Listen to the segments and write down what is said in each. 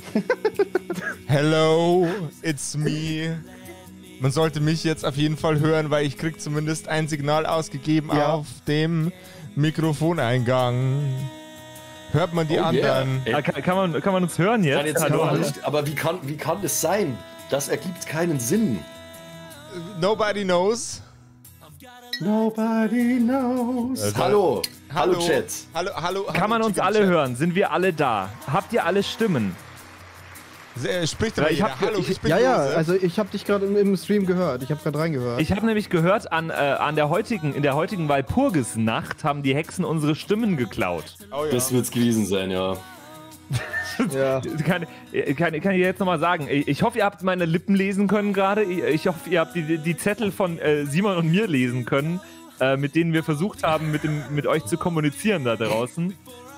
Hello, it's me. Man sollte mich jetzt auf jeden Fall hören, weil ich krieg zumindest ein Signal ausgegeben auf dem Mikrofoneingang. Hört man die anderen? Yeah. Kann man uns hören jetzt? Aber wie kann das sein? Das ergibt keinen Sinn. Nobody knows. Nobody knows. Hallo Chat. Hallo. Kann man uns alle hören? Sind wir alle da? Habt ihr alle Stimmen? Spricht aber jeder. Hallo, ich bin Ja, Josef. also ich habe dich gerade im Stream gehört. Ich habe gerade reingehört. Ich habe nämlich gehört, in der heutigen Walpurgisnacht haben die Hexen unsere Stimmen geklaut. Oh, ja. Das wird's gewesen sein, ja. Ja. Kann ich jetzt nochmal sagen. Ich hoffe, ihr habt meine Lippen lesen können gerade. Ich hoffe, ihr habt die Zettel von Simon und mir lesen können, mit denen wir versucht haben, mit euch zu kommunizieren da draußen.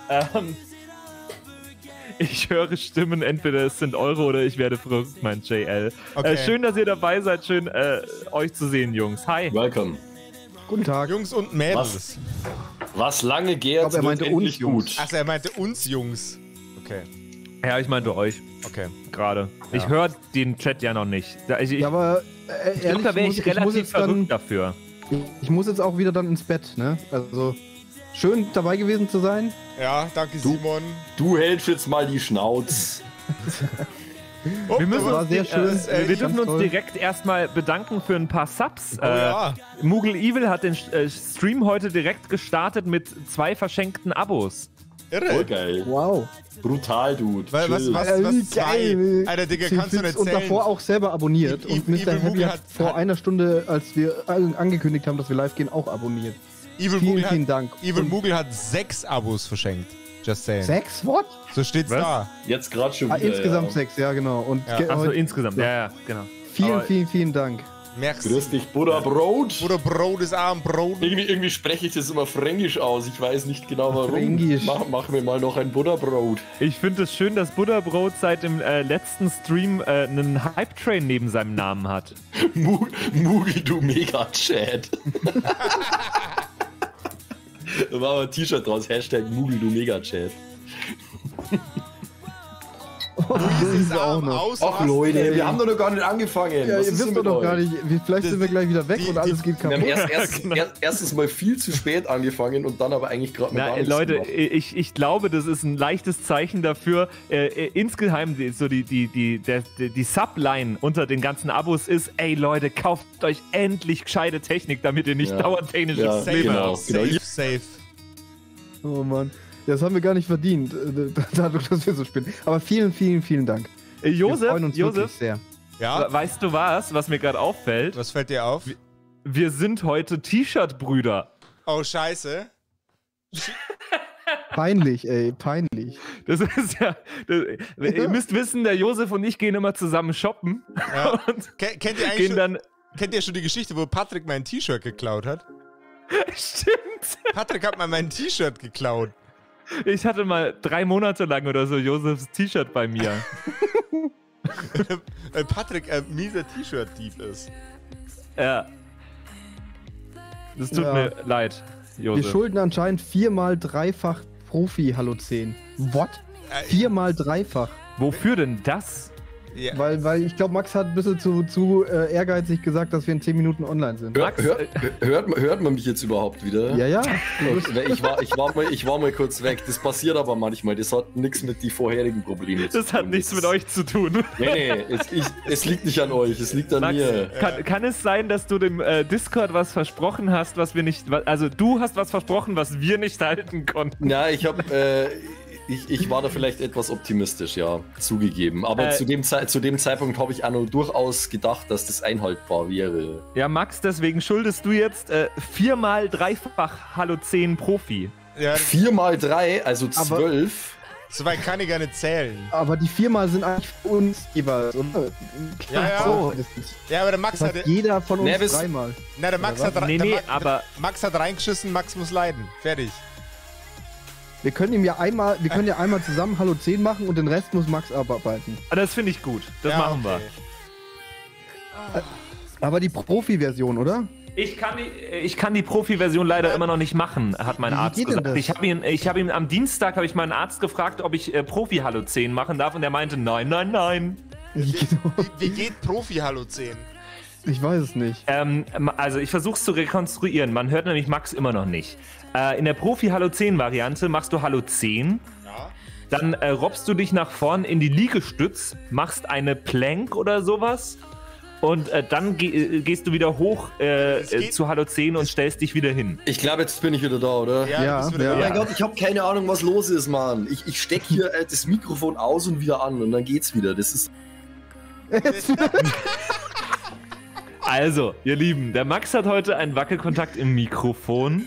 Ich höre Stimmen, entweder es sind eure oder ich werde verrückt, mein JL. Okay. Schön, dass ihr dabei seid. Schön, euch zu sehen, Jungs. Hi. Welcome. Guten Tag. Jungs und Mädels. Was lange gärt, er meinte wird endlich uns, gut. Achso, er meinte uns Jungs. Okay. Ja, ich meinte euch. Okay. Gerade. Ja. Ich höre den Chat ja noch nicht. Ja, aber ich glaube, da wäre ich relativ verrückt dafür. Ich muss jetzt auch wieder dann ins Bett, ne? Also, schön dabei gewesen zu sein. Ja, danke Simon. Du hältst jetzt mal die Schnauze. Wir müssen war sehr schön. Wir dürfen uns direkt erstmal bedanken für ein paar Subs. Ja. Moogle Evil hat den Stream heute direkt gestartet mit 2 verschenkten Abos. Irre. Voll geil. Wow. Brutal, Dude. Was geil. Alter, Digga, kannst du nicht Und zählen. davor auch selber abonniert. Und Mr. Heavy hat vor einer Stunde, als wir angekündigt haben, dass wir live gehen, auch abonniert. Vielen Dank. Evil Moogle hat 6 Abos verschenkt. Just saying. 6? What? So steht's da. Jetzt gerade schon wieder. Insgesamt 6, ja genau. Und Achso, insgesamt. Ja, genau. Vielen Dank. Merci. Grüß dich, Butterbrot. Butterbrot ist auch ein Brot. Irgendwie spreche ich das immer fränkisch aus. Ich weiß nicht genau warum. Fränkisch. Mach mir mal noch ein Butterbrot. Ich finde es schön, dass Butterbrot seit dem letzten Stream einen Hype-Train neben seinem Namen hat. Moogle, du Mega-Chat. Da war aber ein T-Shirt draus. Hashtag Moogle, du Mega-Chat. Das ist auch noch. Ach Leute, wir haben doch noch gar nicht angefangen. Ja, ihr wisst doch gar nicht. Vielleicht sind wir gleich wieder weg und alles geht kaputt. Wir haben erstens mal viel zu spät angefangen und dann aber eigentlich gerade noch gar nichts Leute, gemacht. ich glaube, das ist ein leichtes Zeichen dafür. Insgeheim so die Subline unter den ganzen Abos ist, ey Leute, kauft euch endlich gescheite Technik, damit ihr nicht dauernd technische Probleme habt. Safe. Oh Mann. Das haben wir gar nicht verdient, dadurch, dass wir so spielen. Aber vielen Dank. Josef, wir freuen uns wirklich sehr. Ja? Weißt du was mir gerade auffällt? Was fällt dir auf? Wir sind heute T-Shirt-Brüder. Oh, scheiße. Peinlich, ey, peinlich. Das ist ja... ihr müsst wissen, der Josef und ich gehen immer zusammen shoppen. Ja. Und kennt ihr schon die Geschichte, wo Patrick mein T-Shirt geklaut hat? Stimmt. Patrick hat mal mein T-Shirt geklaut. Ich hatte mal 3 Monate lang oder so Josefs T-Shirt bei mir. Weil Patrick ein mieser T-Shirt-Dieb ist. Ja. Das tut mir leid, Josef. Wir schulden anscheinend 4x3-fach Profi-Hallo 10. What? 4x3-fach. Wofür denn das? Ja. Weil ich glaube, Max hat ein bisschen zu ehrgeizig gesagt, dass wir in 10 Minuten online sind. Hört man mich jetzt überhaupt wieder? Ja. Ich war mal kurz weg. Das passiert aber manchmal. Das hat nichts mit den vorherigen Problemen zu tun. Das hat nichts mit euch zu tun. Nee, es liegt nicht an euch, es liegt an Max, mir. Kann es sein, dass du dem Discord was versprochen hast, was wir nicht... Also du hast was versprochen, was wir nicht halten konnten. Ja, ich war da vielleicht etwas optimistisch, ja, zugegeben. Aber zu dem Zeitpunkt habe ich auch noch durchaus gedacht, dass das einhaltbar wäre. Ja, Max, deswegen schuldest du jetzt 4x3-fach Hallo 10 Profi. Ja, 4x3, also 12. So weit kann ich gar nicht zählen. Aber die 4x sind eigentlich für uns jeweils, oder? Ja. So, Ja, aber der Max das heißt, hat... jeder von uns 3x. Na, der Max hat... aber... Max hat reingeschissen, Max muss leiden. Fertig. Wir können ja einmal zusammen Hallo 10 machen und den Rest muss Max abarbeiten. Das finde ich gut. Das machen wir. Aber die Profi-Version, oder? Ich kann die Profi-Version leider immer noch nicht machen, hat mein Arzt gesagt. Ich habe ihn am Dienstag habe ich meinen Arzt gefragt, ob ich Profi-Halozän machen darf und er meinte nein, nein, nein. Wie geht Profi-Halozän? Ich weiß es nicht. Also ich versuche es zu rekonstruieren. Man hört nämlich Max immer noch nicht. In der Profi-Halozän-Variante machst du Halozän. Ja. Dann robbst du dich nach vorn in die Liegestütz, machst eine Plank oder sowas. Und dann gehst du wieder hoch zu Halozän und stellst dich wieder hin. Ich glaube, jetzt bin ich wieder da, oder? Ja. Oh mein Gott, ich habe keine Ahnung, was los ist, Mann. Ich stecke hier das Mikrofon aus und wieder an und dann geht's wieder. Das ist... Also, ihr Lieben, der Max hat heute einen Wackelkontakt im Mikrofon.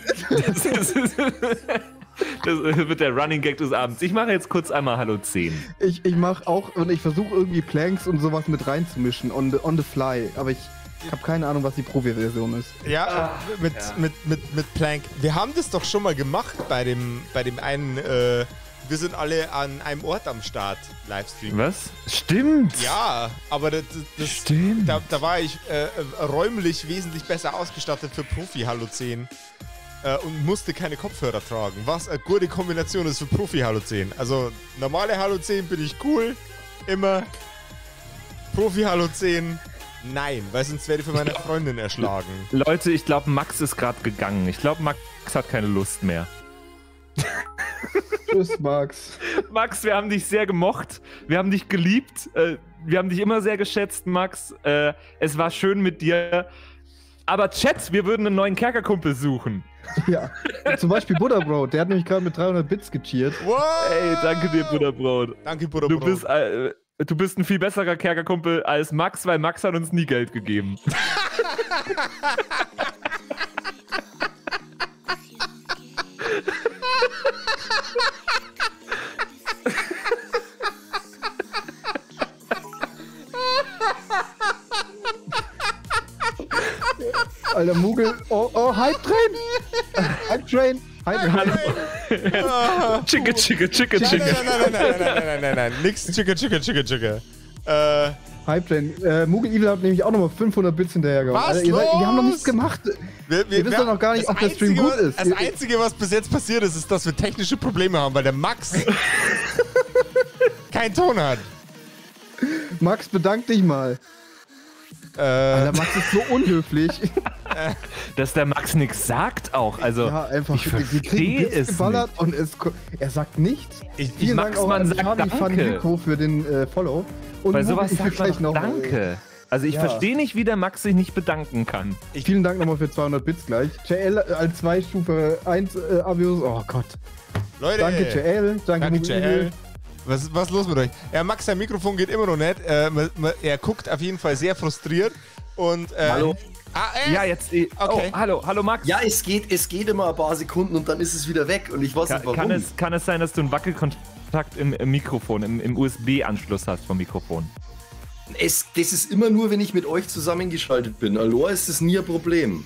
Das wird der Running Gag des Abends. Ich mache jetzt kurz einmal Halozän. Ich mache auch und ich versuche irgendwie Planks und sowas mit reinzumischen on the fly. Aber ich habe keine Ahnung, was die Profi-Version ist. Ja, mit Plank. Wir haben das doch schon mal gemacht bei dem einen. Wir sind alle an einem Ort am Start, Livestream. Was? Stimmt. Ja, aber stimmt. Da war ich räumlich wesentlich besser ausgestattet für Profi-Halozän. Und musste keine Kopfhörer tragen. Was eine gute Kombination ist für Profi-Halozän. Also normale Halozän bin ich cool, immer. Profi-Halozän, nein, weil sonst werde ich von meiner Freundin erschlagen. Leute, ich glaube Max ist gerade gegangen. Ich glaube Max hat keine Lust mehr. Tschüss, Max. Max, wir haben dich sehr gemocht. Wir haben dich geliebt. Wir haben dich immer sehr geschätzt, Max. Es war schön mit dir. Aber Chat, wir würden einen neuen Kerkerkumpel suchen. Ja, zum Beispiel Butterbrot, der hat nämlich gerade mit 300 Bits gecheert. What? Ey, danke dir, Butterbrot. Danke, Butterbrot. Du bist ein viel besserer Kerkerkumpel als Max, weil Max hat uns nie Geld gegeben. Alter, Mugel. Oh, Hype Train! Hype Train! Chicke. Nein. Nix Chicke. Hype Train. Mugel Evil hat nämlich auch nochmal 500 Bits hinterhergehauen. Was? Wir haben noch nichts gemacht. Wir wissen doch noch gar nicht, ob der Stream gut ist. Das Einzige, was bis jetzt passiert ist, dass wir technische Probleme haben, weil der Max keinen Ton hat. Max, bedank dich mal. Alter, Max ist so unhöflich. Dass der Max nichts sagt auch. Also, ja, einfach. Ich verstehe es geballert und er sagt nichts. Vielen Dank auch an Nico für den Follow. Und bei sowas sagt man noch Danke. Also ich verstehe nicht, wie der Max sich nicht bedanken kann. Vielen Dank nochmal für 200 Bits gleich. JL als 2 Stufe 1 Abios. Oh Gott. Leute. Danke JL. Danke JL. Was ist los mit euch? Ja, Max, sein Mikrofon geht immer noch nicht. Er guckt auf jeden Fall sehr frustriert. Und, hallo? Ja, jetzt. Okay. Oh, hallo Max. Ja, es geht immer ein paar Sekunden und dann ist es wieder weg. Und ich weiß nicht warum. Kann es sein, dass du einen Wackelkontakt im Mikrofon, im USB-Anschluss hast vom Mikrofon? Das ist immer nur, wenn ich mit euch zusammengeschaltet bin. Alor ist das nie ein Problem.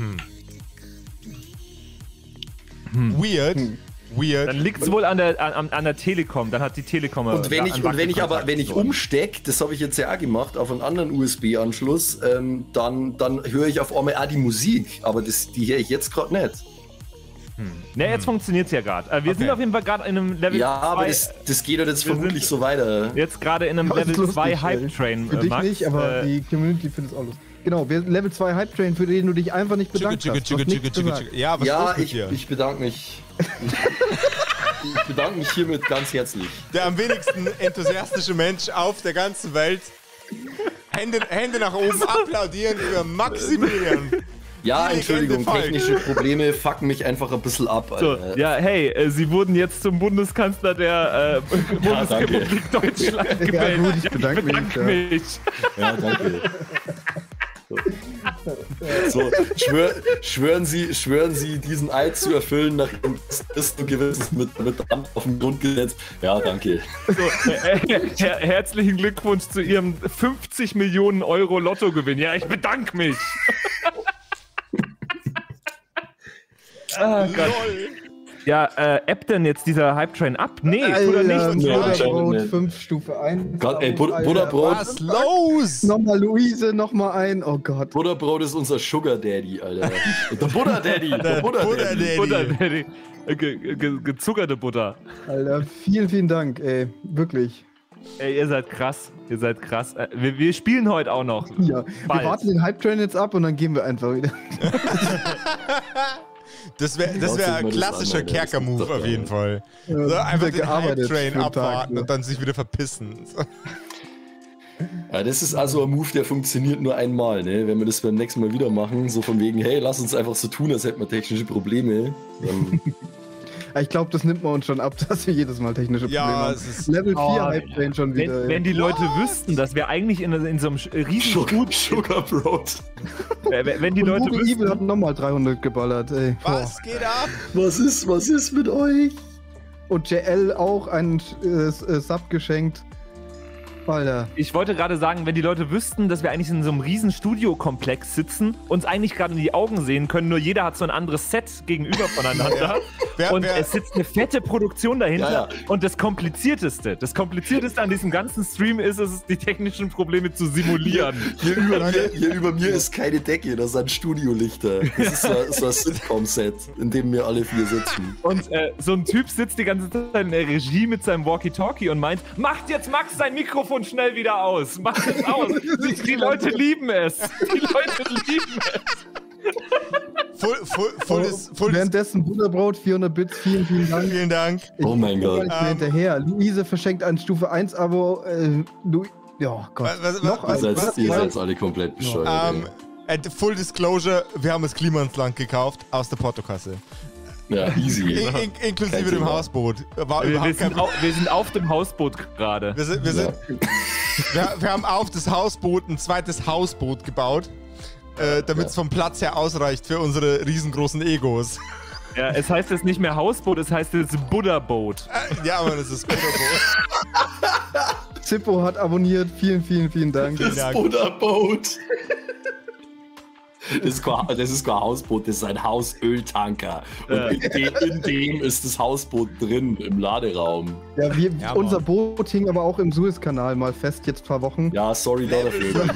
Weird. Dann liegt es wohl an der Telekom. Dann hat die Telekom. Und wenn ich umstecke, das habe ich jetzt ja auch gemacht, auf einen anderen USB-Anschluss, dann höre ich auf einmal auch die Musik. Aber die höre ich jetzt gerade nicht. Ne, jetzt funktioniert es ja gerade. Wir sind auf jeden Fall gerade in einem Level 2. Ja, aber das geht doch jetzt vermutlich so weiter. Jetzt gerade in einem Level 2 Hype-Train. Für dich Max, nicht, aber die Community findet es auch lustig. Genau, Level 2 Hype-Train, für den du dich einfach nicht bedankt hast. Ja, was ist ich bedanke mich. Ich bedanke mich hiermit ganz herzlich. Der am wenigsten enthusiastische Mensch auf der ganzen Welt. Hände nach oben applaudieren für Maximilian. Ja, Entschuldigung, technische Probleme fucken mich einfach ein bisschen ab. So, ja, hey, Sie wurden jetzt zum Bundeskanzler der Bundesrepublik Deutschland gewählt. Ja, gut, ich bedanke mich. Ja, danke. So, schwören Sie, diesen Eid zu erfüllen, nachdem das du gewiss mit Amt auf dem Grundgesetz. Ja, danke. So, herzlichen Glückwunsch zu Ihrem 50 Millionen Euro Lottogewinn. Ja, ich bedanke mich. Ja, ebbt denn jetzt dieser Hype-Train ab? Nee, oder nicht? Butterbrot, 5 Stufe 1. Gott, ey, Butterbrot. Was los? Nochmal Luise, nochmal ein. Oh Gott. Butterbrot ist unser Sugar Daddy, Alter. Der Butter Daddy. Der Butter Daddy. Butter Daddy. Gezuckerte Butter. Alter, vielen, vielen Dank, ey. Wirklich. Ey, ihr seid krass. Ihr seid krass. Wir spielen heute auch noch. Ja, wir warten den Hype-Train jetzt ab und dann gehen wir einfach wieder. Das wär ein klassischer Kerker-Move auf jeden Fall. Ja, so, einfach den Hype-Train für den abwarten Tag, und dann sich wieder verpissen. So. Ja, das ist also ein Move, der funktioniert nur einmal, ne? Wenn wir das beim nächsten Mal wieder machen, so von wegen, hey, lass uns einfach so tun, als hätten wir technische Probleme. Dann Ich glaube, das nimmt man uns schon ab, dass wir jedes Mal technische Probleme Ja, haben. es ist Level 4 Hype-Train schon wieder. Wenn die Leute wüssten, dass wir eigentlich in so einem riesen Sugar Brot. wenn die und Leute Google wüssten, Evil hat nochmal 300 geballert, ey. was geht ab? Was ist mit euch? Und JL auch einen Sub geschenkt. Alter. ich wollte gerade sagen, wenn die Leute wüssten, dass wir eigentlich in so einem riesen Studiokomplex sitzen, uns eigentlich gerade in die Augen sehen können, nur jeder hat so ein anderes Set gegenüber voneinander und es sitzt eine fette Produktion dahinter Ja. und das Komplizierteste an diesem ganzen Stream ist es, die technischen Probleme zu simulieren. Hier über mir ist keine Decke, das sind Studiolichter. Das ist so ein Sitcom-Set, in dem wir alle 4 sitzen. Und so ein Typ sitzt die ganze Zeit in der Regie mit seinem Walkie-Talkie und meint, macht jetzt Max sein Mikrofon schnell wieder aus. Macht es aus. Die Leute lieben es. Die Leute lieben es. Währenddessen Butterbrot, 400 Bits, vielen, vielen Dank. Vielen Dank. Oh mein Gott. Ich bin hinterher. Luise verschenkt ein Stufe 1 Abo. Ja, Gott. Ihr seid alle komplett bescheuert. Full Disclosure, wir haben das Klimansland gekauft aus der Portokasse. Ja, easy. Inklusive dem Hausboot. Wir sind auf dem Hausboot gerade. Wir haben auf das Hausboot ein zweites Hausboot gebaut, damit es vom Platz her ausreicht für unsere riesengroßen Egos. Ja, es heißt jetzt nicht mehr Hausboot, es heißt jetzt Buddha-Boot. Ja, aber das ist Buddha-Boot. Zippo hat abonniert. Vielen, vielen, vielen Dank. Das Buddha-Boot. Das ist kein Hausboot, das ist ein Hausöltanker. Und in dem ist das Hausboot drin, im Laderaum. Ja, unser Boot hing aber auch im Suezkanal mal fest, jetzt ein paar Wochen. Ja, sorry dafür.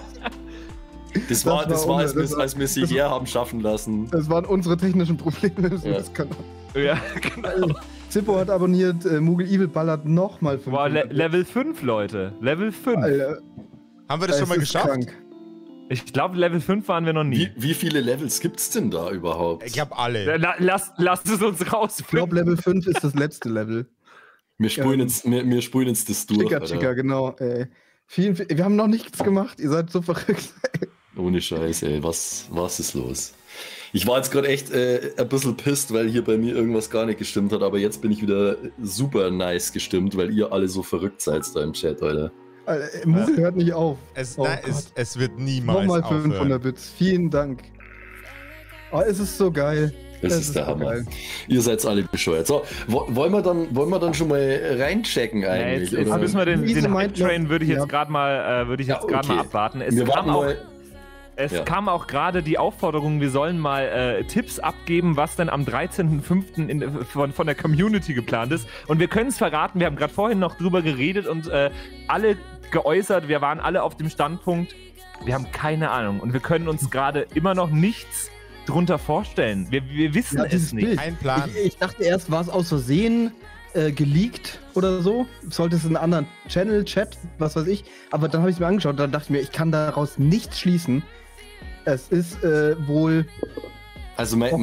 Das war, als wir sie hier haben schaffen lassen. Das waren unsere technischen Probleme im Suezkanal. Ja, genau. Zippo hat abonniert, Moogle Evil ballert nochmal 5. Wow, Level 5, Leute. Level 5. Alter. Haben wir das schon mal geschafft? Krank. Ich glaube, Level 5 waren wir noch nie. Wie viele Levels gibt's denn da überhaupt? Ich hab alle. Lasst es uns raus. Ich glaube, Level 5 ist das letzte Level. Wir spulen jetzt das durch. Chica, genau. Wir haben noch nichts gemacht, ihr seid so verrückt. Ohne Scheiß, ey. Was ist los? Ich war jetzt gerade echt ein bisschen pisst, weil hier bei mir irgendwas gar nicht gestimmt hat, aber jetzt bin ich wieder super nice gestimmt, weil ihr alle so verrückt seid da im Chat, Alter. Moogle hört nicht auf. Es wird niemals Nochmal aufhören. 500 Bits. Vielen Dank. Oh, es ist so geil. Das ist der Hammer. Geil. Ihr seid alle bescheuert. So, wollen wir dann schon mal reinchecken eigentlich? Jetzt müssen wir den Hype-Train würde ich jetzt gerade mal abwarten. Es kam auch gerade die Aufforderung, wir sollen mal Tipps abgeben, was denn am 13.05. von der Community geplant ist. Und wir können es verraten, wir haben gerade vorhin noch drüber geredet und alle geäußert, wir waren alle auf dem Standpunkt, wir haben keine Ahnung und wir können uns gerade immer noch nichts drunter vorstellen. Wir wissen es nicht. Kein Plan. Ich dachte erst, war es aus Versehen geleakt oder so. Sollte es in einem anderen Channel, Chat, was weiß ich. Aber dann habe ich es mir angeschaut und dann dachte ich mir, ich kann daraus nichts schließen. Es ist wohl... Also mein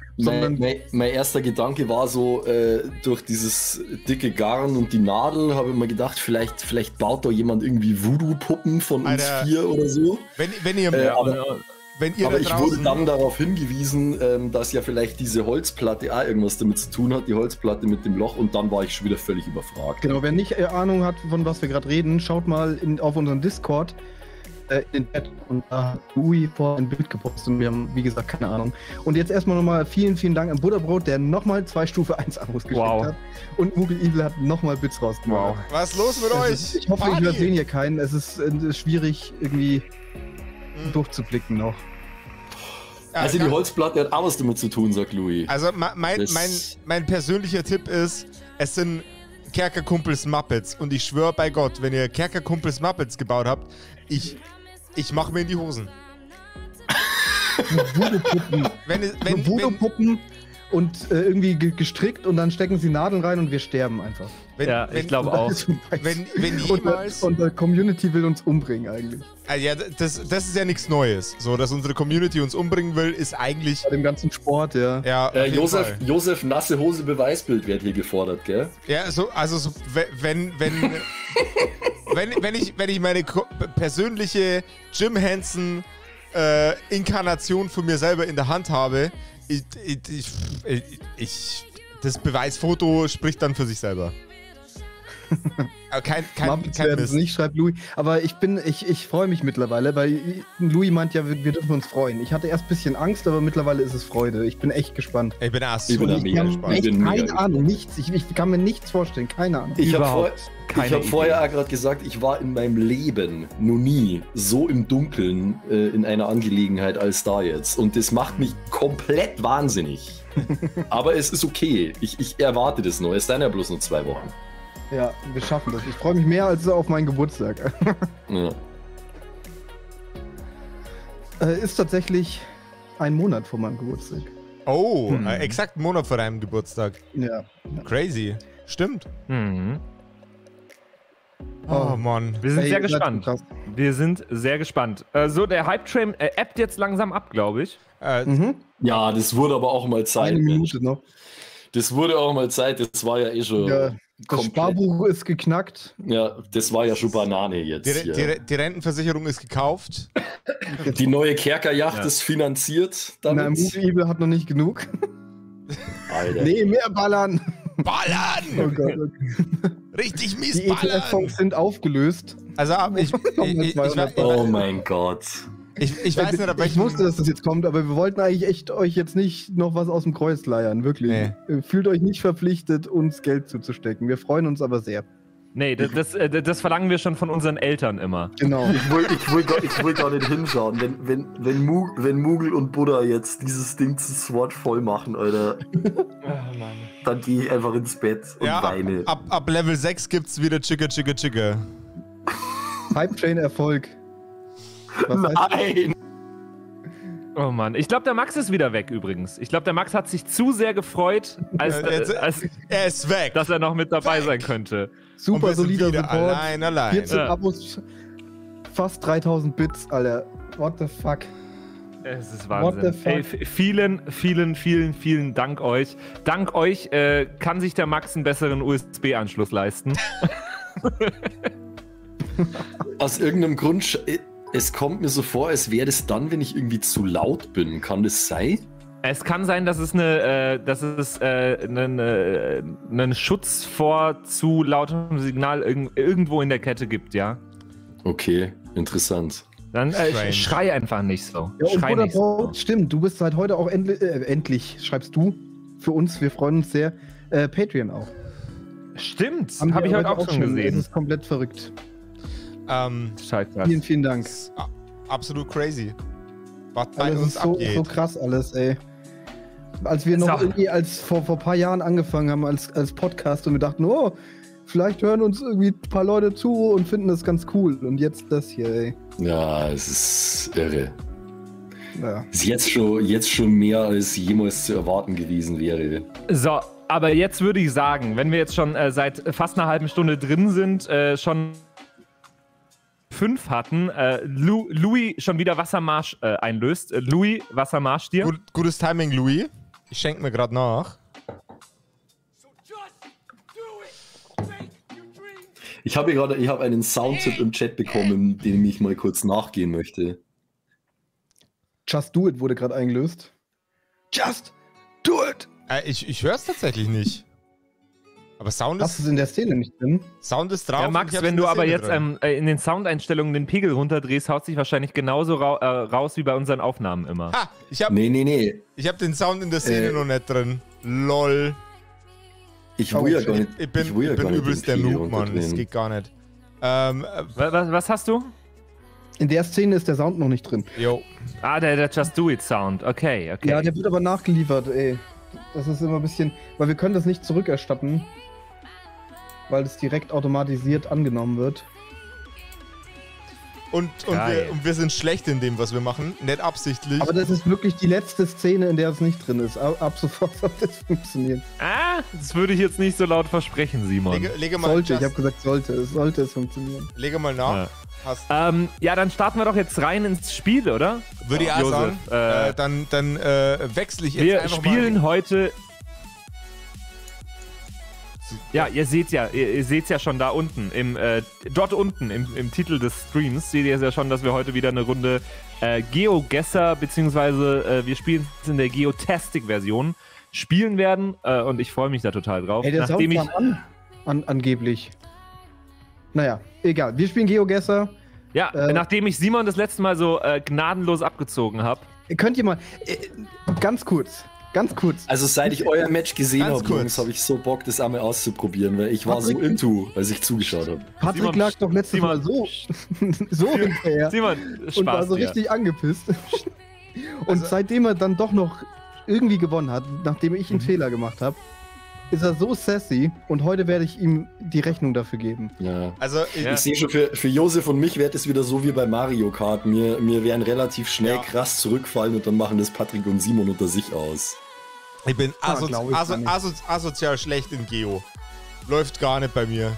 erster Gedanke war so, durch dieses dicke Garn und die Nadel habe ich mir gedacht, vielleicht baut da jemand irgendwie Voodoo-Puppen von uns 4 oder so. Wenn ihr aber ich wurde dann darauf hingewiesen, dass ja vielleicht diese Holzplatte auch irgendwas damit zu tun hat, die Holzplatte mit dem Loch, und dann war ich schon wieder völlig überfragt. Genau, wer nicht Ahnung hat, von was wir gerade reden, schaut mal auf unseren Discord in den Chat, und da hat Ui vor ein Bild gepostet und wir haben, wie gesagt, keine Ahnung. Und jetzt erstmal nochmal vielen, vielen Dank an Butterbrot, der nochmal 2 Stufe 1 Abos geschickt hat. Und Moogle Evil hat nochmal Bits rausgemacht. Wow. Was ist los mit euch? Ich hoffe, wir sehen hier keinen. Es ist schwierig, irgendwie durchzublicken noch. Also die Holzplatte hat auch was damit zu tun, sagt Louis. Also mein persönlicher Tipp ist, es sind Kerkerkumpels Muppets und ich schwöre bei Gott, wenn ihr Kerkerkumpels Muppets gebaut habt, ich mach mir in die Hosen. Voodoo-Puppen und irgendwie gestrickt und dann stecken sie Nadeln rein und wir sterben einfach. Ich glaube auch. Wenn jemals... Und die Community will uns umbringen eigentlich. Ja, das ist ja nichts Neues. So, dass unsere Community uns umbringen will, ist eigentlich... Bei dem ganzen Sport, ja. Josef, nasse Hose Beweisbild wird hier gefordert, gell? Ja, wenn ich meine persönliche Jim Henson Inkarnation von mir selber in der Hand habe, das Beweisfoto spricht dann für sich selber. Kein Mist. Nicht, schreibt Louis. Aber ich freue mich mittlerweile, weil Louis meint ja, wir dürfen uns freuen. Ich hatte erst ein bisschen Angst, aber mittlerweile ist es Freude. Ich bin echt gespannt. Ich bin mega gespannt. Keine Ahnung, nichts. Ich kann mir nichts vorstellen, keine Ahnung. Ich habe vorher auch gerade gesagt, ich war in meinem Leben noch nie so im Dunkeln in einer Angelegenheit als da jetzt. Und das macht mich komplett wahnsinnig. Aber es ist okay. Ich erwarte das noch. Es sind ja bloß noch 2 Wochen. Ja, wir schaffen das. Ich freue mich mehr als auf meinen Geburtstag. Ja. Ist tatsächlich ein Monat vor meinem Geburtstag. Oh, exakt einen Monat vor deinem Geburtstag. Ja. Crazy. Stimmt. Mhm. Oh Mann. Wir sind sehr gespannt. Wir sind sehr gespannt. So, der Hype-Train ebbt jetzt langsam ab, glaube ich. Ja, das wurde aber auch mal Zeit. Eine Minute noch. Das wurde auch mal Zeit. Das war ja eh schon... Ja. Das Sparbuch ist geknackt. Ja, das war ja schon Banane jetzt. Die Rentenversicherung ist gekauft. Die neue Kerkerjacht ist finanziert. Na, Movie hat noch nicht genug. Alter. Nee, mehr ballern. Ballern! Oh Gott, okay. Richtig mies die ballern! Die ETF-Fonds sind aufgelöst. Also, oh mein Gott. Ich weiß nicht, aber ich wusste, dass das jetzt kommt, aber wir wollten eigentlich echt euch jetzt nicht noch was aus dem Kreuz leiern, wirklich. Nee. Fühlt euch nicht verpflichtet, uns Geld zuzustecken. Wir freuen uns aber sehr. Nee, das verlangen wir schon von unseren Eltern immer. Genau. Ich will gar nicht hinschauen. Wenn Mugel und Buddha jetzt dieses Ding zu Sword voll machen, Alter, dann gehe ich einfach ins Bett und weine. Ab Level 6 gibt's wieder Chicka. Hype-Train-Erfolg. Nein! Oh Mann, ich glaube, der Max ist wieder weg übrigens. Ich glaube, der Max hat sich zu sehr gefreut, als er ist weg, dass er noch mit dabei sein könnte. Super solider Support. Allein. 14 Abos, fast 3000 Bits, Alter. What the fuck? Es ist Wahnsinn. Ey, vielen Dank euch. Dank euch kann sich der Max einen besseren USB-Anschluss leisten. Aus irgendeinem Grund... Es kommt mir so vor, als wäre das dann, wenn ich irgendwie zu laut bin. Kann das sein? Es kann sein, dass es einen Schutz vor zu lautem Signal irgendwo in der Kette gibt, ja. Okay, interessant. Dann schrei einfach nicht so. Ja, und schrei nicht so. Stimmt, du bist seit heute auch endlich, schreibst du für uns, wir freuen uns sehr, Patreon auch. Stimmt, habe ich heute auch schon gesehen. Das ist komplett verrückt. Scheiße. Vielen Dank. Absolut crazy. Was bei das uns ist so krass alles, ey. Als wir noch irgendwie vor ein paar Jahren angefangen haben als Podcast und wir dachten, oh, vielleicht hören uns irgendwie ein paar Leute zu und finden das ganz cool. Und jetzt das hier, ey. Ja, es ist irre. Ja. Ist jetzt schon mehr als jemals zu erwarten gewesen wäre. So, aber jetzt würde ich sagen, wenn wir jetzt schon seit fast einer halben Stunde drin sind, schon 5 hatten, Louis schon wieder Wassermarsch einlöst. Louis, Wassermarsch dir. Gutes Timing, Louis. Ich schenke mir gerade nach. Ich habe einen Soundtipp im Chat bekommen, dem ich mal kurz nachgehen möchte. Just Do It wurde gerade eingelöst. Just Do It! Ich höre es tatsächlich nicht. Aber Sound ist... Hast du es in der Szene nicht drin? Sound ist drauf. Ja, Max, wenn du aber jetzt in den Soundeinstellungen den Pegel runterdrehst, haut sich wahrscheinlich genauso raus wie bei unseren Aufnahmen immer. Ha! Nee. Ich habe den Sound in der Szene noch nicht drin. LOL. Ich will ja gar nicht. Ich bin übelst der Noob, Mann. Das geht gar nicht. Was hast du? In der Szene ist der Sound noch nicht drin. Jo. Ah, der Just Do It Sound. Okay. Ja, der wird aber nachgeliefert, ey. Das ist immer ein bisschen... Weil wir können das nicht zurückerstatten. Weil das direkt automatisiert angenommen wird. Und wir sind schlecht in dem, was wir machen. Nicht absichtlich. Aber das ist wirklich die letzte Szene, in der es nicht drin ist. Ab sofort soll das funktionieren. Das würde ich jetzt nicht so laut versprechen, Simon. Lege mal sollte, ich habe gesagt, sollte es funktionieren. Lege mal nach. Ja, dann starten wir doch jetzt rein ins Spiel, oder? Würde ich auch sagen. Dann wechsle ich jetzt einfach mal. Wir spielen heute... Ja, ihr seht's ja schon da unten, dort unten im Titel des Streams seht ihr ja schon, dass wir heute wieder eine Runde GeoGuessr, beziehungsweise wir spielen es in der Geotastic-Version, spielen werden und ich freue mich da total drauf. Ey, der Sound kam angeblich. Naja, egal, wir spielen GeoGuessr. Ja, nachdem ich Simon das letzte Mal so gnadenlos abgezogen habe. Könnt ihr mal, ganz kurz. Also seit ich euer Match gesehen habe, Jungs, habe ich so Bock, das einmal auszuprobieren, weil ich war so into, als ich zugeschaut habe. Patrick Simon, lag doch letztes Mal so hinterher Simon, Spaß, und war so richtig angepisst. Und seitdem er dann doch noch irgendwie gewonnen hat, nachdem ich einen Fehler gemacht habe, ist er so sassy und heute werde ich ihm die Rechnung dafür geben. Ja. Also ich sehe schon, für Josef und mich wird es wieder so wie bei Mario Kart. Wir werden relativ schnell krass zurückfallen und dann machen das Patrick und Simon unter sich aus. Ich bin asozial schlecht in Geo. Läuft gar nicht bei mir.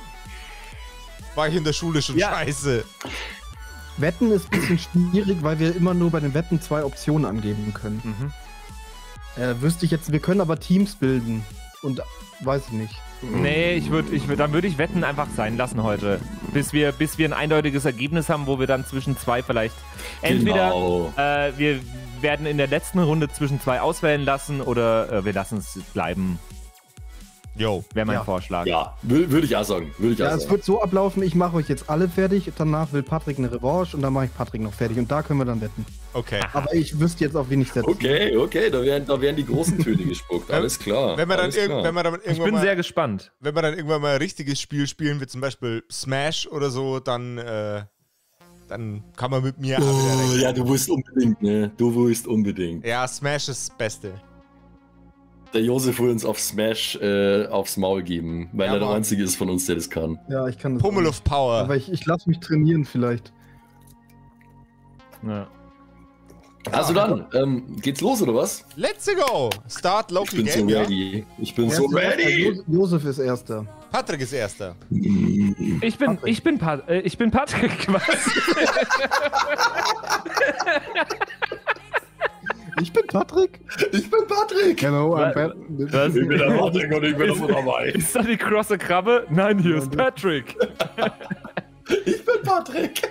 War ich in der Schule schon scheiße. Wetten ist ein bisschen schwierig, weil wir immer nur bei den Wetten 2 Optionen angeben können. Wüsste ich jetzt, wir können aber Teams bilden. Und weiß ich nicht. Nee, dann würde ich Wetten einfach sein lassen heute. Bis wir ein eindeutiges Ergebnis haben, wo wir dann zwischen 2 vielleicht entweder wir werden in der letzten Runde zwischen 2 auswählen lassen oder wir lassen es bleiben. Jo, wäre mein Vorschlag. Ja, würde ich auch sagen. Es wird so ablaufen, ich mache euch jetzt alle fertig, danach will Patrick eine Revanche und dann mache ich Patrick noch fertig und da können wir dann wetten. Okay. Aber ich wüsste jetzt, auf wen ich setze. Okay, da werden die großen Töne gespuckt, alles klar. Ich bin sehr gespannt. Wenn wir dann irgendwann mal ein richtiges Spiel spielen, wie zum Beispiel Smash oder so, dann kann man mit mir auch wieder rechnen. Ja, du willst unbedingt, ne? Ja, Smash ist das Beste. Der Josef will uns auf Smash aufs Maul geben, weil er der Einzige ist von uns, der das kann. Ja, ich kann das. Pummel of Power. Aber ich lasse mich trainieren vielleicht. Ja. Also dann, geht's los oder was? Let's go! Start Local Game. Ich bin so ready. Josef ist Erster. Patrick ist Erster. Ich bin Patrick. Was? Ich bin Patrick? Hello, I'm Patrick. Ich bin der Patrick und ich bin auch dabei. Ist das die krosse Krabbe? Nein, hier ist Patrick. Ich bin Patrick.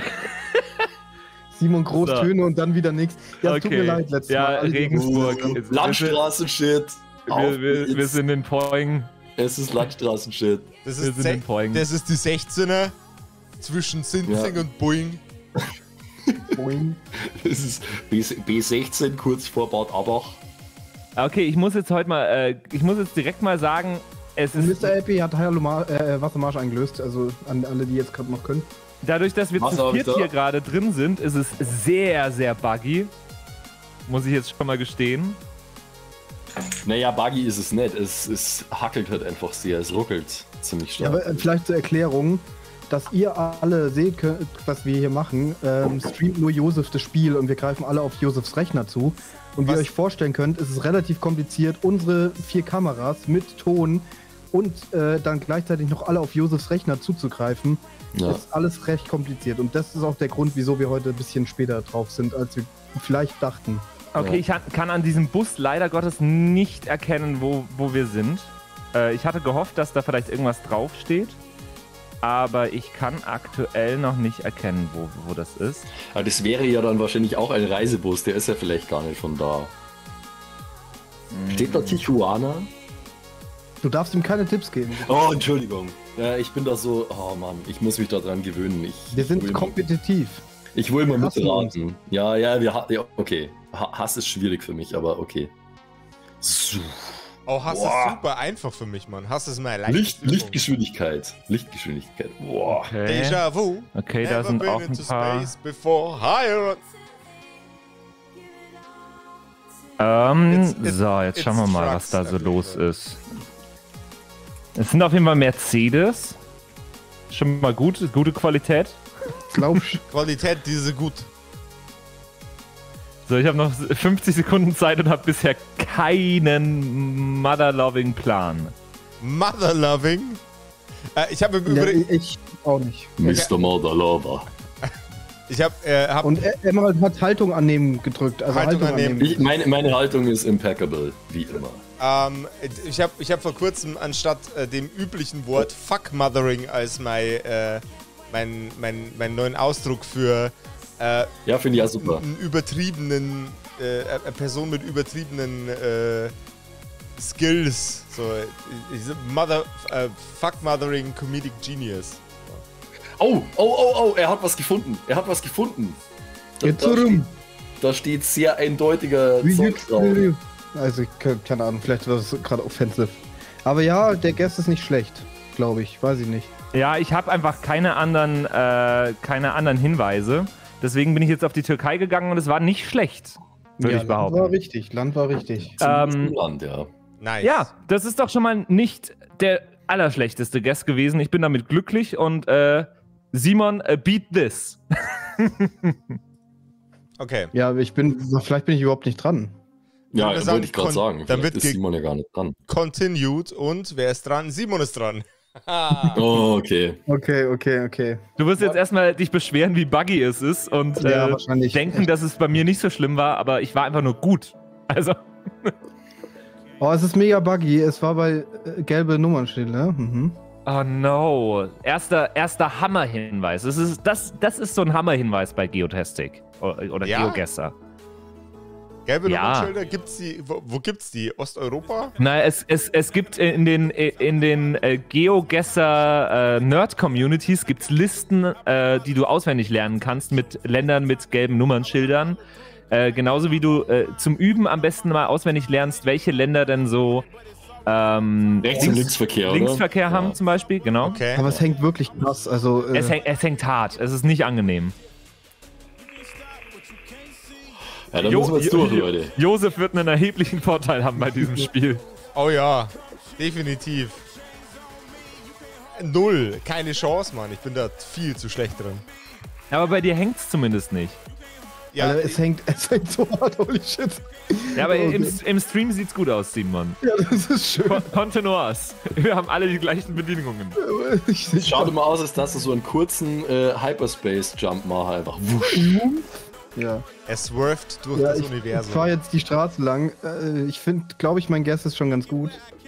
Simon Großtöne und dann wieder nichts. Ja, tut mir leid, letztes Mal. Regensburg. Landstraßen-Shit. Wir sind in Poing. Es ist Landstraßen-Shit. Das ist die 16er zwischen Sinzing und Boing. Boing. Das ist B16 kurz vor Bad Abach. Okay, ich muss jetzt direkt mal sagen, es ist... Mr. LP hat Wassermarsch eingelöst, also an alle, die jetzt gerade noch können. Dadurch, dass wir zu viert hier gerade drin sind, ist es sehr, sehr buggy. Muss ich jetzt schon mal gestehen. Naja, buggy ist es nicht. Es hackelt halt einfach sehr. Es ruckelt ziemlich stark. Ja, aber vielleicht zur Erklärung, dass ihr alle seht könnt, was wir hier machen. Streamt nur Josef das Spiel und wir greifen alle auf Josefs Rechner zu. Und wie ihr euch vorstellen könnt, ist es relativ kompliziert, unsere 4 Kameras mit Ton und dann gleichzeitig noch alle auf Josefs Rechner zuzugreifen. Ja. Das ist alles recht kompliziert und das ist auch der Grund, wieso wir heute ein bisschen später drauf sind, als wir vielleicht dachten. Okay, ich kann an diesem Bus leider Gottes nicht erkennen, wo wir sind. Ich hatte gehofft, dass da vielleicht irgendwas draufsteht, aber ich kann aktuell noch nicht erkennen, wo das ist. Aber das wäre ja dann wahrscheinlich auch ein Reisebus, der ist ja vielleicht gar nicht von da. Steht da Tijuana? Du darfst ihm keine Tipps geben. Oh, Entschuldigung. Ja, ich bin da so, oh Mann, ich muss mich da dran gewöhnen. Wir sind kompetitiv. Ich will mal mitraten. Ja, okay. Hass ist schwierig für mich, aber okay. So. Oh, hast du es super einfach für mich, Mann. Hast du es mal leicht. Lichtgeschwindigkeit. Boah. Okay. Déjà vu. Okay, da sind auch ein paar. So, jetzt schauen wir mal, was da so los ist. Es sind auf jeden Fall Mercedes. Schon mal gute Qualität. Qualität, diese gut. So, ich habe noch 50 Sekunden Zeit und habe bisher keinen Mother-Loving-Plan. Mother-Loving? Ich habe im Übrigen... Ich auch nicht. Mr. Mother-Lover. Ich hab und Emerald hat Haltung annehmen gedrückt. Also Haltung annehmen. Meine Haltung ist impeccable, wie immer. Ich hab vor kurzem anstatt dem üblichen Wort Fuck-Mothering als mein neuen Ausdruck für ja, finde ich ja super. Einen übertriebenen, eine Person mit übertriebenen Skills. So, Fuck-Mothering Comedic Genius. Oh, er hat was gefunden. Da steht sehr eindeutiger Song drauf. Also, keine Ahnung, vielleicht war das gerade offensive. Aber ja, der Guest ist nicht schlecht, glaube ich. Weiß ich nicht. Ja, ich habe einfach keine anderen Hinweise. Deswegen bin ich jetzt auf die Türkei gegangen und es war nicht schlecht, würde ich behaupten. Land war richtig. Land, ja. Nice. Ja, das ist doch schon mal nicht der allerschlechteste Guest gewesen. Ich bin damit glücklich und Simon, beat this. Okay. Ja, vielleicht bin ich überhaupt nicht dran. Ja, wollte ich gerade sagen. Dann wird ist Simon ja gar nicht dran. Continued und wer ist dran? Simon ist dran. Oh, okay. Okay. Du wirst jetzt erstmal dich beschweren, wie buggy es ist und denken, dass es bei mir nicht so schlimm war, aber ich war einfach nur gut. Also. Oh, es ist mega buggy. Es war bei gelbe Nummernschilder, ne? Mhm. Oh no. Erster Hammerhinweis. Das ist so ein Hammerhinweis bei Geotastic oder ja? GeoGuessr. Gelbe Nummernschilder, gibt's die? Wo gibt's die? Osteuropa? Nein, es gibt in den GeoGuessr Nerd-Communities gibt's Listen, die du auswendig lernen kannst mit Ländern mit gelben Nummernschildern. Genauso wie du zum Üben am besten mal auswendig lernst, welche Länder denn so Rechts- und Linksverkehr, haben zum Beispiel, genau. Okay. Aber es hängt wirklich krass. Also, Es hängt hart, es ist nicht angenehm. Ja, dann müssen wir jetzt durch, Leute. Josef wird einen erheblichen Vorteil haben bei diesem Spiel. Oh ja, definitiv. 0, keine Chance, Mann. Ich bin da viel zu schlecht drin. Aber bei dir hängt's zumindest nicht. Ja, Alter, es hängt so hart, holy shit. Ja, aber im Stream sieht's gut aus, Simon. Ja, das ist schön. Continuous. Wir haben alle die gleichen Bedingungen. Schaut immer aus, als dass du so einen kurzen Hyperspace-Jump machst, einfach wusch. Ja. Er swerft durch das Universum. Ich fahre jetzt die Straße lang. Ich glaube ich, mein Guess ist schon ganz gut.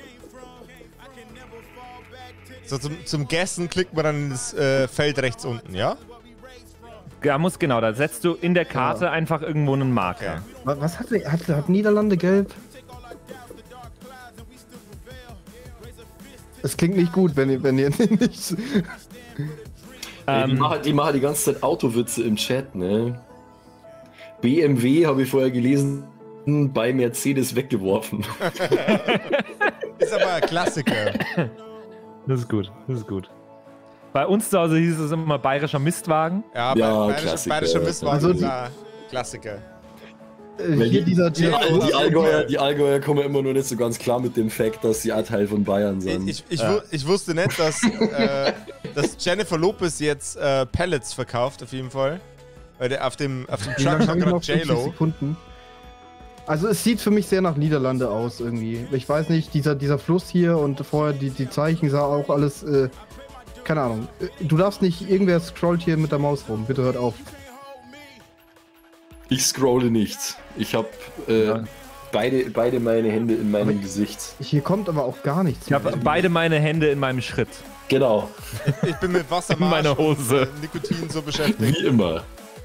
So, zum Guessen klickt man dann in das Feld rechts unten, ja? Ja, da setzt du in der Karte einfach irgendwo einen Marker. Okay. Was hat Niederlande gelb? Es klingt nicht gut, wenn ihr nicht... Die machen die ganze Zeit Autowitze im Chat, ne? BMW habe ich vorher gelesen, bei Mercedes weggeworfen. Ist aber ein Klassiker. Das ist gut. Bei uns zu Hause hieß es immer bayerischer Mistwagen. Ja, bayerischer Mistwagen also ist ein Klassiker. Die Allgäuer kommen immer nur nicht so ganz klar mit dem Fakt, dass sie ein Teil von Bayern sind. Ich wusste nicht, dass Jennifer Lopez jetzt Pellets verkauft, auf jeden Fall. Weil auf dem Truck stand gerade J-Lo. Also es sieht für mich sehr nach Niederlande aus irgendwie. Ich weiß nicht, dieser Fluss hier und vorher die Zeichen sah auch alles, keine Ahnung. Du darfst nicht, irgendwer scrollt hier mit der Maus rum. Bitte hört auf. Ich scrolle nicht. Ich habe beide meine Hände in meinem Gesicht. Hier kommt aber auch gar nichts. Ich habe beide meine Hände in meinem Schritt. Genau. Ich bin mit Wassermarsch meiner Hose und Nikotin so beschäftigt. Wie immer.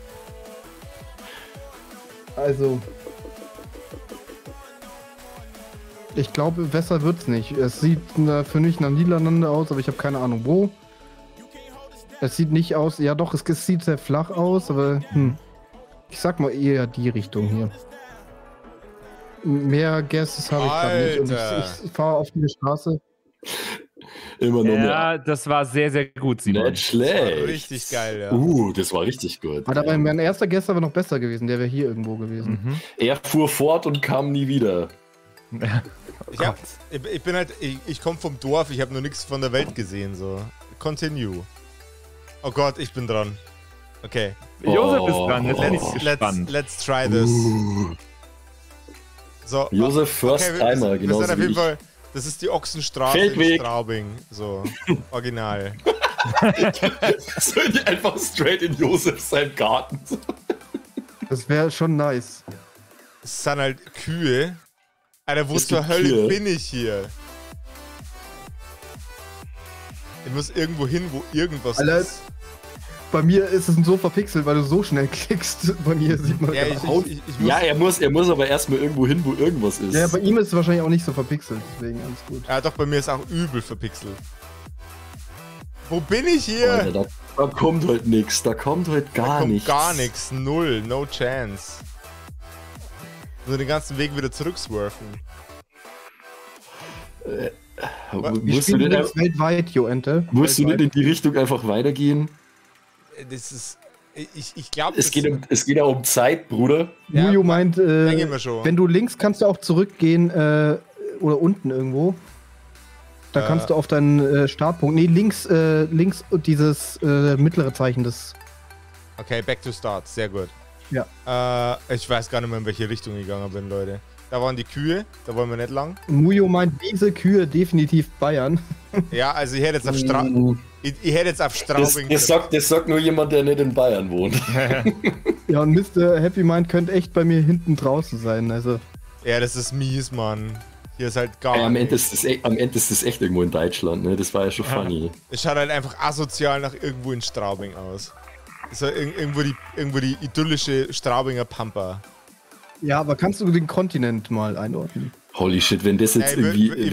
Also... Ich glaube, besser wird's nicht. Es sieht für mich nach Niederlande aus, aber ich habe keine Ahnung wo. Es sieht nicht aus, ja doch, es sieht sehr flach aus, aber ich sag mal eher die Richtung hier. mehr Guesses habe ich gerade nicht. Und ich fahre auf die Straße. Immer nur Ja, das war sehr, sehr gut, Simon. Nicht schlecht. Das war richtig geil, ja. Das war richtig gut. Aber mein erster Guess war noch besser gewesen. Der wäre hier irgendwo gewesen. Er fuhr fort und kam nie wieder. Ich komme vom Dorf, ich habe noch nichts von der Welt gesehen, so. Continue. Oh Gott, ich bin dran. Okay. Josef ist dran, jetzt bin ich gespannt. Let's try this. So, Josef First Timer, genau auf jeden wie Fall, das ist die Ochsenstraße in Straubing. So, original. Soll die einfach straight in Josef seinem Garten? Das wäre schon nice. Es sind halt Kühe. Alter, wo zur Hölle bin ich hier? Ich muss irgendwo hin, wo irgendwas ist. Bei mir ist es so verpixelt, weil du so schnell klickst. Bei mir sieht man er muss aber erstmal irgendwo hin, wo irgendwas ist. Ja, bei ihm ist es wahrscheinlich auch nicht so verpixelt, deswegen alles gut. Ja, doch, bei mir ist auch übel verpixelt. Wo bin ich hier? Alter, da kommt heute nichts, da kommt heute gar nichts. Gar nichts, null, no chance. Nur den ganzen Weg wieder zurückswerfen. Musst du denn weltweit, Joente? Musst du nicht in die Richtung einfach weitergehen? Das ist. Ich glaube. Es geht ja um Zeit, Bruder. Ja, Mujo meint, schon. Wenn du links kannst du auch zurückgehen oder unten irgendwo. Da kannst du auf deinen Startpunkt. Nee, links dieses mittlere Zeichen des. Okay, back to start, sehr gut. Ja. Ich weiß gar nicht mehr, in welche Richtung ich gegangen bin, Leute. Da waren die Kühe, da wollen wir nicht lang. Mujo meint, diese Kühe definitiv Bayern. Ja, also ich hätte jetzt auf Straubing. Das sagt nur jemand, der nicht in Bayern wohnt. Ja, und Mr. Happy Mind könnte echt bei mir hinten draußen sein, also. Ja, das ist mies, Mann. Hier ist halt gar am Ende ist das echt irgendwo in Deutschland, ne? Das war ja schon funny. Es schaut halt einfach asozial nach irgendwo in Straubing aus. Ist halt irgendwo die idyllische Straubinger Pampa. Ja, aber kannst du den Kontinent mal einordnen? Holy shit, wenn das jetzt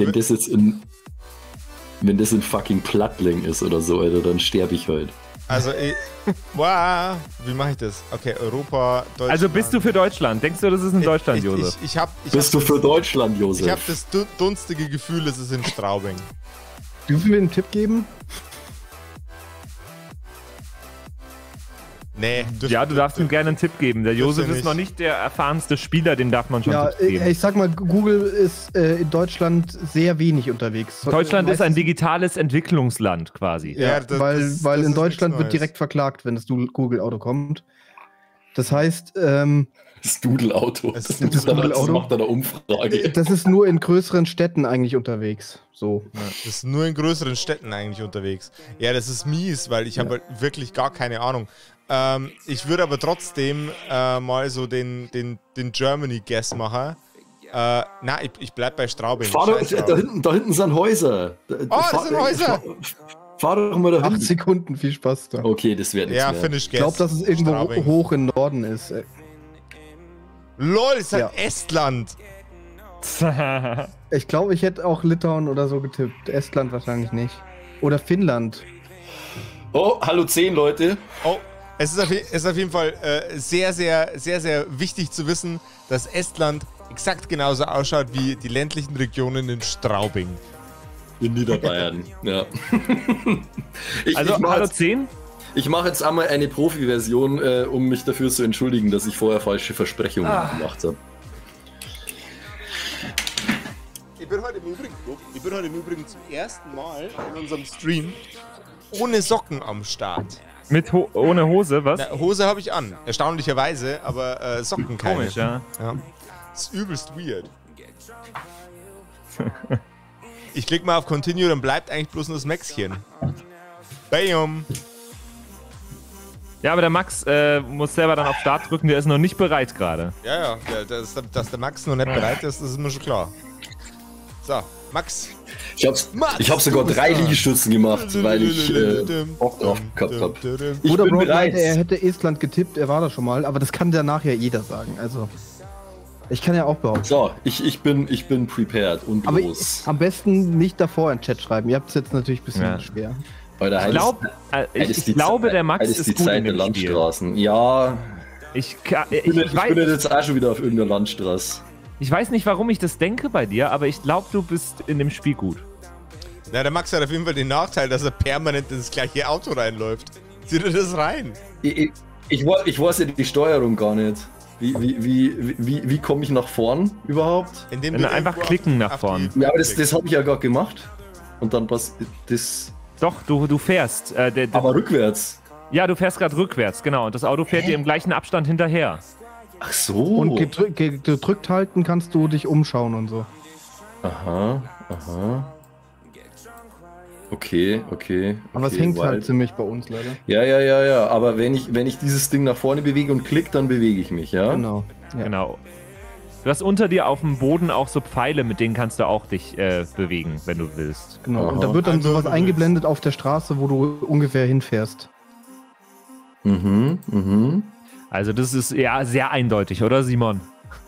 wenn das in fucking Plattling ist oder so, Alter, dann sterbe ich heute. Also, wow, wie mache ich das? Okay, Europa, Deutschland. Also bist du für Deutschland? Denkst du, das ist in Deutschland, Josef? Bist du für Deutschland, Josef? Ich habe das dunstige Gefühl, es ist in Straubing. Dürfen wir einen Tipp geben? Nee. Ja, du darfst ihm gerne einen Tipp geben. Der Josef ist noch nicht der erfahrenste Spieler, den darf man schon Tipps geben. Ich sag mal, Google ist in Deutschland sehr wenig unterwegs. Deutschland ist ein digitales Entwicklungsland quasi. Ja, weil in Deutschland wird direkt verklagt, wenn das Google-Auto kommt. Das heißt, das Doodle-Auto. Das macht eine Umfrage. Das ist nur in größeren Städten eigentlich unterwegs. So. Ja, das ist nur in größeren Städten eigentlich unterwegs. Ja, das ist mies, weil ich habe halt wirklich gar keine Ahnung. Ich würde aber trotzdem mal so den Germany-Guess machen. Ich bleib bei Straubing. Da hinten sind Häuser. Das sind Häuser! Fahr doch mal da hinten. 8 Sekunden, viel Spaß da. Okay, das wird nichts mehr. Finish Guess. Ich glaube, dass es irgendwo hoch im Norden ist. LOL, ist halt Estland! Ich glaube, ich hätte auch Litauen oder so getippt. Estland wahrscheinlich nicht. Oder Finnland. Oh, hallo 10 Leute. Oh. Es ist auf jeden Fall sehr, sehr, sehr, sehr wichtig zu wissen, dass Estland exakt genauso ausschaut wie die ländlichen Regionen in Straubing. In Niederbayern, ja. Hallo 10? Ich mache jetzt einmal eine Profi-Version, um mich dafür zu entschuldigen, dass ich vorher falsche Versprechungen gemacht habe. Ich bin heute im Übrigen zum ersten Mal in unserem Stream ohne Socken am Start. Ohne Hose, was? Na, Hose habe ich an, erstaunlicherweise, aber Socken keine. Komisch, ja. Das ist übelst weird. Ich klicke mal auf Continue, dann bleibt eigentlich bloß nur das Maxchen. Bam! Ja, aber der Max muss selber dann auf Start drücken, der ist noch nicht bereit gerade. Ja, dass der Max noch nicht bereit ist, das ist mir schon klar. So, Max. Ich hab sogar 3 Liegestützen gemacht, weil ich Bock drauf gehabt habe. Ich bin bereit. Er hätte Estland getippt, er war da schon mal, aber das kann danach ja jeder sagen. Also, ich kann ja auch behaupten. So, ich bin prepared und aber los. Am besten nicht davor in den Chat schreiben. Ihr habt es jetzt natürlich ein bisschen schwer. Ich glaube, der Max ist gut in dem Landstraßen. Ja. Ich bin jetzt auch schon wieder auf irgendeiner Landstraße. Ich weiß nicht, warum ich das denke bei dir, aber ich glaube, du bist in dem Spiel gut. Na, der Max hat auf jeden Fall den Nachteil, dass er permanent in das gleiche Auto reinläuft. Zieh dir das rein. Ich weiß ja die Steuerung gar nicht. Wie komme ich nach vorn überhaupt? Indem du einfach klicken nach vorn. Ja, aber das habe ich ja gerade gemacht. Und dann passt das... Doch, du fährst. Aber rückwärts. Ja, du fährst gerade rückwärts, genau. Und das Auto fährt dir im gleichen Abstand hinterher. Ach so. Und gedrückt halten kannst du dich umschauen und so. Aha. Okay. Aber es hängt halt ziemlich bei uns, leider. Ja. Aber wenn ich dieses Ding nach vorne bewege und klick, dann bewege ich mich, ja? Genau. Ja. Genau. Du hast unter dir auf dem Boden auch so Pfeile, mit denen kannst du auch dich bewegen, wenn du willst. Genau. Aha. Und da wird dann sowas eingeblendet auf der Straße, wo du ungefähr hinfährst. Also das ist ja sehr eindeutig, oder Simon?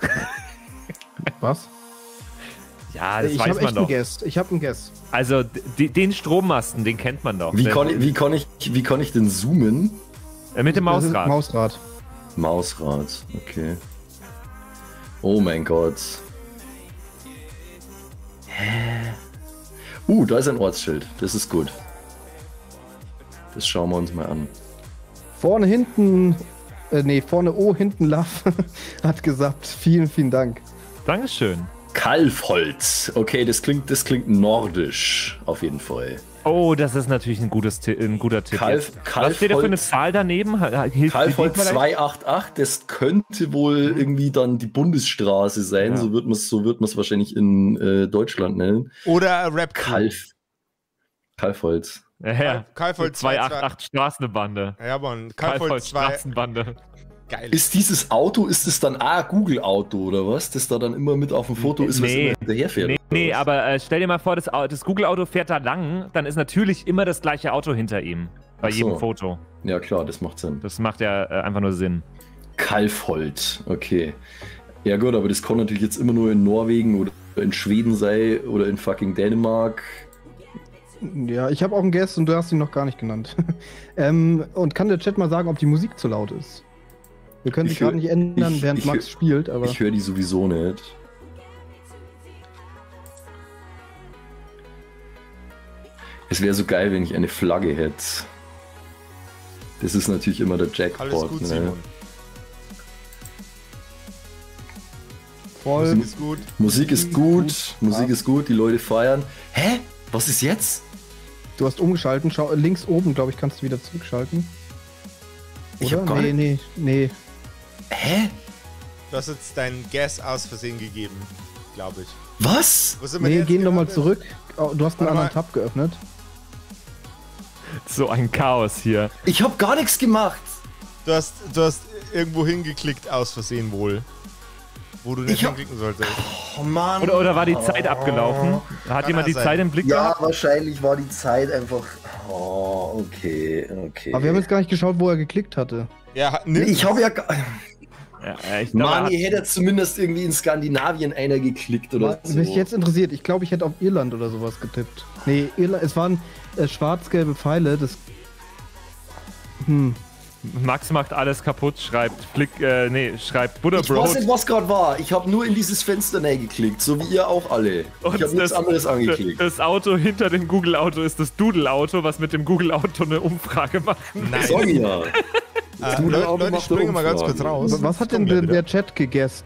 Was? Ja, das Ich weiß habe man echt doch. Ich habe einen Guess. Also den Strommasten, den kennt man doch. Wie kann ich denn zoomen? Mit dem Das ist Mausrad. Mausrad, okay. Oh mein Gott. Da ist ein Ortsschild. Das ist gut. Das schauen wir uns mal an. Vorne, hinten, vorne hinten Love hat gesagt, vielen Dank. Dankeschön. Kalfholz. Okay, das klingt nordisch, auf jeden Fall. Oh, das ist natürlich ein guter Tipp. Was steht da für eine Zahl daneben? Kalfholz 288, das könnte wohl irgendwie dann die Bundesstraße sein, so wird man es wahrscheinlich in Deutschland nennen. Oder Rap. Kalfholz. Ja, Kalfholz 288 Straßenbande. Ja, Mann. Kalfholz 2. Straßenbande. Geil. Ist dieses Auto, ist es dann Google-Auto oder was? Das da dann immer mit auf dem Foto ist, was immer hinterherfährt? Nee, aber stell dir mal vor, das Google-Auto fährt da lang, dann ist natürlich immer das gleiche Auto hinter ihm. Bei jedem Foto. Ja klar, das macht Sinn. Das macht ja einfach nur Sinn. Kalfholz, okay. Ja gut, aber das kann natürlich jetzt immer nur in Norwegen oder in Schweden sein oder in fucking Dänemark. Ja, ich habe auch einen Guess und du hast ihn noch gar nicht genannt. Und kann der Chat mal sagen, ob die Musik zu laut ist? Wir können sich gerade nicht ändern, während Max spielt, aber... Ich höre die sowieso nicht. Es wäre so geil, wenn ich eine Flagge hätte. Das ist natürlich immer der Jackpot. Alles gut, ne? Simon. Voll. Musik ist gut. Musik ist gut, die Leute feiern. Hä? Was ist jetzt? Du hast umgeschalten, schau, links oben, glaube ich, kannst du wieder zurückschalten. Oder? Ich hab gar nicht... Nee. Hä? Du hast jetzt deinen Guess aus Versehen gegeben, glaube ich. Was? Wo sind wir Nee, jetzt gehen nochmal gelandet? zurück. Oh, du hast einen Warte mal. anderen Tab geöffnet. So ein Chaos hier. Ich habe gar nichts gemacht. Du hast irgendwo hingeklickt aus Versehen wohl. Wo du nicht hinklicken solltest. Oh Mann. Oder war die Zeit abgelaufen? Hat jemand die sein. Zeit im Blick Ja, gehabt? wahrscheinlich war die Zeit einfach... Oh, okay. Aber wir haben jetzt gar nicht geschaut, wo er geklickt hatte. Ja, Ich habe ja... Ja, ich glaube, Mann, ihr hättet zumindest irgendwie in Skandinavien einer geklickt oder so. Mich jetzt interessiert, ich glaube, ich hätte auf Irland oder sowas getippt. Nee, Irland, es waren schwarz-gelbe Pfeile, das... Max macht alles kaputt, schreibt Ich Butterbrot. weiß nicht, was gerade war. Ich habe nur in dieses Fenster geklickt, so wie ihr auch alle. Und Ich habe nichts anderes angeklickt. Das Auto hinter dem Google-Auto ist das Doodle-Auto, was mit dem Google-Auto eine Umfrage macht. Nein. Sag ich ja. Leute, springen mal ganz kurz raus. Was hat denn der Chat gegessen?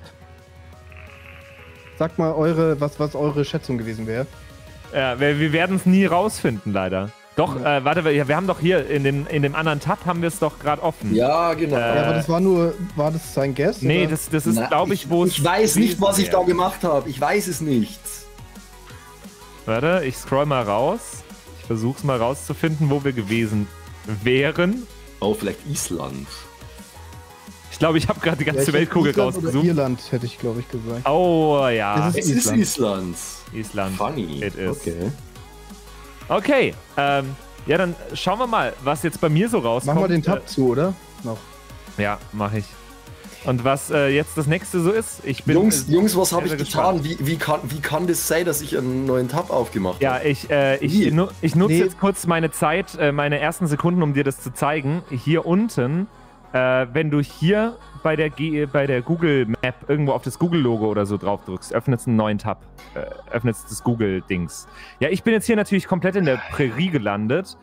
Sagt mal was eure Schätzung gewesen wäre. Ja, wir werden es nie rausfinden, leider. Doch, warte, wir haben doch hier in dem anderen Tab haben wir es doch gerade offen. Ja, genau. Ja, aber das war das sein Guess? Nee, oder? das ist, glaube ich, wo es... Ich weiß nicht, was ich da wäre. gemacht habe. Ich weiß es nicht. Warte, ich scroll mal raus. Ich versuch's mal rauszufinden, wo wir gewesen wären. Oh, vielleicht Island. Ich glaube, ich habe gerade die ganze ich hätte Weltkugel Island oder rausgesucht. Irland, hätte ich, glaube ich, gesagt. Oh, ja. Es Es ist Island. Island. Funny. It is. Okay. Okay, ja, dann schauen wir mal, was jetzt bei mir so rauskommt. Machen wir den Tab zu, oder? Noch. Ja, mache ich. Und was jetzt das nächste so ist, ich bin... Jungs, was habe ich sehr getan? gespannt. Wie kann das sein, dass ich einen neuen Tab aufgemacht Ja, habe? ich Wie? nutze Nee. jetzt kurz meine Zeit, meine ersten Sekunden, um dir das zu zeigen. Hier unten wenn du hier bei der Google Map irgendwo auf das Google-Logo oder so drauf drückst, öffnet es einen neuen Tab. Öffnet das Google-Dings. Ja, ich bin jetzt hier natürlich komplett in der Prärie gelandet.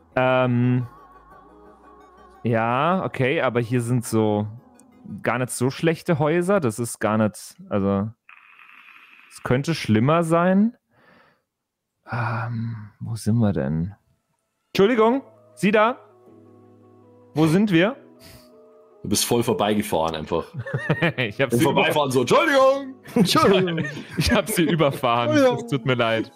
Ja, okay, aber hier sind so gar nicht so schlechte Häuser. Das ist gar nicht, also es könnte schlimmer sein. Wo sind wir denn? Entschuldigung, Sie da? Wo sind wir? Du bist voll vorbeigefahren einfach. Ich hab sie vorbeifahren so, Entschuldigung! Entschuldigung! Ich hab sie überfahren. Es tut mir leid.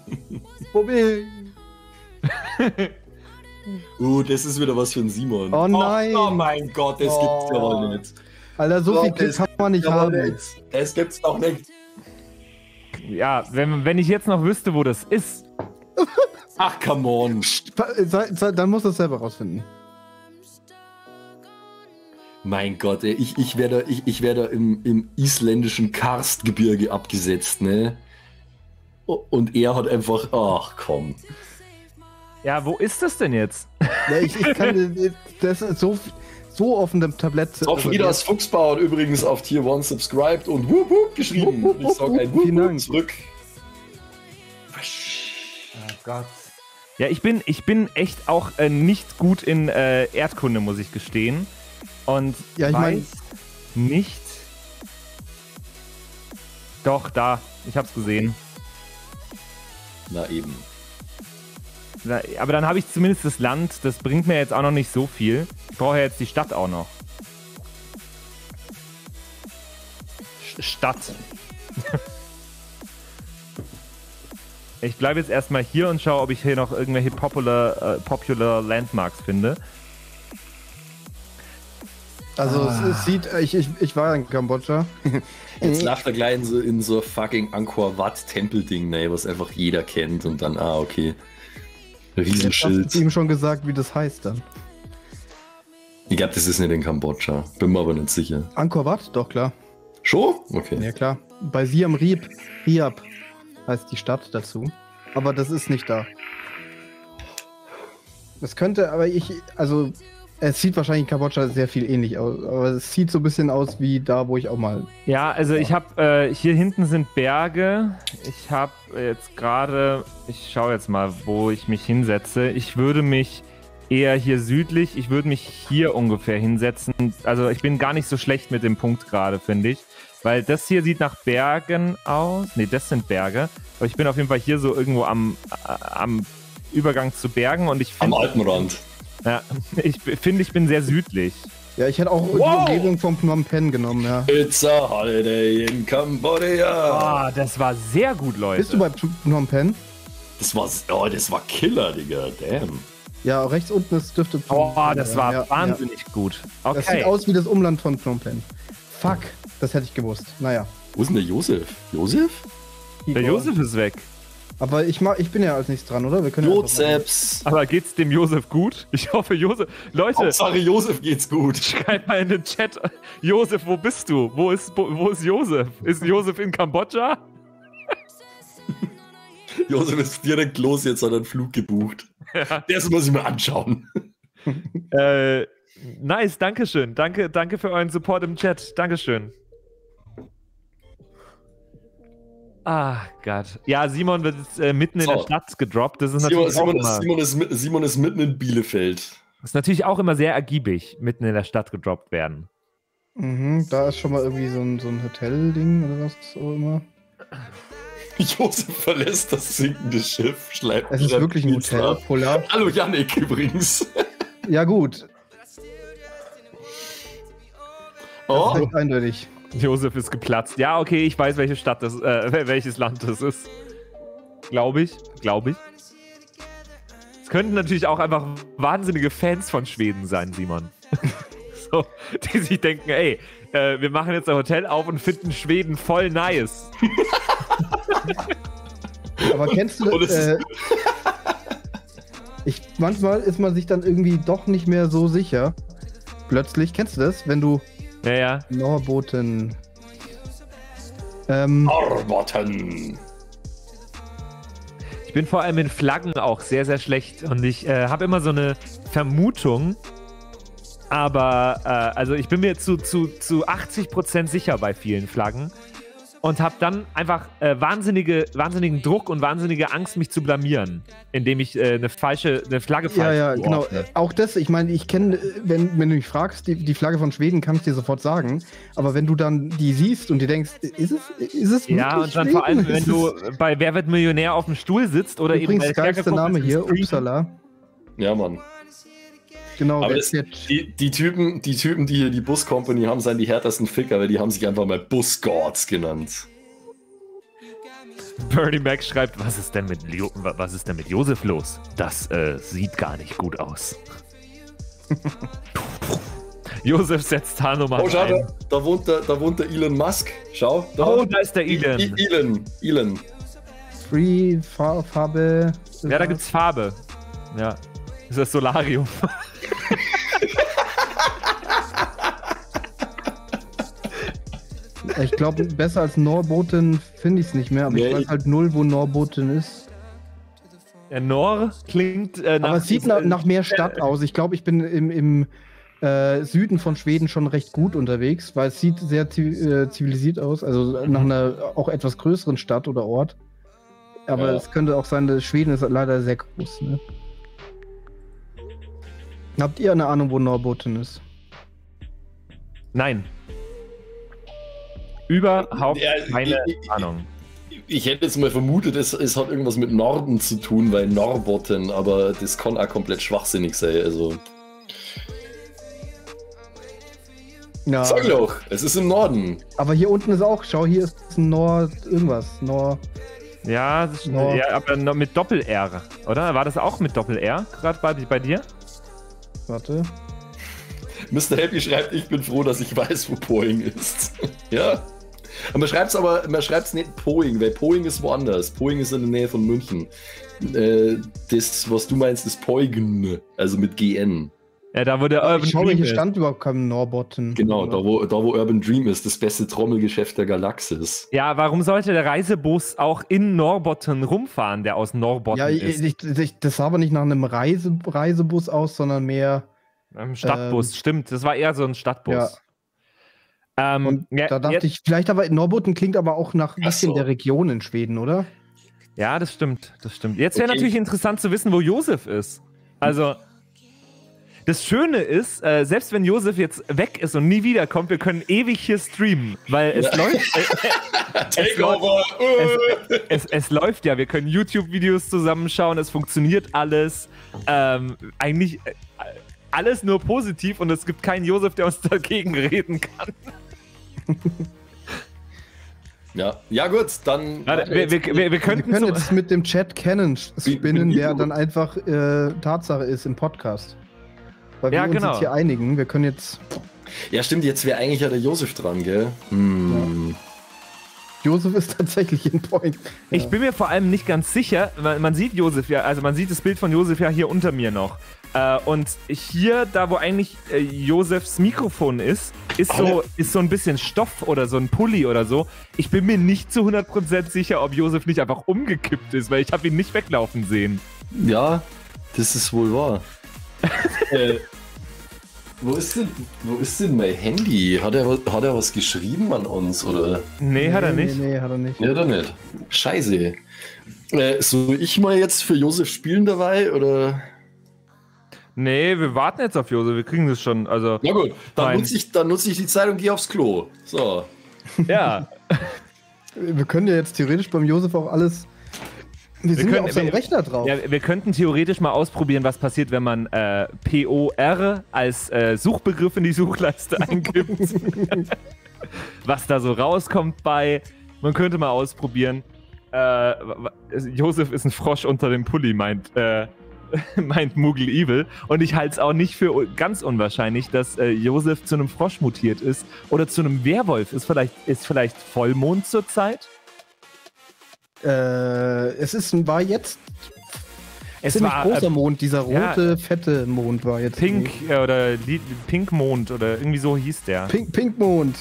Das ist wieder was für ein Simon. Oh nein! Oh mein Gott, das gibt's ja wohl nicht. Alter, so viel Glück kann man nicht haben. Das gibt's doch nicht. Ja, wenn ich jetzt noch wüsste, wo das ist. Ach, come on. Dann muss das selber rausfinden. Mein Gott, ey, ich werde im isländischen Karstgebirge abgesetzt, ne? Und er hat einfach, ach komm. Ja, wo ist das denn jetzt? Ja, ich kann, das ist so auf dem Tablett. Auf Fridas Fuchsbau und übrigens auf Tier 1 subscribed und wup wup geschrieben. Wup, wup, ich sag ein vielen Dank. zurück. Oh Gott. Ja, ich bin echt auch nicht gut in Erdkunde, muss ich gestehen. Und ja, ich weiß nicht. Doch, da. Ich hab's gesehen. Na eben. Aber dann habe ich zumindest das Land. Das bringt mir jetzt auch noch nicht so viel. Ich brauche ja jetzt die Stadt auch noch. Stadt. Ich bleibe jetzt erstmal hier und schaue, ob ich hier noch irgendwelche popular Landmarks finde. Also es sieht, ich war in Kambodscha. Jetzt lacht er gleich in so fucking Angkor Wat Tempelding, ne, was einfach jeder kennt und dann, okay. Riesenschild. Ich hab ihm schon gesagt, wie das heißt dann. Ich glaube, das ist nicht in Kambodscha. Bin mir aber nicht sicher. Angkor Wat? Doch, klar. Schon? Okay. Ja, klar. Bei Siam Reap heißt die Stadt dazu. Aber das ist nicht da. Das könnte, aber also es sieht wahrscheinlich in Kambodscha sehr viel ähnlich aus, aber es sieht so ein bisschen aus wie da, wo ich auch mal... Ja, also ich habe, hier hinten sind Berge. Ich habe jetzt gerade, ich schaue jetzt mal, wo ich mich hinsetze. Ich würde mich eher hier südlich, ich würde mich hier ungefähr hinsetzen. Also ich bin gar nicht so schlecht mit dem Punkt gerade, finde ich. Weil das hier sieht nach Bergen aus. Ne, das sind Berge. Aber ich bin auf jeden Fall hier so irgendwo am Übergang zu Bergen und ich finde... Am Alpenrand. Ja, ich finde, ich bin sehr südlich. Ja, ich hätte auch die Umgebung von Phnom Penh genommen, ja. It's a holiday in Cambodia. Oh, das war sehr gut, Leute. Bist du bei Phnom Penh? Das war Killer, Digga. Damn. Ja, rechts unten dürfte Phnom Penh. Das war wahnsinnig gut. Okay. Das sieht aus wie das Umland von Phnom Penh. Fuck, das hätte ich gewusst. Naja. Wo ist denn der Josef? Josef? Der Josef ist weg. Aber ich bin ja als nächstes dran, oder? Wir können Josefs. Aber geht's dem Josef gut? Ich hoffe, Josef... Leute... Hauptsache Josef geht's gut. Schreib mal in den Chat. Josef, wo bist du? Wo ist Josef? Ist Josef in Kambodscha? Josef ist direkt los, jetzt hat er einen Flug gebucht. Ja. Das muss ich mir anschauen. Nice, dankeschön. Danke für euren Support im Chat. Dankeschön. Ah, Gott. Ja, Simon wird jetzt mitten in der Stadt gedroppt. Das ist natürlich Simon ist mitten in Bielefeld. Das ist natürlich auch immer sehr ergiebig, mitten in der Stadt gedroppt werden. Mhm, da ist schon mal irgendwie so ein Hotel-Ding oder was auch immer. Josef verlässt das sinkende Schiff, schleift. Es ist wirklich ein Hotel, Polar. Hallo Yannick übrigens. Ja, gut. Oh. Das ist echt eindeutig. Josef ist geplatzt. Ja, okay, ich weiß, welche Stadt das, welches Land das ist. Glaube ich. Es könnten natürlich auch einfach wahnsinnige Fans von Schweden sein, Simon. So, die sich denken, ey, wir machen jetzt ein Hotel auf und finden Schweden voll nice. Aber kennst du das? Manchmal ist man sich dann irgendwie doch nicht mehr so sicher. Plötzlich, kennst du das? Wenn du Ja. Norbotten. Norbotten. Ich bin vor allem in Flaggen auch sehr, sehr schlecht. Und ich habe immer so eine Vermutung, Aber, also ich bin mir zu 80% sicher bei vielen Flaggen und habe dann einfach wahnsinnigen Druck und wahnsinnige Angst, mich zu blamieren, indem ich eine Flagge falsch Ja, genau. Auch das, ich meine, ich kenne, wenn du mich fragst, die Flagge von Schweden kann ich dir sofort sagen, aber wenn du dann die siehst und dir denkst, ist es ja, und dann Schweden? Vor allem, wenn du bei Wer wird Millionär auf dem Stuhl sitzt oder übrigens eben bei geilster Name hier, Uppsala. Ja, Mann. Genau, aber die Typen, die hier die Bus-Company haben, sind die härtesten Ficker, weil die haben sich einfach mal Bus-Gods genannt. Bernie Mac schreibt, was ist denn mit Josef los? Das sieht gar nicht gut aus. Josef setzt Tarnummer ein. Schau, da wohnt der Elon Musk. Schau. Da ist der Elon. Elon. Free Farbe. Ja, da gibt's Farbe. Ja. Das ist das Solarium. Ich glaube, besser als Norrbotten finde ich es nicht mehr, aber ich weiß halt null, wo Norrbotten ist. Ja, Nor klingt aber es sieht nach mehr Stadt aus. Ich glaube, ich bin im Süden von Schweden schon recht gut unterwegs, weil es sieht sehr zivilisiert aus, also nach einer auch etwas größeren Stadt oder Ort. Aber es könnte auch sein, dass Schweden ist leider sehr groß, ne? Habt ihr eine Ahnung, wo Norrbotten ist? Nein. Überhaupt keine Ahnung. Ich hätte jetzt mal vermutet, es hat irgendwas mit Norden zu tun, weil Norrbotten, aber das kann auch komplett schwachsinnig sein. Also. Ja. Sag doch, es ist im Norden. Aber hier unten ist auch, schau, hier ist irgendwas. Ja, aber mit Doppel-R, oder? War das auch mit Doppel-R gerade bei dir? Warte. Mr. Happy schreibt, ich bin froh, dass ich weiß, wo Poing ist. Ja. Aber man schreibt es nicht Poing, weil Poing ist woanders. Poing ist in der Nähe von München. Das, was du meinst, ist Poigen, also mit GN. Ja, da wo der Urban Dream ist. Hier stand überhaupt kein Norrbotten. Genau, da wo Urban Dream ist, das beste Trommelgeschäft der Galaxis. Ja, warum sollte der Reisebus auch in Norrbotten rumfahren, der aus Norrbotten ist? Das sah aber nicht nach einem Reisebus aus, sondern mehr... Stadtbus, stimmt. Das war eher so ein Stadtbus. Ja. Da dachte ich, vielleicht aber Norrbotten klingt aber auch nach ein bisschen der Region in Schweden, oder? Ja, das stimmt. Jetzt wäre natürlich interessant zu wissen, wo Josef ist. Also... Das Schöne ist, selbst wenn Josef jetzt weg ist und nie wiederkommt, wir können ewig hier streamen, weil es läuft. Es läuft ja, wir können YouTube-Videos zusammenschauen, es funktioniert alles. Eigentlich alles nur positiv und es gibt keinen Josef, der uns dagegen reden kann. Ja gut, dann... Wir können jetzt mit dem Chat Canon spinnen, der dann einfach Tatsache ist im Podcast. Weil wir uns jetzt hier einigen, wir können jetzt... Ja stimmt, jetzt wäre eigentlich ja der Josef dran, gell? Ja. Josef ist tatsächlich in Point. Ich bin mir vor allem nicht ganz sicher, man sieht Josef ja, also man sieht das Bild von Josef ja hier unter mir noch. Und hier, da wo eigentlich Josefs Mikrofon ist so ein bisschen Stoff oder so ein Pulli oder so. Ich bin mir nicht zu 100% sicher, ob Josef nicht einfach umgekippt ist, weil ich habe ihn nicht weglaufen sehen. Ja, das ist wohl wahr. Wo ist denn mein Handy? Hat er was geschrieben an uns, oder? Nee, hat er nicht. Nee, hat er nicht. Ja, dann nicht. Scheiße. Soll ich mal jetzt für Josef spielen dabei, oder? Nee, wir warten jetzt auf Josef, wir kriegen das schon. Also, na gut, dann nutze ich die Zeit und gehe aufs Klo. So. Ja. Wir können ja jetzt theoretisch beim Josef auch alles... Wir sind ja auf seinem Rechner drauf. Ja, wir könnten theoretisch mal ausprobieren, was passiert, wenn man POR als Suchbegriff in die Suchleiste eingibt. Was da so rauskommt bei. Man könnte mal ausprobieren. Josef ist ein Frosch unter dem Pulli, meint Moogle Evil. Und ich halte es auch nicht für ganz unwahrscheinlich, dass Josef zu einem Frosch mutiert ist oder zu einem Werwolf. Ist vielleicht Vollmond zurzeit? War jetzt ziemlich großer Mond, dieser rote, fette Mond war jetzt. Pink oder Pinkmond oder irgendwie so hieß der. Pinkmond.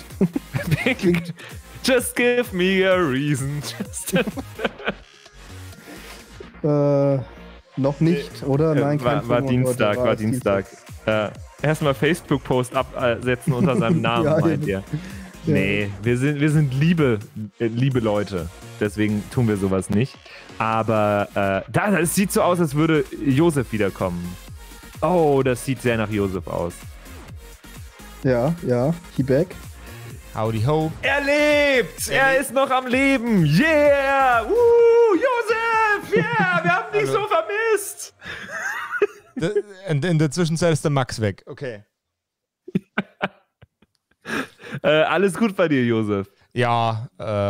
Just give me a reason. Noch nicht, oder? Nein, war Dienstag. Erstmal Facebook-Post absetzen unter seinem Namen, Ja, meint ihr? Nee, wir sind liebe Leute. Deswegen tun wir sowas nicht. Aber es sieht so aus, als würde Josef wiederkommen. Oh, das sieht sehr nach Josef aus. Ja, he back. Howdy ho. Er lebt! Er ist noch am Leben! Yeah! Josef! Yeah! Wir haben dich so vermisst! In der Zwischenzeit ist der Max weg. Okay. Alles gut bei dir, Josef? Ja,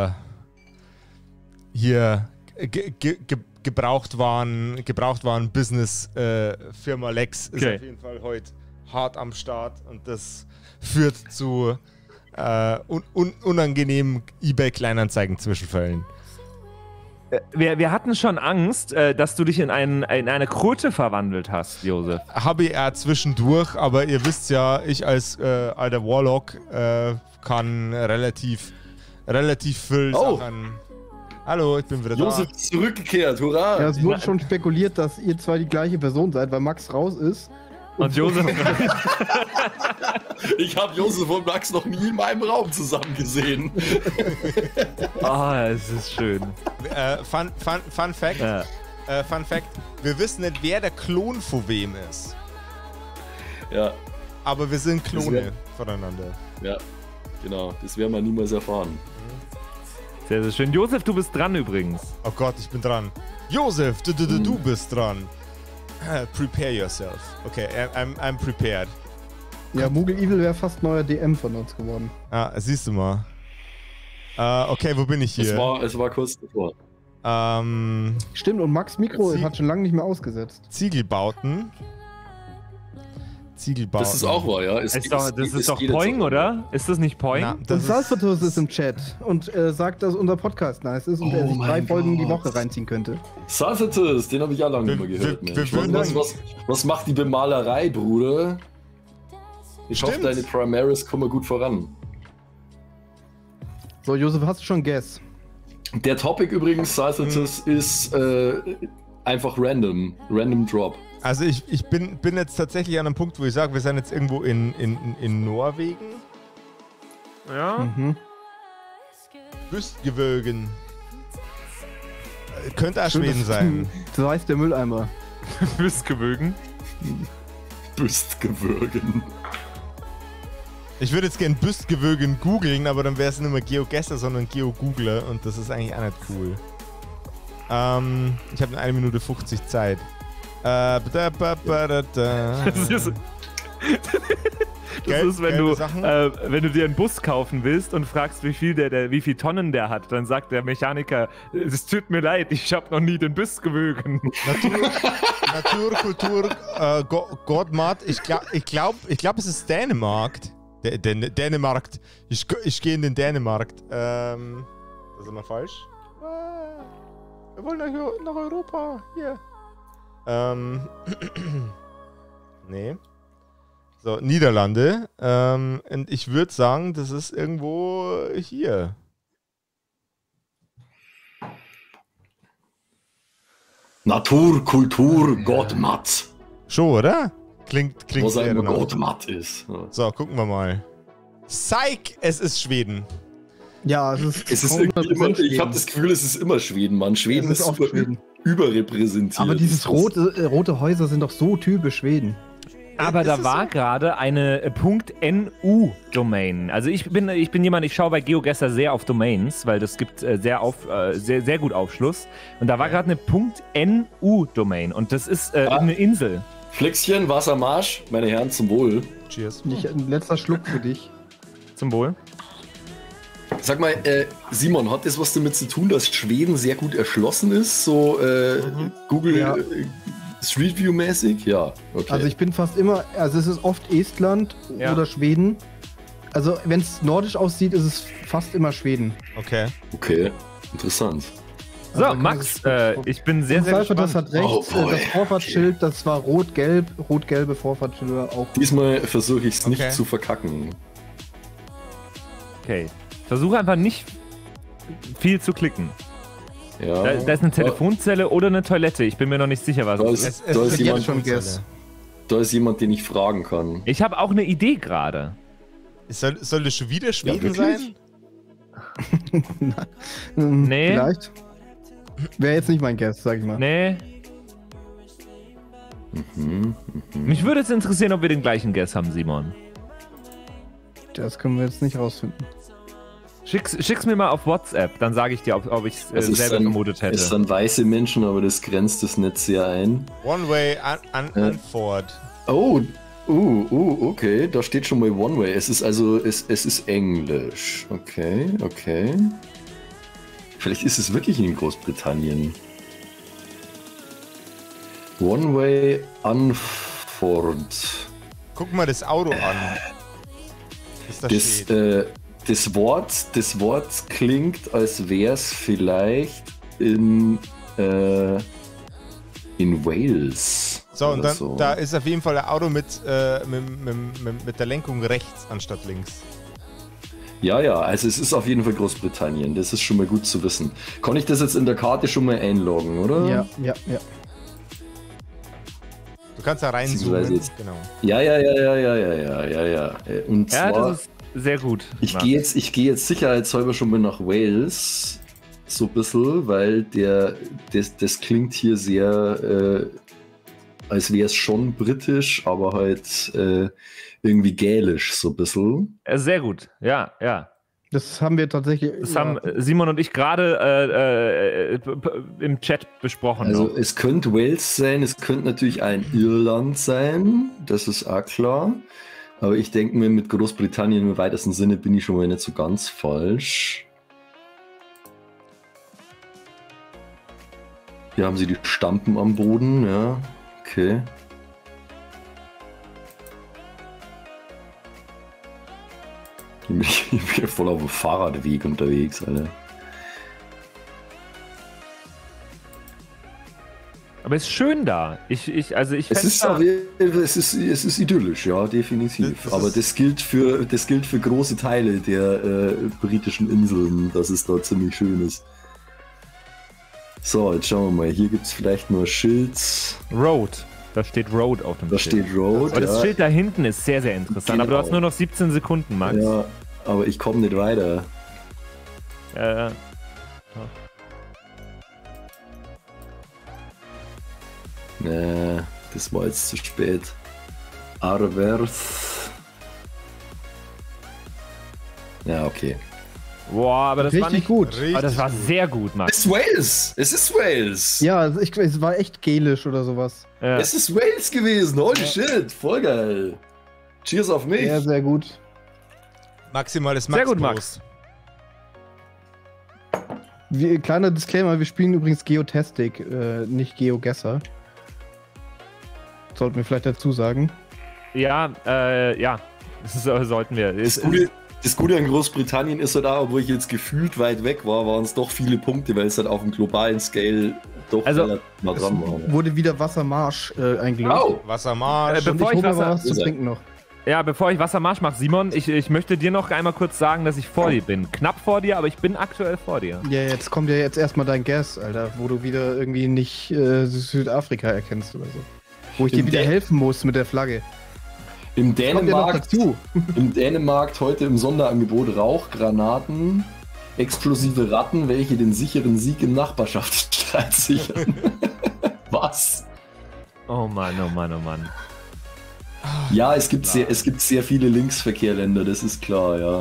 hier Gebrauchtwaren Business Firma Lex ist auf jeden Fall heute hart am Start und das führt zu unangenehmen eBay-Kleinanzeigen Zwischenfällen. Wir hatten schon Angst, dass du dich in eine Kröte verwandelt hast, Josef. Habe ich eher zwischendurch, aber ihr wisst ja, ich als alter Warlock kann relativ viel Sachen... Hallo, ich bin wieder Josef ist zurückgekehrt, hurra! Ja, es wurde schon spekuliert, dass ihr zwei die gleiche Person seid, weil Max raus ist. Und Josef... Ich habe Josef und Max noch nie in meinem Raum zusammen gesehen. Es ist schön. Fun Fact. Fun Fact. Wir wissen nicht, wer der Klon von wem ist. Ja. Aber wir sind Klone voneinander. Ja, genau. Das werden wir niemals erfahren. Sehr, sehr schön. Josef, du bist dran übrigens. Oh Gott, ich bin dran. Josef, du bist dran. Prepare yourself. Okay, I'm prepared. Ja, Moogle Evil wäre fast neuer DM von uns geworden. Ah, siehst du mal. Okay, wo bin ich hier? Es war kurz davor. Stimmt, und Max Mikro hat schon lange nicht mehr ausgesetzt. Ziegelbauten. Das ist auch wahr, ja. Das ist doch Poing, oder? Ist das nicht Poing? Und Salvatus ist im Chat und sagt, dass unser Podcast nice ist und er sich 3 Folgen die Woche reinziehen könnte. Salvatus, den habe ich ja lange nicht mehr gehört. Was macht die Bemalerei, Bruder? Ich hoffe, deine Primaris kommen gut voran. So, Josef, hast du schon Guess? Der Topic übrigens, Salvatus, ist einfach random Drop. Also ich bin jetzt tatsächlich an einem Punkt, wo ich sage, wir sind jetzt irgendwo in Norwegen. Ja. Büstgewölgen. Könnte auch Schweden sein. So heißt der Mülleimer. Büstgewölgen. Büstgewölgen. Ich würde jetzt gerne Büstgewölgen googeln, aber dann wäre es nicht mehr GeoGuessr, sondern GeoGoogler und das ist eigentlich auch nicht cool. Ich habe 1 Minute 50 Zeit. Das ist, wenn du dir einen Bus kaufen willst und fragst, wie viel Tonnen der hat, dann sagt der Mechaniker, es tut mir leid, ich habe noch nie den Bus gewogen. Natur, Kultur, Gottmat, ich glaube, es ist Dänemark. Dänemark. Ich gehe in den Dänemark. Das ist immer falsch. Wir wollen nach Europa. Hier. Nee. So, Niederlande. Und ich würde sagen, das ist irgendwo hier. Natur, Kultur, Gottmat. Schon, oder? Klingt was ein Gottmat ist. Ja. So, gucken wir mal. Psych, es ist Schweden. Ja, es ist irgendwie immer, ich habe das Gefühl, es ist immer Schweden, Mann. Schweden ist super überrepräsentiert. Aber dieses rote Häuser sind doch so typisch Schweden. Aber da war gerade eine .nu-Domain. Also ich bin jemand, ich schaue bei GeoGuessr sehr auf Domains, weil das gibt sehr gut Aufschluss. Und da war gerade eine .nu-Domain und das ist eine Insel. Flexchen, Wassermarsch, meine Herren, zum Wohl. Cheers. Ein letzter Schluck für dich. Zum Wohl. Sag mal, Simon, hat das was damit zu tun, dass Schweden sehr gut erschlossen ist? So Google Street View mäßig? Ja, okay. Also ich bin fast immer, also es ist oft Estland oder Schweden. Also wenn es nordisch aussieht, ist es fast immer Schweden. Okay. Okay, interessant. So, also Max, ich bin sehr gespannt. Das hat recht, das Vorfahrtsschild, das war rot-gelb, rot-gelbe Vorfahrtsschilder auch. Diesmal versuche ich es nicht zu verkacken. Okay. Versuche einfach nicht viel zu klicken. Ja. Da ist eine Telefonzelle oder eine Toilette. Ich bin mir noch nicht sicher, was es ist. Da ist jemand schon Guess. Da ist jemand, den ich fragen kann. Ich habe auch eine Idee gerade. Soll das schon wieder Schweden sein? Nee. Vielleicht. Wäre jetzt nicht mein Guess, sag ich mal. Nee. Mich würde es interessieren, ob wir den gleichen Guess haben, Simon. Das können wir jetzt nicht rausfinden. Schick's mir mal auf WhatsApp, dann sage ich dir, ob ich es selber vermutet hätte. Es sind weiße Menschen, aber das grenzt das nicht sehr ein. One way unford. Oh, okay, da steht schon mal One Way. Es ist also, es ist Englisch. Okay. Vielleicht ist es wirklich in Großbritannien. One Way unford. Guck mal das Auto an. Das Wort klingt, als wäre es vielleicht in Wales. So, und dann so. da ist auf jeden Fall ein Auto mit der Lenkung rechts anstatt links. Ja, also es ist auf jeden Fall Großbritannien. Das ist schon mal gut zu wissen. Kann ich das jetzt in der Karte schon mal einloggen, oder? Ja. Du kannst da reinzoomen. Genau. Ja. Und Ja, zwar, das ist sehr gut. ich gehe jetzt sicherheitshalber schon mal nach Wales. So ein bisschen, weil das klingt hier sehr, als wäre es schon britisch, aber halt irgendwie gälisch so ein bisschen. Sehr gut, ja. Das haben wir tatsächlich. Das haben Simon und ich gerade im Chat besprochen. Also noch. es könnte Wales sein, es könnte natürlich ein Irland sein, das ist auch klar. Aber ich denke mir, mit Großbritannien im weitesten Sinne bin ich schon mal nicht so ganz falsch. Hier haben sie die Stampen am Boden, ja. Okay. Ich bin hier voll auf dem Fahrradweg unterwegs, Alter. Aber es ist schön da. Ich Es ist idyllisch, ja, definitiv. Aber das gilt für große Teile der britischen Inseln, dass es da ziemlich schön ist. So, jetzt schauen wir mal. Hier gibt es vielleicht nur Schild. Road. Da steht Road auf dem Schild. Da steht Road. Aber das Schild da hinten ist sehr, sehr interessant. Genau. Aber du hast nur noch 17 Sekunden, Max. Ja, aber ich komme nicht weiter. Nee, das war jetzt zu spät. Arwerth. Ja, okay. Boah, aber das war nicht gut. Aber das war sehr gut, Max. Es ist Wales! Es ist Wales! Ja, es war echt gälisch oder sowas. Ja. Es ist Wales gewesen! Holy shit! Voll geil! Cheers auf mich! Ja, sehr gut. Maximales Max. Sehr gut, Max. Kleiner Disclaimer, wir spielen übrigens Geotastic, nicht GeoGuessr. Sollten wir vielleicht dazu sagen. Ja, das sollten wir. Das Gute an Großbritannien ist halt auch, obwohl ich jetzt gefühlt weit weg war, waren es doch viele Punkte, weil es halt auf dem globalen Scale doch relativ nah dran war. Wurde wieder Wassermarsch eingelöst. Oh! Wassermarsch. Bevor ich ich hole mal was zu trinken noch. Ja, bevor ich Wassermarsch mache, Simon, ich möchte dir noch einmal kurz sagen, dass ich vor dir bin. Knapp vor dir, aber ich bin aktuell vor dir. Ja, jetzt kommt ja jetzt erstmal dein Guess, Alter, wo du wieder irgendwie nicht Südafrika erkennst oder so. Wo ich dir wieder helfen muss mit der Flagge. Im Kommt ja noch Dänemark, dazu. im Dänemark heute im Sonderangebot Rauchgranaten, explosive Ratten, welche den sicheren Sieg im Nachbarschaftsstreit sichern. Was? Oh Mann, oh Mann, oh Mann. Ja, es gibt sehr viele Linksverkehrländer, das ist klar, ja.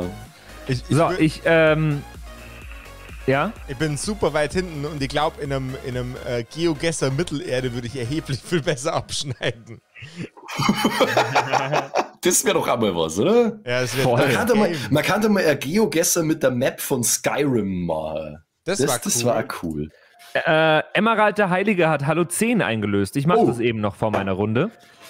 Ja? Ich bin super weit hinten und ich glaube, in einem GeoGuessr Mittelerde würde ich erheblich viel besser abschneiden. Das wäre doch einmal was, oder? Ja, das wäre Man kann doch mal ein GeoGuessr mit der Map von Skyrim machen. Das war cool. Emerald der Heilige hat Hallo 10 eingelöst. Ich mache das eben noch vor meiner Runde.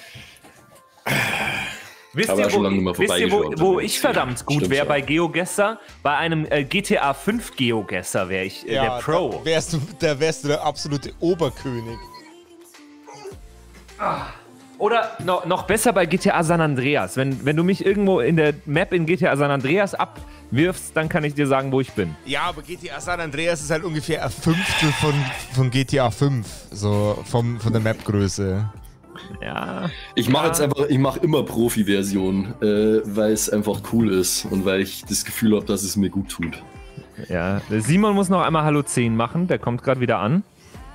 Wisst ihr, wo ich verdammt gut wäre bei GeoGuessr? Bei einem GTA 5 GeoGuessr wäre ich der Pro. Da wärst du der absolute Oberkönig. Oder noch besser bei GTA San Andreas. Wenn du mich irgendwo in der Map in GTA San Andreas abwirfst, dann kann ich dir sagen, wo ich bin. Ja, aber GTA San Andreas ist halt ungefähr ein Fünftel von GTA 5, so von der Map-Größe. Ja. Ich mache immer Profi-Version, weil es einfach cool ist und weil ich das Gefühl habe, dass es mir gut tut. Ja, Simon muss noch einmal Hallo 10 machen, der kommt gerade wieder an.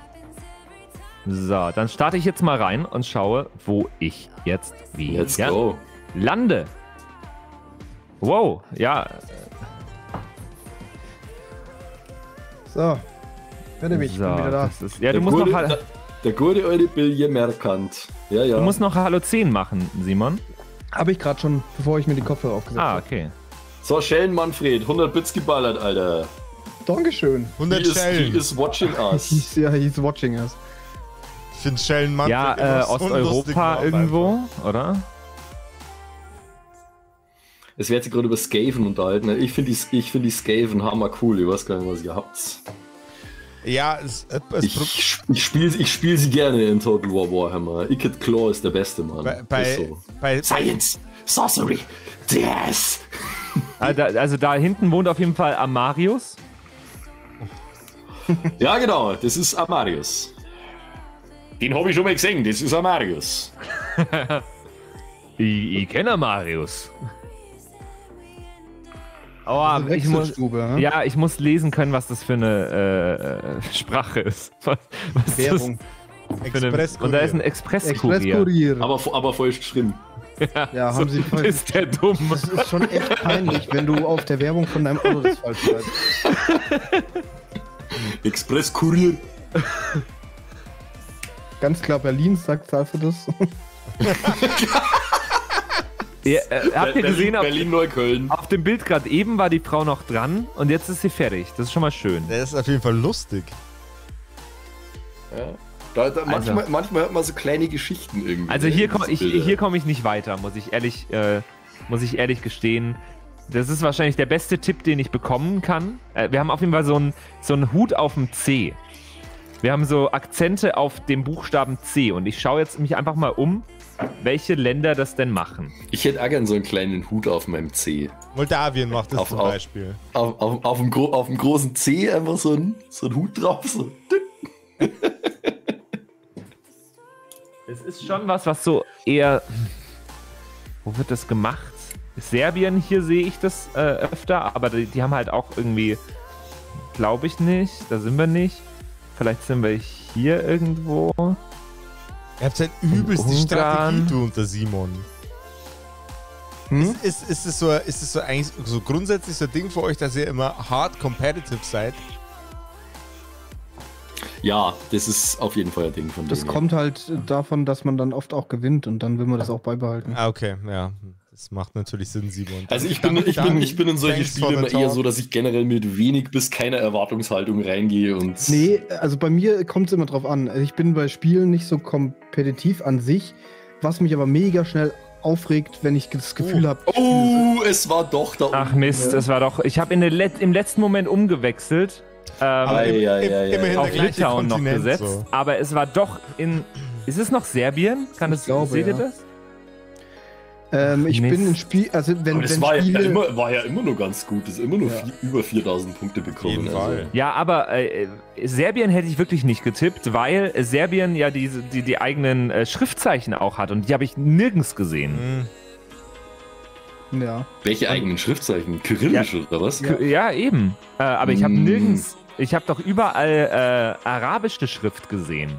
So, dann starte ich jetzt mal rein und schaue, wo ich jetzt Let's go. lande. Wow, ja. So, ich bin wieder da. Ja, du musst noch der gute alte Billier Merkant. Ja, ja. Du musst noch Hallo 10 machen, Simon. Habe ich gerade schon, bevor ich mir die Kopfhörer aufgesetzt habe. Ah, okay. So, Schellen Manfred, 100 Bits geballert, Alter. Dankeschön. 100 Schellen. He is watching us. He's watching us. Ich finde Schellen Manfred ja, Osteuropa irgendwo, oder? Es wird sich gerade über Skaven unterhalten. Ich finde die Skaven hammer cool. Ich weiß gar nicht, was ihr habt. Ja, ich spiel sie gerne in Total War Warhammer. Iked Claw ist der beste, Mann. Bei Science, Sorcery, DS. Also da hinten wohnt auf jeden Fall Amarius. Ja, genau, das ist Amarius. Den habe ich schon mal gesehen, das ist Amarius. Ich kenne Amarius. Aber ich muss lesen können, was das für eine Sprache ist. Was Währung. Und da ist ein Expresskurier. Aber falsch geschrieben. Ja, haben sie falsch. Ist der dumm. Das ist schon echt peinlich, wenn du auf der Werbung von deinem Auto das falsch schreibst. Expresskurier. Ganz klar, Berlin sagt dafür das. Habt ihr gesehen, Berlin-Neukölln. Auf dem Bild gerade eben war die Frau noch dran und jetzt ist sie fertig. Das ist schon mal schön. Der ist auf jeden Fall lustig. Ja. Manchmal hört man so kleine Geschichten irgendwie. Also hier komme ich nicht weiter, muss ich ehrlich gestehen. Das ist wahrscheinlich der beste Tipp, den ich bekommen kann. Wir haben auf jeden Fall so einen Hut auf dem C. Wir haben so Akzente auf dem Buchstaben C und ich schaue jetzt mich einfach mal um, welche Länder das denn machen. Ich hätte auch gerne so einen kleinen Hut auf meinem C. Moldawien macht das zum Beispiel. Auf dem großen C einfach so ein Hut drauf. So. Es ist schon was so eher... Wo wird das gemacht? Serbien, hier sehe ich das öfter, aber die haben halt auch irgendwie... Glaube ich nicht, da sind wir nicht. Vielleicht sind wir hier irgendwo. Ihr habt halt übelst die Strategie, du unter Simon. Ist es so eigentlich so grundsätzlich so ein Ding für euch, dass ihr immer hard competitive seid? Ja, das ist auf jeden Fall ein Ding von denen. Das kommt halt davon, dass man dann oft auch gewinnt und dann will man das auch beibehalten. Ah, okay, ja. Das macht natürlich Sinn, Simon. Also ich bin in solche Spiele immer eher so, dass ich generell mit wenig bis keiner Erwartungshaltung reingehe und... Nee, also bei mir kommt es immer drauf an. Also ich bin bei Spielen nicht so kompetitiv an sich, was mich aber mega schnell aufregt, wenn ich das Gefühl habe... Oh, es war doch da oben. Ach Mist, es war doch... Ich habe im letzten Moment umgewechselt. Immerhin auf Litauen noch gesetzt. So. Aber es war doch in... Ist es noch Serbien? Seht ihr das? Ich bin im Spiel, also wenn Spiele... war ja immer nur ganz gut, das ist immer nur über 4000 Punkte bekommen. Also. Ja, aber Serbien hätte ich wirklich nicht getippt, weil Serbien ja die eigenen Schriftzeichen auch hat und die habe ich nirgends gesehen. Ja. Welche eigenen Schriftzeichen? Kyrillische oder was? Ja, eben. Aber ich habe nirgends, ich habe doch überall arabische Schrift gesehen.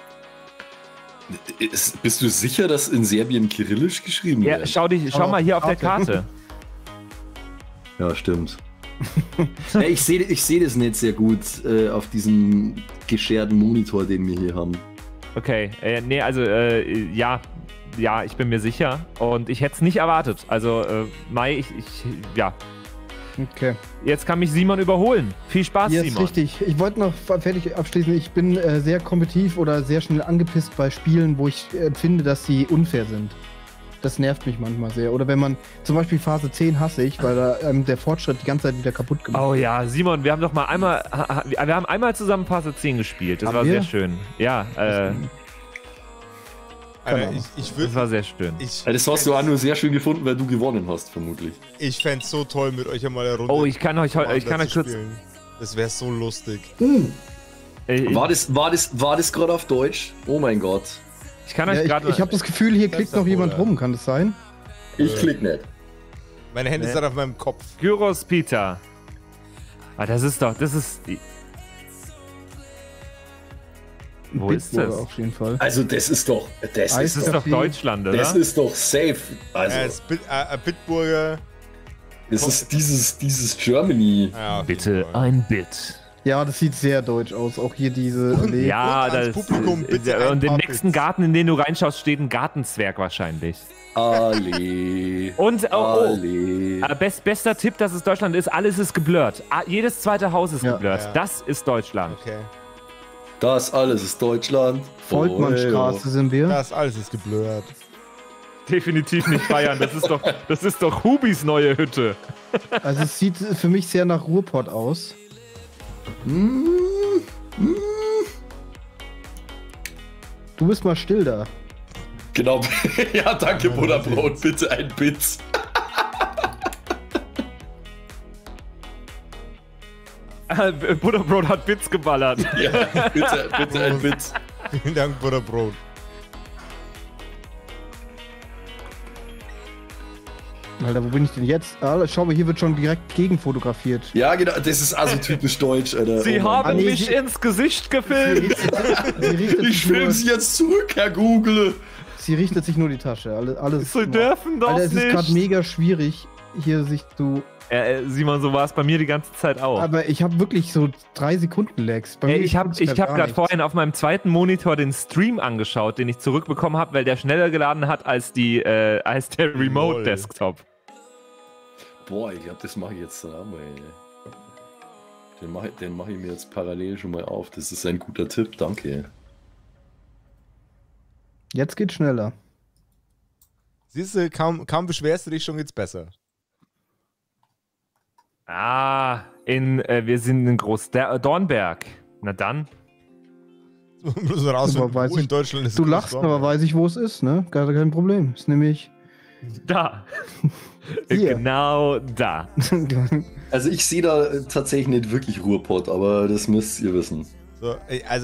Bist du sicher, dass in Serbien Kyrillisch geschrieben wird? Ja, schau mal hier auf der Karte. Ja, stimmt. Ich seh das nicht sehr gut auf diesem gescherten Monitor, den wir hier haben. Okay, nee, also ja, ich bin mir sicher und ich hätte es nicht erwartet. Also Mai, ja. Okay. Jetzt kann mich Simon überholen. Viel Spaß, Simon. Simon. Ja, ist richtig. Ich wollte noch fertig abschließen. Ich bin sehr kompetitiv oder sehr schnell angepisst bei Spielen, wo ich finde, dass sie unfair sind. Das nervt mich manchmal sehr. Oder wenn man, zum Beispiel Phase 10 hasse ich, weil da der Fortschritt die ganze Zeit wieder kaputt gemacht wird. Oh ja, Simon, wir haben doch mal einmal, zusammen Phase 10 gespielt. Das war sehr schön. Ja, Alter, das war sehr schön. Das hast du auch nur sehr schön gefunden, weil du gewonnen hast, vermutlich. Ich fänd's so toll, mit euch einmal eine Runde. Oh, ich kann euch kurz. Spielen. Das wäre so lustig. War das gerade auf Deutsch? Oh mein Gott. Ich kann euch gerade. Ich habe das Gefühl, hier klickt noch jemand rum, kann das sein? Ich klick nicht. Meine Hände sind auf meinem Kopf. Gyros Peter. Ah, das ist. Wo ist das? Auf jeden Fall. Also das ist doch Deutschland, oder? Das ist doch safe. Also Bitburger. das ist dieses Germany. Ja, Bitte ein Bit. Ja, das sieht sehr deutsch aus. Auch hier diese Allee. Ja, und ans Publikum bitte und im paar nächsten Bits. Garten, in den du reinschaust, steht ein Gartenzwerg wahrscheinlich. Ali. Und Ali. bester Tipp, dass es Deutschland ist, alles ist geblurrt. Jedes zweite Haus ist geblurrt. Ja. Das ist Deutschland. Okay. Das alles ist Deutschland. Volkmannstraße sind wir. Das alles ist geblurrt. Definitiv nicht Bayern. Das ist doch Hubis neue Hütte. Also es sieht für mich sehr nach Ruhrpott aus. Du bist mal still da. Genau. Ja, danke, Butterbrot. Bitte ein Bit. Butterbrot hat Bits geballert. Ja, bitte ein Bit. Vielen Dank, Butterbrot. Alter, wo bin ich denn jetzt? Ah, schau mal, hier wird schon direkt gegenfotografiert. Ja, genau. Das ist also typisch deutsch, Alter. Sie Oh Mann. haben nee, mich ins Gesicht gefilmt. Ich filme sie jetzt zurück, Herr Google. Sie richtet sich nur die Tasche. Alles Sie dürfen doch Alter, es ist gerade nicht. mega schwierig, hier sich zu... Simon, so war es bei mir die ganze Zeit auch. Aber ich habe wirklich so 3 Sekunden Lags. Bei mir Ich hab funktioniert gar gerade nichts. vorhin auf meinem zweiten Monitor den Stream angeschaut, den ich zurückbekommen habe, weil der schneller geladen hat als der Remote Desktop. Boah, ich glaube, das mache ich jetzt dann auch mal. Den mach ich mir jetzt parallel schon mal auf. Das ist ein guter Tipp, danke. Jetzt geht's schneller. Siehst du, kaum beschwerst du dich, schon geht's besser. Wir sind in Dornberg. Na dann. Bloß rausfinden, weiß wo in Deutschland ist Du es lachst, Dornberg. aber weiß ich, wo es ist, ne? Gar kein Problem. Ist nämlich... Da. Hier. Genau da. Also ich sehe da tatsächlich nicht wirklich Ruhrpott, aber das müsst ihr wissen. So, also,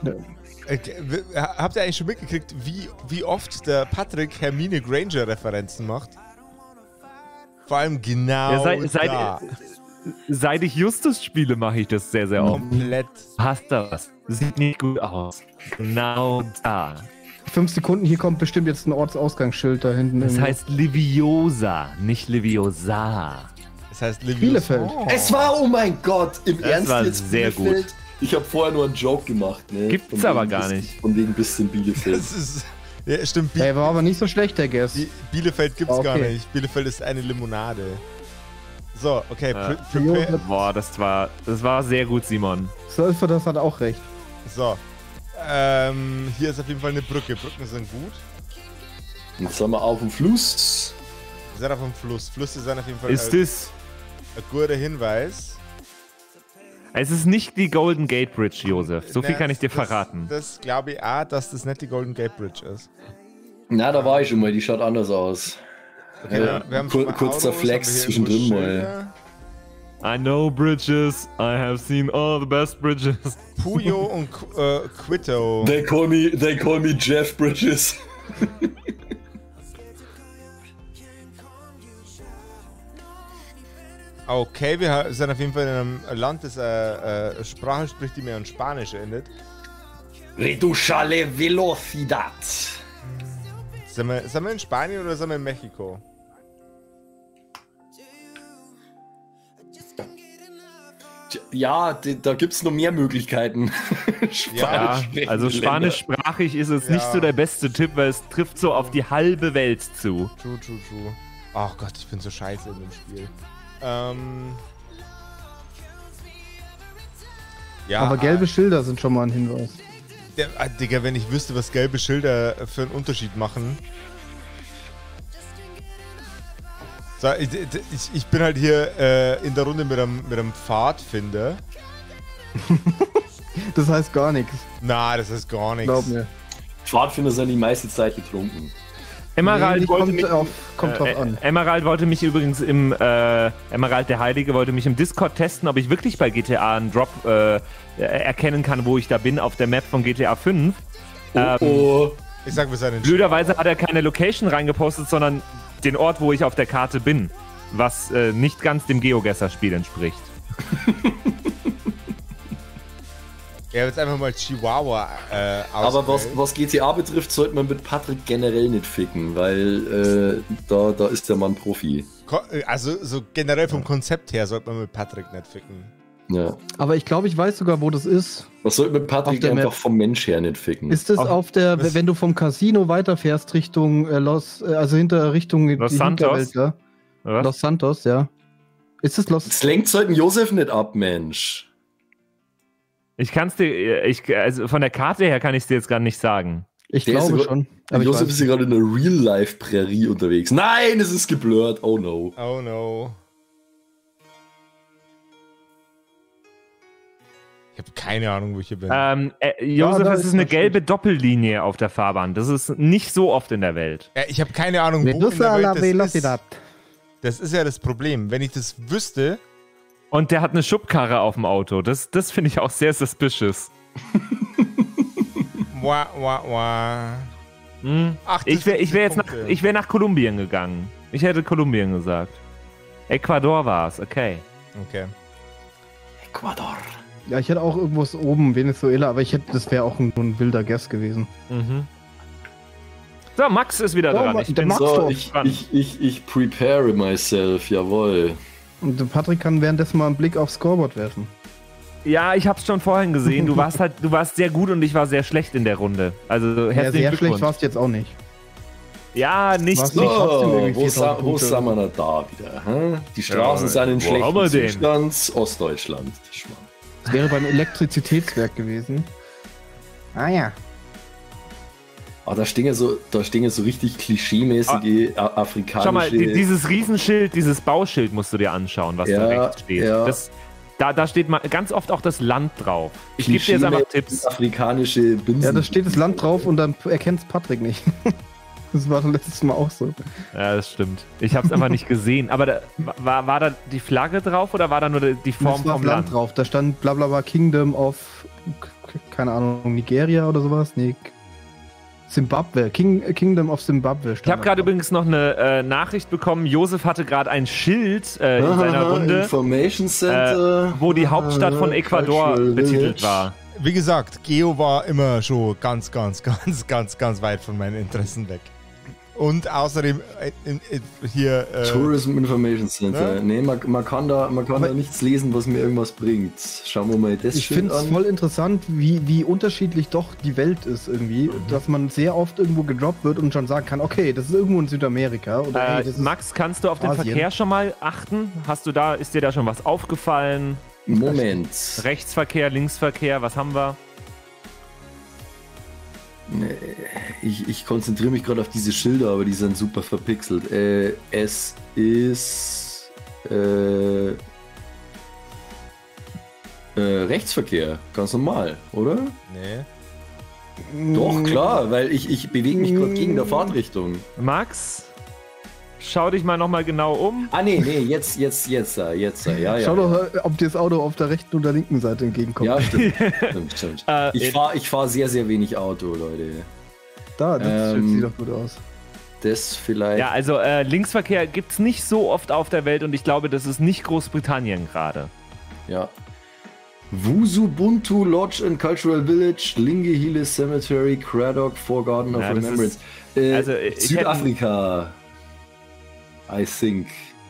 habt ihr eigentlich schon mitgekriegt, wie oft der Patrick Hermine Granger Referenzen macht? Vor allem genau da. Seit ich Justus spiele, mache ich das sehr, sehr oft. Komplett. Hast du was? Sieht nicht gut aus. Genau da. 5 Sekunden, hier kommt bestimmt jetzt ein Ortsausgangsschild da hinten. Das irgendwo. heißt Liviosa, nicht Liviosa. Das heißt Bielefeld. Es war, oh mein Gott, im Das Ernst war jetzt sehr Bielefeld? gut. Ich habe vorher nur einen Joke gemacht. Ne? Gibt's Von aber wegen gar bisschen- nicht. Von wegen bisschen Bielefeld. Das ist, ja, stimmt. Ey, war aber nicht so schlecht, der Guess. Bielefeld gibt's Okay. gar nicht. Bielefeld ist eine Limonade. So, okay. Prepare. Boah, das war sehr gut, Simon. Sulfur, das hat auch recht. So. Hier ist auf jeden Fall eine Brücke. Brücken sind gut. Jetzt sind wir auf dem Fluss. Wir sind auf dem Fluss. Flüsse sind auf jeden Fall Ist es? ein guter Hinweis. Es ist nicht die Golden Gate Bridge, Josef. So viel Na, kann ich dir verraten. Das glaube ich auch, dass das nicht die Golden Gate Bridge ist. Na, da war ich schon mal, die schaut anders aus. Okay, wir haben schon mal kurzer Autos, Flex haben wir hier zwischendrin irgendwo mal. Schilder? I know bridges. I have seen all the best bridges. Puyo und Quito. They call me Jeff Bridges. Okay, wir sind auf jeden Fall in einem Land, das Sprache spricht, die mehr an Spanisch endet. Reduciale Velocidad. Sind wir in Spanien oder sind wir in Mexiko? Ja, da gibt's noch mehr Möglichkeiten. Ja, sprechende also Länder. spanischsprachig ist es nicht so der beste Tipp, weil es trifft so auf die halbe Welt zu. True. Ach Gott, ich bin so scheiße in dem Spiel. Ja, Aber gelbe Schilder sind schon mal ein Hinweis. Digga, wenn ich wüsste, was gelbe Schilder für einen Unterschied machen. So, ich bin halt hier in der Runde mit einem Pfadfinder. Das heißt gar nichts. Na, das ist gar nichts. Glaub mir. Pfadfinder sind die meiste Zeit getrunken. Emerald kommt drauf an. Emerald wollte mich übrigens Emerald der Heilige wollte mich im Discord testen, ob ich wirklich bei GTA einen Drop erkennen kann, wo ich da bin auf der Map von GTA 5. Ich sag, wir seien blöderweise hat er keine Location reingepostet, sondern den Ort, wo ich auf der Karte bin, was nicht ganz dem GeoGuessr-Spiel entspricht. Er wird jetzt einfach mal Chihuahua Aber was GTA betrifft, sollte man mit Patrick generell nicht ficken, weil da ist der Mann Profi. Also so generell vom Konzept her sollte man mit Patrick nicht ficken. Ja. Aber ich glaube, ich weiß sogar, wo das ist. Was sollte mit Patrick einfach vom Mensch her nicht ficken? Ist das wenn du vom Casino weiterfährst Richtung Richtung Los Santos? Da? Los Santos, ja. Ist das Los? Das lenkt sollten Josef nicht ab, Mensch. Ich kann es dir, also von der Karte her kann ich es dir jetzt gar nicht sagen. Ich glaube schon. Aber Josef ist hier gerade in einer Real-Life-Prärie unterwegs. Nein, es ist geblurrt. Oh no. Oh no. Ich habe keine Ahnung, wo ich hier bin. Josef, es ist eine gelbe Doppellinie auf der Fahrbahn. Das ist nicht so oft in der Welt. Ja, ich habe keine Ahnung, wo in der Welt das ist. Das ist ja das Problem. Wenn ich das wüsste... Und der hat eine Schubkarre auf dem Auto. Das finde ich auch sehr suspicious. Ach, ich wäre nach Kolumbien gegangen. Ich hätte Kolumbien gesagt. Ecuador war es, okay. Ecuador. Ja, ich hätte auch irgendwas oben, Venezuela, aber das wäre auch ein wilder Guess gewesen. Mhm. So, Max ist wieder dran. Ich prepare myself, jawohl. Und Patrick kann währenddessen mal einen Blick aufs Scoreboard werfen. Ja, ich hab's schon vorhin gesehen. Du warst sehr gut und ich war sehr schlecht in der Runde. Also herzlichen Glückwunsch. Sehr schlecht warst du jetzt auch nicht. Ja, nicht so. Wo sind wir da wieder? Hm? Die Straßen sind in schlechtem Zustand. Ostdeutschland. Das wäre beim Elektrizitätswerk gewesen. Ah ja. Ah, da stehen ja so richtig klischeemäßige afrikanische... Schau mal, dieses Riesenschild, dieses Bauschild musst du dir anschauen, was da rechts steht. Ja. Da steht ganz oft auch das Land drauf. Ich gebe dir jetzt einfach Tipps. Afrikanische Binsen. Ja, da steht das Land drauf und dann erkennt Patrick nicht. Das war letztes Mal auch so. Ja, das stimmt. Ich habe es einfach nicht gesehen. Aber war da die Flagge drauf oder war da nur die Form vom Land drauf? Da stand blablabla Kingdom of, keine Ahnung, Nigeria oder sowas? Nee, Zimbabwe, Kingdom of Zimbabwe. Ich habe gerade übrigens noch eine Nachricht bekommen. Josef hatte gerade ein Schild in seiner Runde, Information Center, wo die Hauptstadt von Ecuador betitelt war. Wie gesagt, Geo war immer schon ganz weit von meinen Interessen weg. Und außerdem hier... Tourism Information Center. Ne? Nee, man kann da nichts lesen, was mir irgendwas bringt. Schauen wir mal das Ich finde es voll interessant, wie unterschiedlich doch die Welt ist irgendwie. Dass man sehr oft irgendwo gedroppt wird und schon sagen kann, okay, das ist irgendwo in Südamerika. Oder, hey, das Max, kannst du auf den Asien. Verkehr schon mal achten? Ist dir da schon was aufgefallen? Moment. Rechtsverkehr, Linksverkehr, was haben wir? Ich konzentriere mich gerade auf diese Schilder, aber die sind super verpixelt. Es ist Rechtsverkehr, ganz normal, oder? Nee. Doch, klar, weil ich bewege mich gerade gegen der Fahrtrichtung. Max, schau dich mal nochmal genau um. Ah, nee, jetzt, ja. Schau doch, ob dir das Auto auf der rechten oder linken Seite entgegenkommt. Ja, stimmt. Ich fahr sehr, sehr wenig Auto, Leute. Das sieht doch gut aus. Das vielleicht... Ja, also Linksverkehr gibt's nicht so oft auf der Welt und ich glaube, das ist nicht Großbritannien gerade. Ja. Wusubuntu Lodge and Cultural Village, Lingehile Cemetery, Craddock, Forgotten of Remembrance. Südafrika. I think.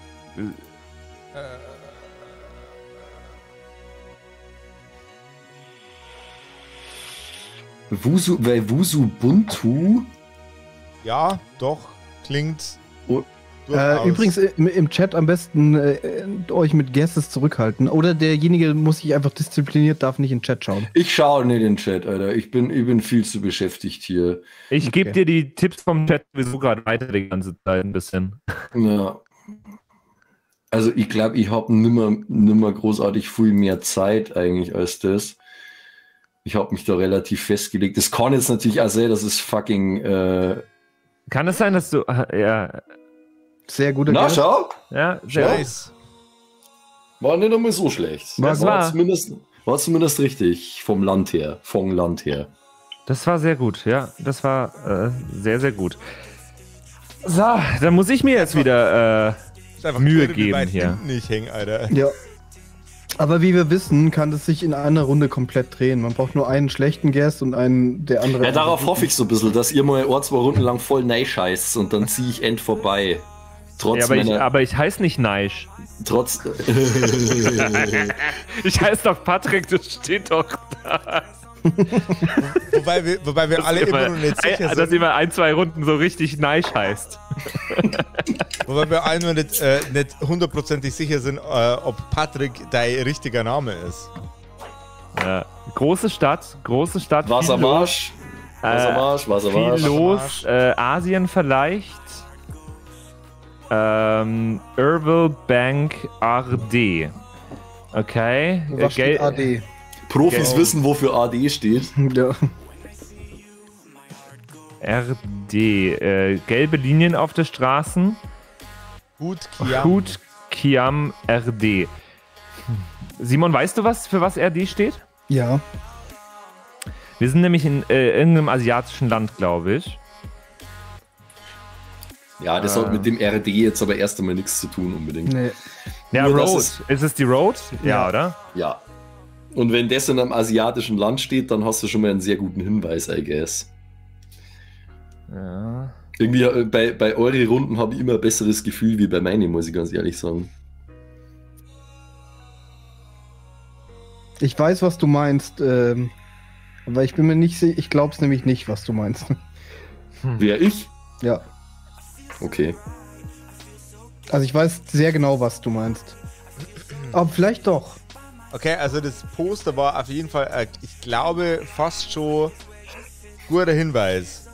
Wusubuntu? Ja, doch. Klingt. Übrigens im Chat am besten euch mit Guesses zurückhalten. Oder derjenige muss sich einfach diszipliniert, darf nicht in den Chat schauen. Ich schaue nicht in den Chat, Alter. Ich bin viel zu beschäftigt hier. Ich gebe dir die Tipps vom Chat sowieso gerade weiter die ganze Zeit ein bisschen. Ja. Also ich glaube, ich habe nimmer großartig viel mehr Zeit eigentlich als das. Ich habe mich da relativ festgelegt. Das kann jetzt natürlich auch sein, dass es fucking... Kann es sein, dass du... ja. Sehr guter Na, Guess. schau. Ja, sehr Nice. War nicht einmal so schlecht. War zumindest richtig vom Land her. Das war sehr gut, ja. Das war sehr, sehr gut. So, dann muss ich mir jetzt wieder Ist einfach Mühe irre, wie geben weit hier. hinten ich häng, Alter. Ja. Aber wie wir wissen, kann es sich in einer Runde komplett drehen. Man braucht nur einen schlechten Guess und einen der andere. Ja, darauf hoffe ich so ein bisschen, dass ihr mal 2 Runden lang voll neischeißt und dann ziehe ich end vorbei. Trotz Ja, aber ich heiße nicht Neisch. Trotz. Ich heiße doch Patrick, das steht doch da. Wobei wir alle immer noch nicht sicher Dass sind. immer 1, 2 Runden so richtig Neisch heißt. Wobei wir alle noch nicht hundertprozentig sicher sind, ob Patrick dein richtiger Name ist. Ja. Große Stadt. Wassermarsch. Viel los. Asien vielleicht. Herbal Bank AD. Okay. Was steht AD? Profis wissen, wofür AD steht. Ja. RD. Gelbe Linien auf der Straßen. Hut Kiam RD. Simon, weißt du, für was RD steht? Ja. Wir sind nämlich in irgendeinem asiatischen Land, glaube ich. Ja, das hat mit dem RD jetzt aber erst einmal nichts zu tun unbedingt. Nee. Ja, Nur, Road. dass Ist es die Road? Ja, oder? Ja. Und wenn das in einem asiatischen Land steht, dann hast du schon mal einen sehr guten Hinweis, I guess. Ja. Irgendwie bei euren Runden habe ich immer ein besseres Gefühl wie bei meinen, muss ich ganz ehrlich sagen. Ich weiß, was du meinst, aber ich bin mir nicht sicher, ich glaub's nämlich nicht, was du meinst. Wer ich? Ja. Okay. Also ich weiß sehr genau, was du meinst. Aber vielleicht doch. Okay, also das Poster war auf jeden Fall, ich glaube, fast schon guter Hinweis.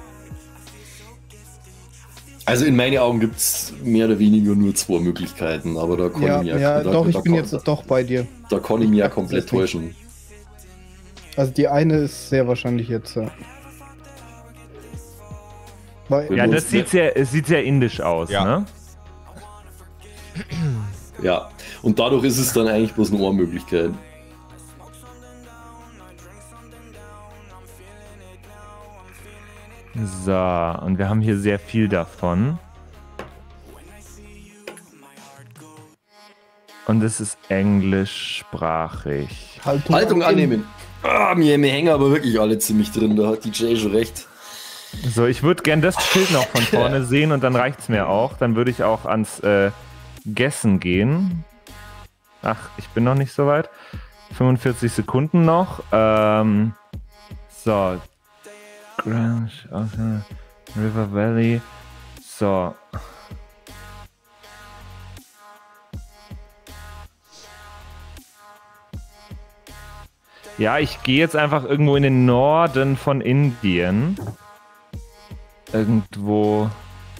Also in meinen Augen gibt es mehr oder weniger nur 2 Möglichkeiten, aber da kann ich mich ich bin jetzt doch bei dir. Da kann ich mich ja komplett täuschen. Also die eine ist sehr wahrscheinlich jetzt. Ja, das sieht sehr indisch aus, ja. Ne? Ja, und dadurch ist es dann eigentlich bloß eine Ohrmöglichkeit. So, und wir haben hier sehr viel davon. Und es ist englischsprachig. Haltung annehmen. Ah, mir hängen aber wirklich alle ziemlich drin, da hat die Jay schon recht. So, ich würde gern das Schild noch von vorne sehen und dann reicht's mir auch. Dann würde ich auch ans Guessen gehen. Ach, ich bin noch nicht so weit. 45 Sekunden noch. So. River Valley. So. Ja, ich gehe jetzt einfach irgendwo in den Norden von Indien. Irgendwo.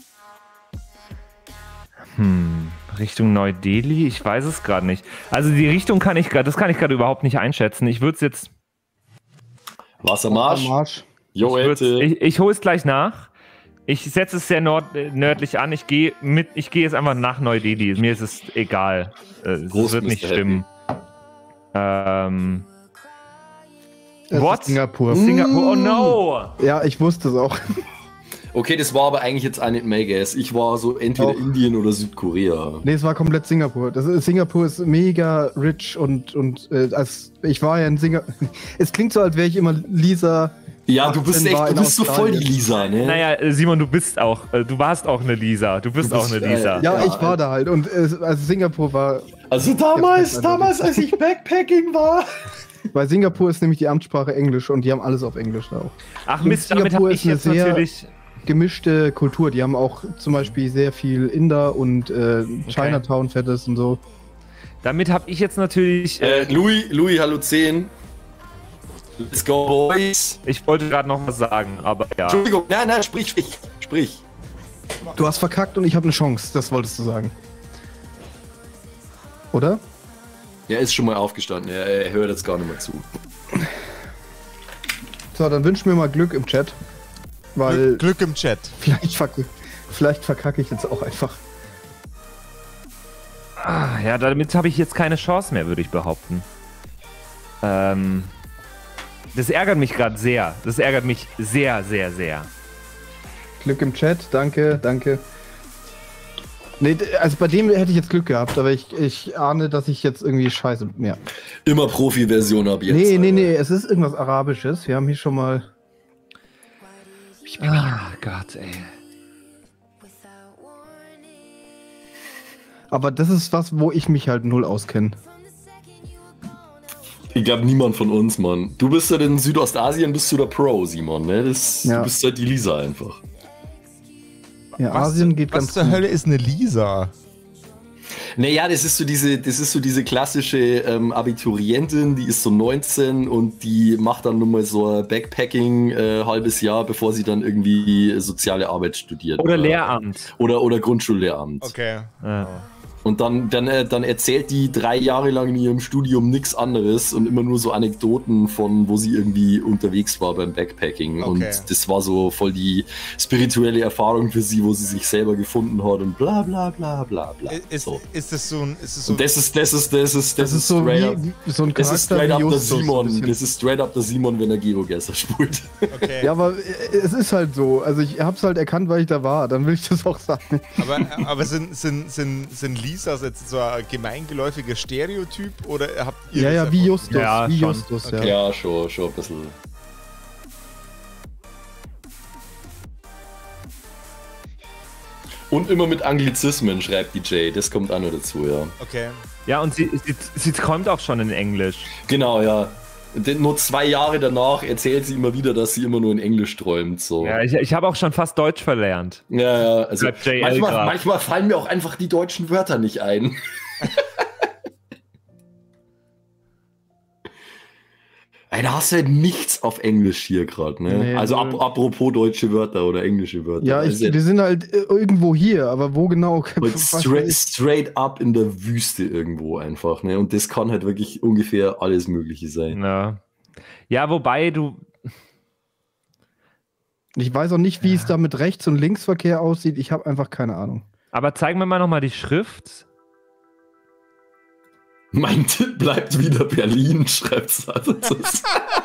Richtung Neu-Delhi? Ich weiß es gerade nicht. Also die Richtung kann ich gerade überhaupt nicht einschätzen. Ich würde es jetzt. Wassermarsch. Jo, ich hole es gleich nach. Ich setze es sehr nördlich an. Ich gehe jetzt einfach nach Neu-Delhi. Mir ist es egal. Es wird nicht stimmen. What? Singapur. Singapur. Oh no! Ja, ich wusste es auch. Okay, das war aber eigentlich jetzt auch nicht mein Guess. Ich war so entweder Indien oder Südkorea. Nee, es war komplett Singapur. Singapur ist mega rich und ich war ja in Singapur. Es klingt so, als wäre ich immer Lisa. Ja, du bist so voll die Lisa, ne? Naja, Simon, du warst auch eine Lisa. Du bist auch eine Lisa. Ja, ich war da halt. Und also Singapur war. Also damals, als ich Backpacking war. Bei Singapur ist nämlich die Amtssprache Englisch und die haben alles auf Englisch auch. Ach Mist, damit habe ich jetzt natürlich gemischte Kultur. Die haben auch zum Beispiel sehr viel Inder und Chinatown Fettes und so. Damit habe ich jetzt natürlich... Louis, hallo 10. Let's go, boys. Ich wollte gerade noch was sagen, aber ja. Entschuldigung, nein, sprich. Du hast verkackt und ich habe eine Chance, das wolltest du sagen. Oder? Er ist schon mal aufgestanden, er hört jetzt gar nicht mehr zu. So, dann wünsch mir mal Glück im Chat. Weil Glück im Chat. Vielleicht verkacke ich jetzt auch einfach. Ja, damit habe ich jetzt keine Chance mehr, würde ich behaupten. Das ärgert mich gerade sehr. Das ärgert mich sehr, sehr, sehr. Glück im Chat, danke. Nee, also bei dem hätte ich jetzt Glück gehabt, aber ich ahne, dass ich jetzt irgendwie scheiße mehr. Immer Profi-Version ab jetzt. Nee, es ist irgendwas Arabisches. Wir haben hier schon mal... Gott, ey. Aber das ist was, wo ich mich halt null auskenne. Ich glaube, niemand von uns, Mann. Du bist halt in Südostasien, bist du der Pro, Simon, ne? Du bist halt die Lisa einfach. Ja, Asien geht ganz gut. Was zur Hölle ist eine Lisa? Naja, das ist so diese klassische Abiturientin, die ist so 19 und die macht dann nur mal so ein Backpacking halbes Jahr, bevor sie dann irgendwie soziale Arbeit studiert. Oder Lehramt. Oder Grundschullehramt. Okay. Ja. Und dann erzählt die 3 Jahre lang in ihrem Studium nichts anderes und immer nur so Anekdoten von, wo sie irgendwie unterwegs war beim Backpacking. Okay. Und das war so voll die spirituelle Erfahrung für sie, wo sie sich selber gefunden hat und bla bla bla bla bla. Ist das so ein... Das ist so ein das ist straight up der Simon. So Das ist straight up der Simon, wenn er Geogesser spult. Okay. Ja, aber es ist halt so. Also ich hab's halt erkannt, weil ich da war. Dann will ich das auch sagen. Aber sind Lisas jetzt so ein gemeingeläufiges Stereotyp oder habt ihr... Ja, wie Justus. Ja, wie schon. Justus, Okay. Ja, schon ein bisschen. Und immer mit Anglizismen, schreibt DJ. Das kommt auch noch dazu, ja. Okay. Ja, und sie träumt auch schon in Englisch. Genau, ja. Nur 2 Jahre danach erzählt sie immer wieder, dass sie immer nur in Englisch träumt. So. Ja, ich habe auch schon fast Deutsch verlernt. Ja. Also JL manchmal fallen mir auch einfach die deutschen Wörter nicht ein. Ey, da hast du halt nichts auf Englisch hier gerade, ne? Nee, also apropos deutsche Wörter oder englische Wörter. Ja, wir sind halt irgendwo hier, aber wo genau? Straight up in der Wüste irgendwo einfach, ne? Und das kann halt wirklich ungefähr alles Mögliche sein. Ja, wobei Ich weiß auch nicht, wie es da mit Rechts- und Linksverkehr aussieht. Ich habe einfach keine Ahnung. Aber zeigen wir mal nochmal die Schrift. Mein Tipp bleibt wieder Berlin, schreibt Satus.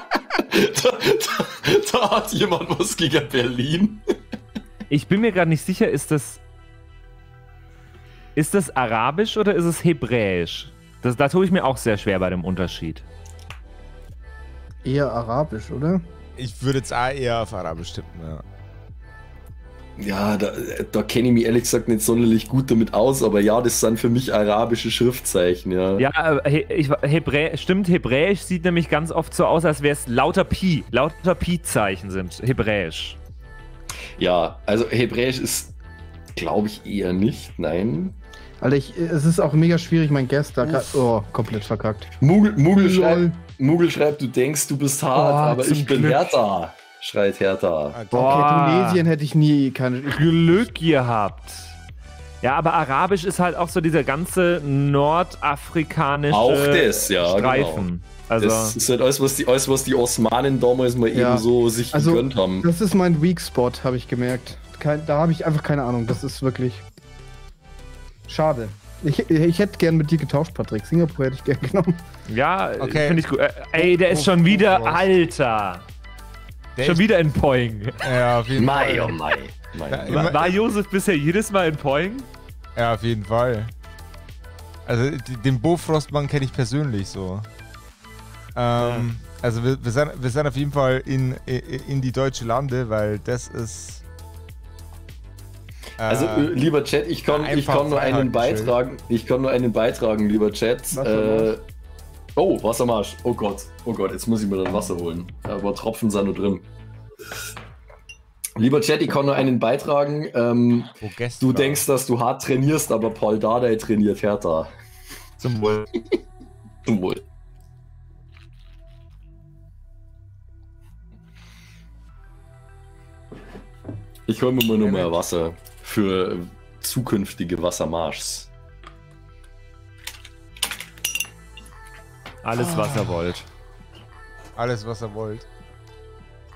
da hat jemand was gegen Berlin. Ich bin mir gerade nicht sicher, ist das Arabisch oder ist es Hebräisch? Da tue ich mir auch sehr schwer bei dem Unterschied. Eher Arabisch, oder? Ich würde jetzt auch eher auf Arabisch tippen, ja. Ja, da kenne ich mich ehrlich gesagt nicht sonderlich gut damit aus, aber ja, das sind für mich arabische Schriftzeichen, ja. Ja, Hebräisch sieht nämlich ganz oft so aus, als wäre es lauter Pi-Zeichen sind Hebräisch. Ja, also Hebräisch ist, glaube ich, eher nicht, nein. Alter, es ist auch mega schwierig, mein Guest da komplett verkackt. Mugel schreibt, du denkst, du bist hart, aber ich bin Hertha. Schreit Hertha. Okay, Tunesien hätte ich nie Glück gehabt. Ja, aber Arabisch ist halt auch so dieser ganze nordafrikanische auch das, ja, Streifen. Genau. Also das ist halt alles, was die Osmanen damals mal eben so sich gegönnt haben. Das ist mein Weak Spot, habe ich gemerkt. Da habe ich einfach keine Ahnung. Das ist wirklich schade. Ich hätte gern mit dir getauscht, Patrick. Singapur hätte ich gern genommen. Ja, okay. Finde ich gut. Ey, der ist schon wieder, Alter. Schon wieder in Poing. Ja, auf jeden Fall. Oh Mai. War Josef bisher jedes Mal in Poing? Ja, auf jeden Fall. Also den Bofrostmann kenne ich persönlich so. Also wir sind auf jeden Fall in die deutsche Lande, weil das ist... Also lieber Chat, ich kann nur einen beitragen. Ich kann nur einen beitragen, lieber Chat. Oh, Wassermarsch. Oh Gott, jetzt muss ich mir dann Wasser holen. Aber Tropfen sind nur drin. Lieber Chat, ich kann nur einen beitragen. Du denkst, dass du hart trainierst, aber Paul Dardai trainiert härter. Zum Wohl. Zum Wohl. Ich hole mir mal nur mehr Wasser für zukünftige Wassermarschs. Alles, was er wollt. Alles, was er wollt.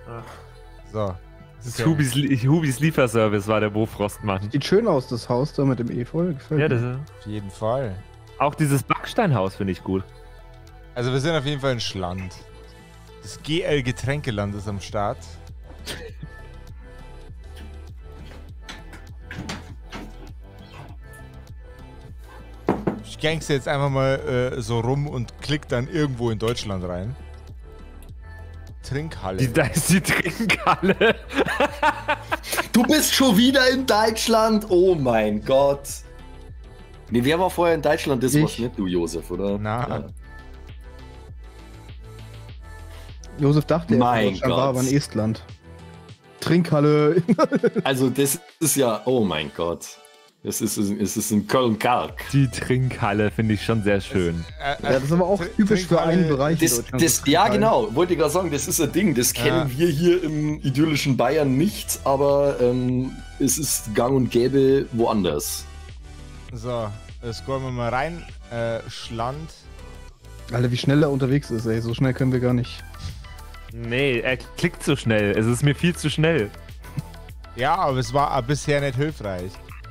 So. Hubis Lieferservice war der Bofrostmann. Sieht schön aus, das Haus da mit dem Efeu. Gefällt Ja, mir. das ist... Auf jeden Fall. Auch dieses Backsteinhaus finde ich gut. Also wir sind auf jeden Fall in Schland. Das GL Getränkeland ist am Start. Ich gangste jetzt einfach mal so rum und klick dann irgendwo in Deutschland rein. Trinkhalle. Da ist die Trinkhalle. Du bist schon wieder in Deutschland? Oh mein Gott. Nee, wer war vorher in Deutschland? Das war's nicht du, Josef, oder? Na. Ja. Josef dachte, Mein er war Gott. aber in Estland. Trinkhalle. Also das ist ja, oh mein Gott. Es ist in Köln-Kalk. Die Trinkhalle finde ich schon sehr schön. Ja, das ist aber auch typisch für einen Bereich in Deutschland. Ja, genau. Wollte ich gerade sagen, das ist ein Ding. Das kennen wir hier im idyllischen Bayern nicht, aber es ist gang und gäbe woanders. So, scrollen wir mal rein. Schland. Alter, wie schnell er unterwegs ist, ey. So schnell können wir gar nicht. Nee, er klickt so schnell. Es ist mir viel zu schnell. Ja, aber es war bisher nicht hilfreich.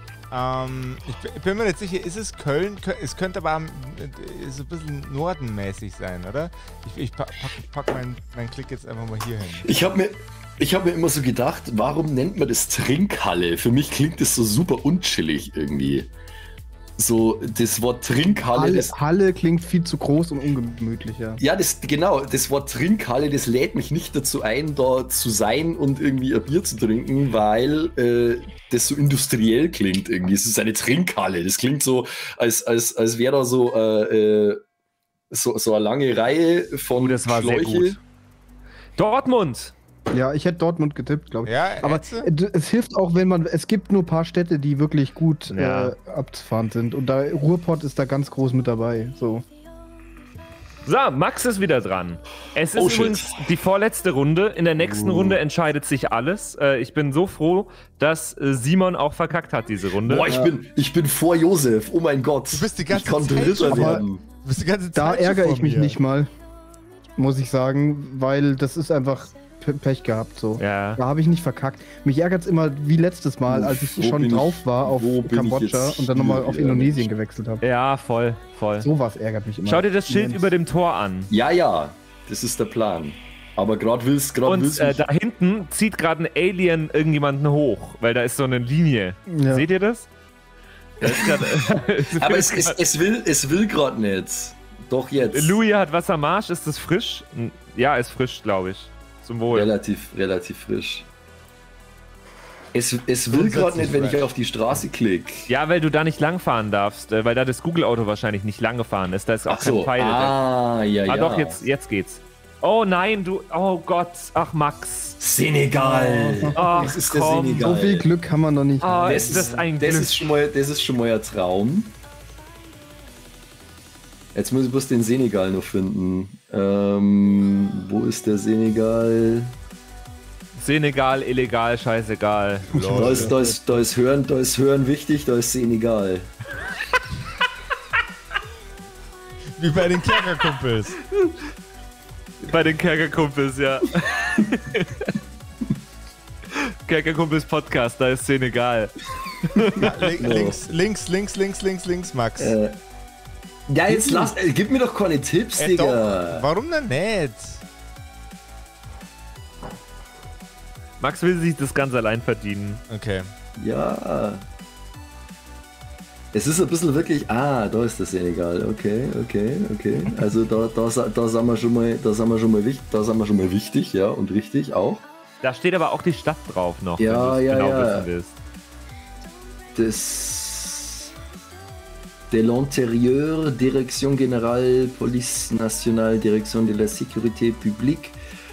Ich bin mir nicht sicher, ist es Köln? Es könnte aber so ein bisschen nordenmäßig sein, oder? Ich pack meinen Klick jetzt einfach mal hier hin. Ich habe mir immer so gedacht, warum nennt man das Trinkhalle? Für mich klingt das so super unchillig irgendwie. So, das Wort Trinkhalle. Halle klingt viel zu groß und ungemütlicher. Ja, das Wort Trinkhalle, das lädt mich nicht dazu ein, da zu sein und irgendwie ein Bier zu trinken, weil das so industriell klingt irgendwie. Es ist eine Trinkhalle. Das klingt so, als wäre da so eine lange Reihe von Das war Schläuche. sehr gut. Dortmund! Ja, ich hätte Dortmund getippt, glaube ich. Ja, aber es hilft auch, wenn man, es gibt nur ein paar Städte, die wirklich gut abzufahren sind. Und da Ruhrpott ist da ganz groß mit dabei. So. So, Max ist wieder dran. Es ist übrigens die vorletzte Runde. In der nächsten Runde entscheidet sich alles. Ich bin so froh, dass Simon auch verkackt hat, diese Runde. Boah, ich bin vor Josef. Oh mein Gott. Du bist die ganze ich kann Zeit Dritter schon werden. Du bist die ganze Zeit Da ärgere schon ich mich vor mir. nicht mal, muss ich sagen, weil das ist einfach Pech gehabt. So. Ja. Da habe ich nicht verkackt. Mich ärgert es immer wie letztes Mal, als ich schon drauf war auf Kambodscha und dann nochmal auf Indonesien gewechselt habe. Ja, voll. Sowas ärgert mich immer. Schau dir das Schild über dem Tor an. Ja, das ist der Plan. Aber gerade willst Und da hinten zieht gerade ein Alien irgendjemanden hoch, weil da ist so eine Linie. Ja. Seht ihr das? Da ist grad, aber es will gerade nicht. Doch jetzt. Louis hat Wassermarsch. Ist das frisch? Ja, ist frisch, glaube ich. Zum Wohl. Relativ frisch. Es will gerade nicht, wenn ich auf die Straße klicke. Ja, weil du da nicht langfahren darfst, weil da das Google-Auto wahrscheinlich nicht lang gefahren ist. Da ist auch Ach so. kein Pfeil. Ja. Doch, jetzt geht's. Oh nein, oh Gott, ach Max. Senegal. Ach, Das ist der komm. Senegal. So viel Glück kann man noch nicht. Ah, Das ist das ein Glück. das ist schon mal ein Traum. Jetzt muss ich bloß den Senegal noch finden. Wo ist der Senegal? Senegal, illegal, scheißegal. Da ist Hören wichtig, da ist Senegal. Wie bei den Kerkerkumpels. Bei den Kerkerkumpels, ja. Kerkerkumpels Podcast, da ist Senegal. Ja, links, Max. Ja, jetzt gib mir doch keine Tipps, Digga. Doch. Warum denn nicht? Max will sich das ganz allein verdienen. Okay. Ja. Es ist ein bisschen wirklich. Da ist das Senegal. Okay. Also da sind wir schon mal wichtig, ja, und richtig auch. Da steht aber auch die Stadt drauf noch, Ja, wenn du es ja, genau ja. wissen willst. Das. De l'Intérieur, Direction Générale, Police Nationale, Direction de la Sécurité Publique,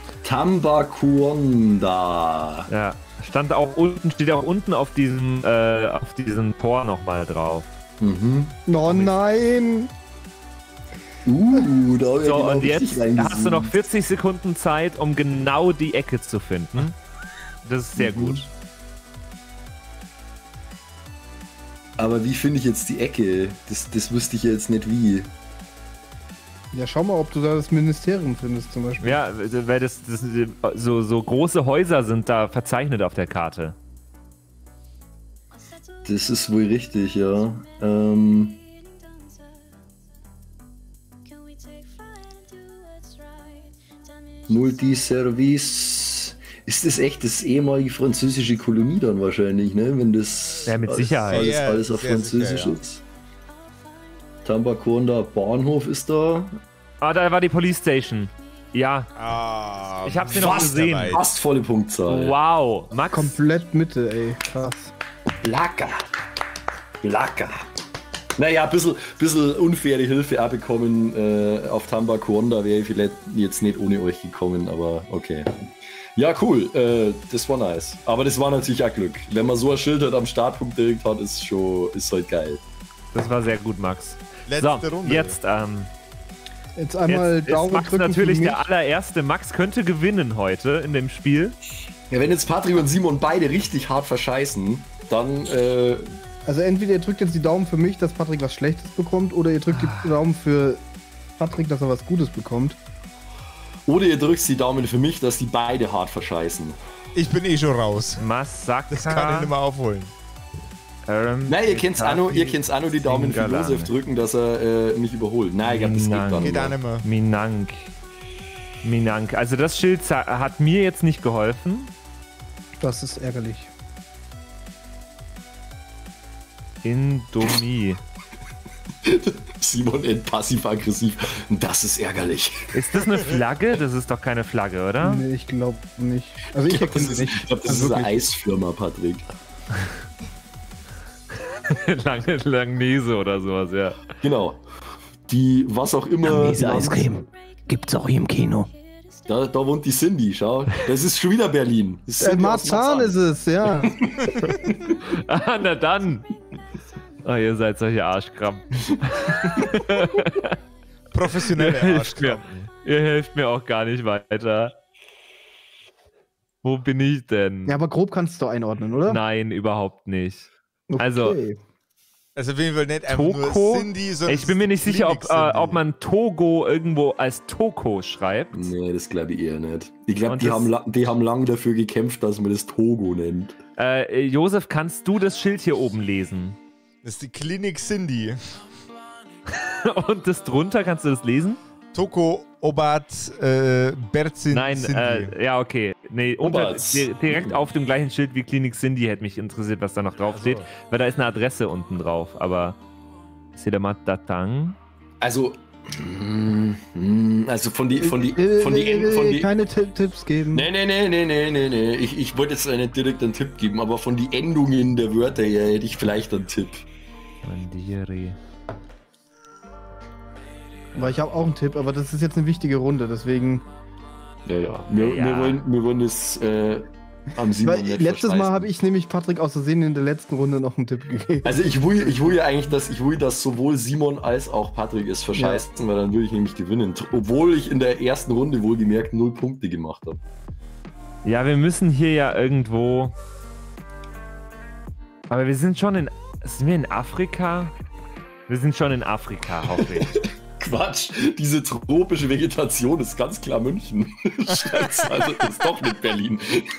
Tambacounda. Ja, steht auch unten auf diesem Tor nochmal drauf. Mhm. Oh nein! Da hab ich So, genau und richtig jetzt reingezoomt. hast du noch 40 Sekunden Zeit, um genau die Ecke zu finden. Das ist sehr gut. Aber wie finde ich jetzt die Ecke? Das wüsste ich jetzt nicht wie. Ja, schau mal, ob du da das Ministerium findest zum Beispiel. Ja, weil das so große Häuser sind da verzeichnet auf der Karte. Das ist wohl richtig, ja. Multiservice. Ist das echt das ehemalige französische Kolonie dann wahrscheinlich, ne? Wenn das Ja, mit Sicherheit. alles auf Französisch sicher, ja. ist. Tambacounda Bahnhof ist da. Ah, da war die Police Station. Ja. Ah, Ich hab's mir noch fast gesehen. dabei. Fast volle Punktzahl. Wow. Max. Komplett Mitte, ey. Krass. Lacker. Naja, ein bisschen unfaire Hilfe auch bekommen auf Tambacounda wäre ich vielleicht jetzt nicht ohne euch gekommen, aber okay. Ja, cool. Das war nice. Aber das war natürlich auch Glück. Wenn man so ein Schild halt am Startpunkt direkt hat, ist halt geil. Das war sehr gut, Max. Letzte So, Runde. jetzt, Jetzt einmal jetzt ist Daumen Max drücken. natürlich für mich. der allererste. Max könnte gewinnen heute in dem Spiel. Ja, wenn jetzt Patrick und Simon beide richtig hart verscheißen, dann Also entweder ihr drückt jetzt die Daumen für mich, dass Patrick was Schlechtes bekommt, oder ihr drückt die Daumen für Patrick, dass er was Gutes bekommt. oder ihr drückt die Daumen für mich, dass die beide hart verscheißen. Ich bin eh schon raus. Massaker. Das kann ich nicht mehr aufholen. Nein, ihr könnt's auch nur die Daumen für Singalang. Josef drücken, dass er mich überholt. Nein, ich glaube, das geht dann Geht auch nicht. nicht mehr. Minang. Also das Schild hat mir jetzt nicht geholfen. Das ist ärgerlich. Indomie. Simon passiv-aggressiv. Das ist ärgerlich. Ist das eine Flagge? Das ist doch keine Flagge, oder? Nee, ich glaube nicht. Also ich erkenne sie nicht. Ich glaube, das Also ist eine wirklich. Eisfirma, Patrick. Langnese oder sowas, ja. Genau. Die, was auch immer. Diese Eiscreme gibt's auch hier im Kino. Da wohnt die Cindy, schau. Das ist schon wieder Berlin. Das ist Cindy aus Marzahn ist es, ja. Ah, na dann. Oh, ihr seid solche Arschkrampen. Professionelle Ihr helft mir. Arschkrampen. Ihr helft mir auch gar nicht weiter. Wo bin ich denn? Ja, aber grob kannst du einordnen, oder? Nein, überhaupt nicht. Okay. Also, Also auf jeden Fall nicht einfach Toko? nur Cindy, sondern Ich bin mir nicht sicher, ob Klinik-Cindy. man Togo irgendwo als Toko schreibt. Nee, das glaube ich eher nicht. Ich glaube, Und die haben lange dafür gekämpft, dass man das Togo nennt. Josef, kannst du das Schild hier oben lesen? Das ist die Klinik Cindy. Und das drunter, kannst du das lesen? Toko Obat Berzin Nein, Cindy. ja, okay. Nee, Oberts. direkt auf dem gleichen Schild wie Klinik Cindy hätte mich interessiert, was da noch drauf steht. Weil da ist eine Adresse unten drauf, aber Sedamat Datang. Also von die keine Tipps geben. Nee. Ich wollte jetzt nicht direkt einen Tipp geben, aber von die Endungen der Wörter her hätte ich vielleicht einen Tipp. Mandiri. Weil ich habe auch einen Tipp, aber das ist jetzt eine wichtige Runde, deswegen. Ja. Wir wollen es am Simon Weil nicht letztes Mal verscheißen. habe ich nämlich Patrick aus Versehen in der letzten Runde noch einen Tipp gegeben. Also ich will ja eigentlich, dass sowohl Simon als auch Patrick es verscheißen, weil dann würde ich nämlich gewinnen. Obwohl ich in der ersten Runde wohlgemerkt 0 Punkte gemacht habe. Ja, wir müssen hier ja irgendwo. Aber wir sind schon in. Sind wir in Afrika? Wir sind schon in Afrika, hoffe ich. Quatsch, diese tropische Vegetation ist ganz klar München. Scheiße, also das ist doch nicht Berlin.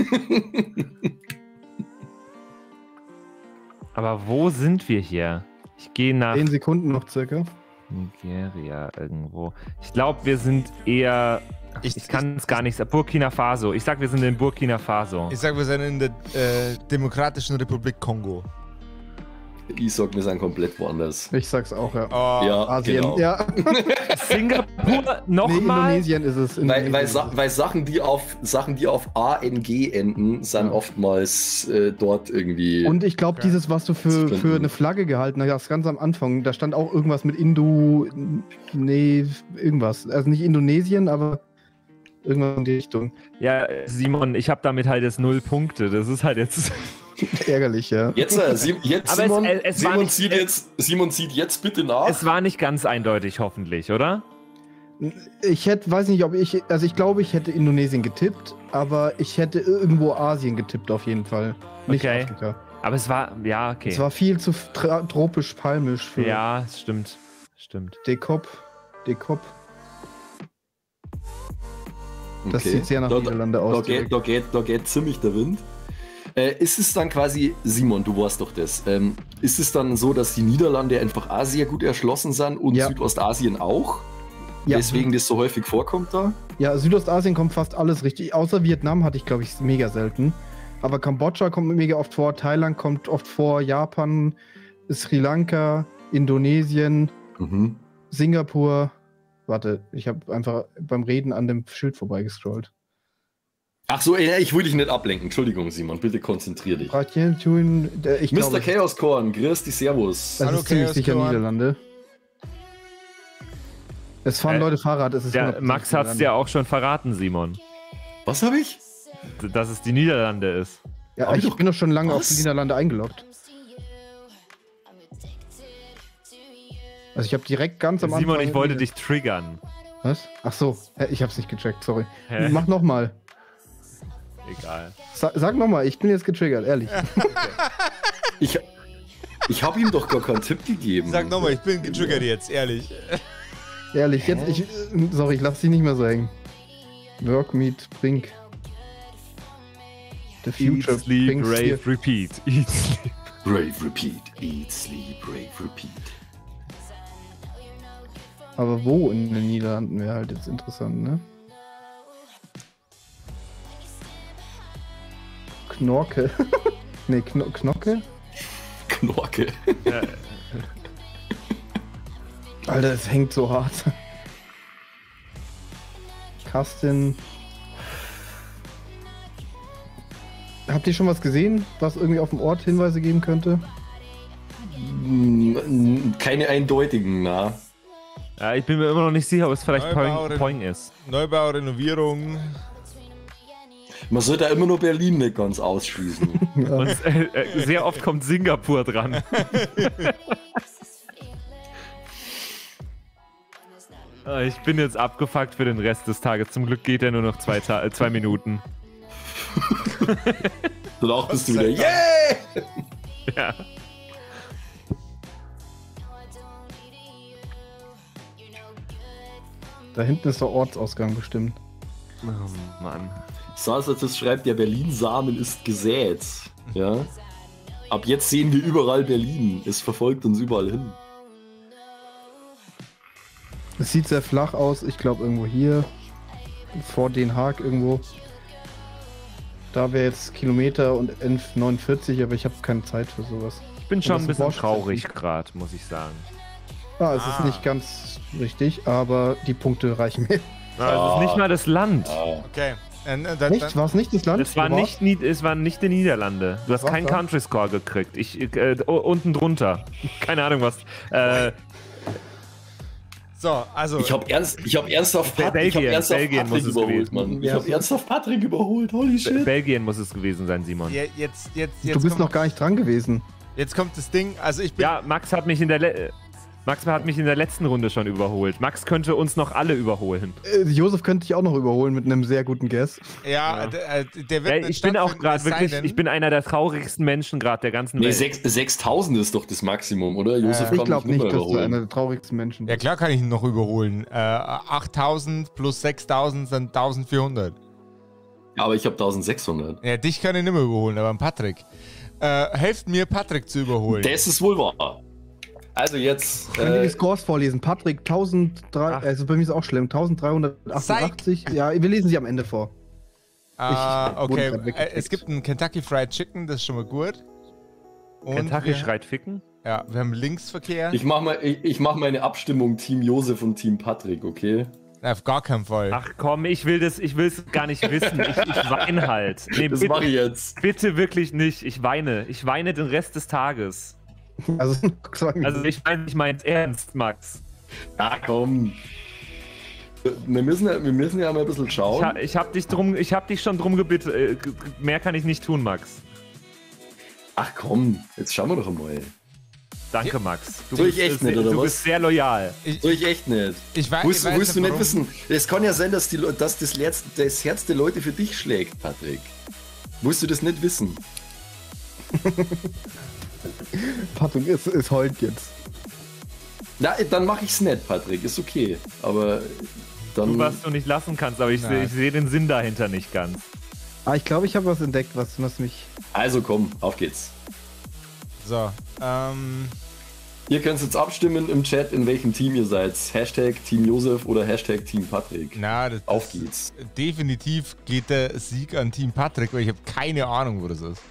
Aber wo sind wir hier? Ich gehe nach 10 Sekunden noch circa. Nigeria irgendwo. Ich glaube, wir sind eher. Ich kann es gar nicht sagen. Burkina Faso. Ich sag, wir sind in Burkina Faso. Ich sag, wir sind in der Demokratischen Republik Kongo. Ich sag, wir sind komplett woanders. Ich sag's auch, ja. Oh, Ja, Asien. genau. Ja. Singapur Nee, nochmal? Indonesien ist es. Weil Sachen, die auf ANG enden, sind oftmals dort irgendwie. Und ich glaube, dieses, was du für eine Flagge gehalten hast, ganz am Anfang, da stand auch irgendwas mit Nee, irgendwas. Also nicht Indonesien, aber irgendwas in die Richtung. Ja, Simon, ich habe damit halt jetzt 0 Punkte. Das ist halt jetzt. Ärgerlich, ja. Jetzt Aber Simon, es war Simon zieht jetzt bitte nach. Es war nicht ganz eindeutig, hoffentlich, oder? Ich weiß nicht, also ich glaube, ich hätte Indonesien getippt, aber ich hätte irgendwo Asien getippt auf jeden Fall. Nicht Okay. Afrika. Aber es war. Ja, okay. Es war viel zu tropisch-palmisch für Ja, es stimmt. Stimmt. Dekop. Das sieht sehr nach Niederlande aus. Da geht ziemlich der Wind. Ist es dann quasi, Simon, du weißt doch das, ist es dann so, dass die Niederlande einfach auch sehr gut erschlossen sind und Südostasien auch? Ja. Deswegen das so häufig vorkommt da? Ja, Südostasien kommt fast alles richtig. Außer Vietnam hatte ich, glaube ich, mega selten. Aber Kambodscha kommt mega oft vor, Thailand kommt oft vor, Japan, Sri Lanka, Indonesien, Singapur. Warte, ich habe einfach beim Reden an dem Schild vorbeigescrollt. Ach so, ich will dich nicht ablenken. Entschuldigung, Simon, bitte konzentrier dich. Mr. Chaos Korn, grüß dich, servus. Das ist ziemlich sicher Niederlande. Es fahren Leute Fahrrad. Es ist Max hat es ja auch schon verraten, Simon. Was habe ich? Dass es die Niederlande ist. Ja, ich bin doch schon lange auf die Niederlande eingeloggt. Also ich habe direkt ganz am Anfang... Simon, ich wollte dich triggern. Was? Ach so, ich hab's nicht gecheckt, sorry. Mach nochmal. Egal. Sag nochmal, ich bin jetzt getriggert, ehrlich. Ich habe ihm doch gar keinen Tipp gegeben. Sag nochmal, ich bin getriggert jetzt, ehrlich. Ehrlich, jetzt, sorry, ich lass dich nicht mehr so hängen. Work, meet, Brink. The future. Eat, sleep, rave, repeat. Eat, sleep. Rave, repeat. Eat, sleep, rave, repeat. Aber wo in den Niederlanden wäre halt jetzt interessant, ne? Knorke. Ne, Knocke? Knorke. Ja. Alter, es hängt so hart. Kasten. Habt ihr schon was gesehen, was irgendwie auf dem Ort Hinweise geben könnte? Keine eindeutigen, na. Ja, ich bin mir immer noch nicht sicher, ob es vielleicht Poing ist. Neubau, Renovierung. Man sollte immer nur Berlin nicht ganz ausschließen. Ja. Und sehr oft kommt Singapur dran. Ich bin jetzt abgefuckt für den Rest des Tages. Zum Glück geht er nur noch 2 Minuten. Danach bist du wieder, yeah! Ja. Da hinten ist der Ortsausgang bestimmt. Oh Mann. Das schreibt, der Berlin-Samen ist gesät. Ja? Ab jetzt sehen wir überall Berlin. Es verfolgt uns überall hin. Es sieht sehr flach aus. Ich glaube irgendwo hier. Vor Den Haag irgendwo. Da wäre jetzt Kilometer und 11,49, aber ich habe keine Zeit für sowas. Ich bin schon ein bisschen traurig gerade, muss ich sagen. Ah, es ist nicht ganz richtig, aber die Punkte reichen mir. Es ist nicht mal das Land. Okay. Nicht? War es nicht das Land? Es war nicht die Niederlande. Du hast keinen Country Score gekriegt. Unten drunter. Keine Ahnung was. So, also. Ich habe ernsthaft Patrick überholt, Mann. Ich habe ernsthaft Patrick überholt. Holy shit. Belgien muss es gewesen sein, Simon. Jetzt du bist noch gar nicht dran gewesen. Jetzt kommt das Ding. Also ich bin. Ja, Max hat mich in der letzten Runde schon überholt. Max könnte uns noch alle überholen. Josef könnte dich auch noch überholen mit einem sehr guten Guess. Ja. Der wird ich bin auch gerade wirklich, ich bin einer der traurigsten Menschen gerade der ganzen Welt. 6000 ist doch das Maximum, oder? Josef ich glaube nicht, dass du einer der traurigsten Menschen bist. Ja klar kann ich ihn noch überholen. 8000 plus 6000 sind 1400. Aber ich habe 1600. Ja, dich kann ich nicht mehr überholen, aber Patrick. Helft mir, Patrick zu überholen. Das ist wohl wahr. Also jetzt. Können wir die Scores vorlesen? Patrick, 1300, also bei mir ist auch schlimm, 1388. Ja, wir lesen sie am Ende vor. Okay. Es gibt ein Kentucky Fried Chicken, das ist schon mal gut. Und Kentucky schreit ficken? Ja, wir haben Linksverkehr. Ich mach mal eine Abstimmung Team Josef und Team Patrick, okay? Auf gar keinen Fall. Ach komm, ich will es gar nicht wissen. Ich weine halt. Nee, das mache ich jetzt. Bitte wirklich nicht. Ich weine. Ich weine den Rest des Tages. Also ich meine nicht meins ernst, Max. Ja, komm. Wir müssen ja mal ein bisschen schauen. Ich hab dich schon drum gebeten. Mehr kann ich nicht tun, Max. Ach komm, jetzt schauen wir doch mal. Danke, Max. Soll ich echt nicht, oder was? Du bist sehr loyal. Soll ich echt nicht? Willst du nicht wissen? Es kann ja sein, dass das Herz der Leute für dich schlägt, Patrick. Willst du das nicht wissen? Patrick, es heult jetzt. Na, dann mach ich's nicht, Patrick. Ist okay. Aber Dann, was du nicht lassen kannst, aber ich sehe den Sinn dahinter nicht ganz. Ah, ich glaube, ich habe was entdeckt, was mich... also komm, auf geht's. So, Ihr könnt jetzt abstimmen im Chat, in welchem Team ihr seid. Hashtag Team Josef oder Hashtag Team Patrick. Auf geht's. Definitiv geht der Sieg an Team Patrick, weil ich habe keine Ahnung, wo das ist.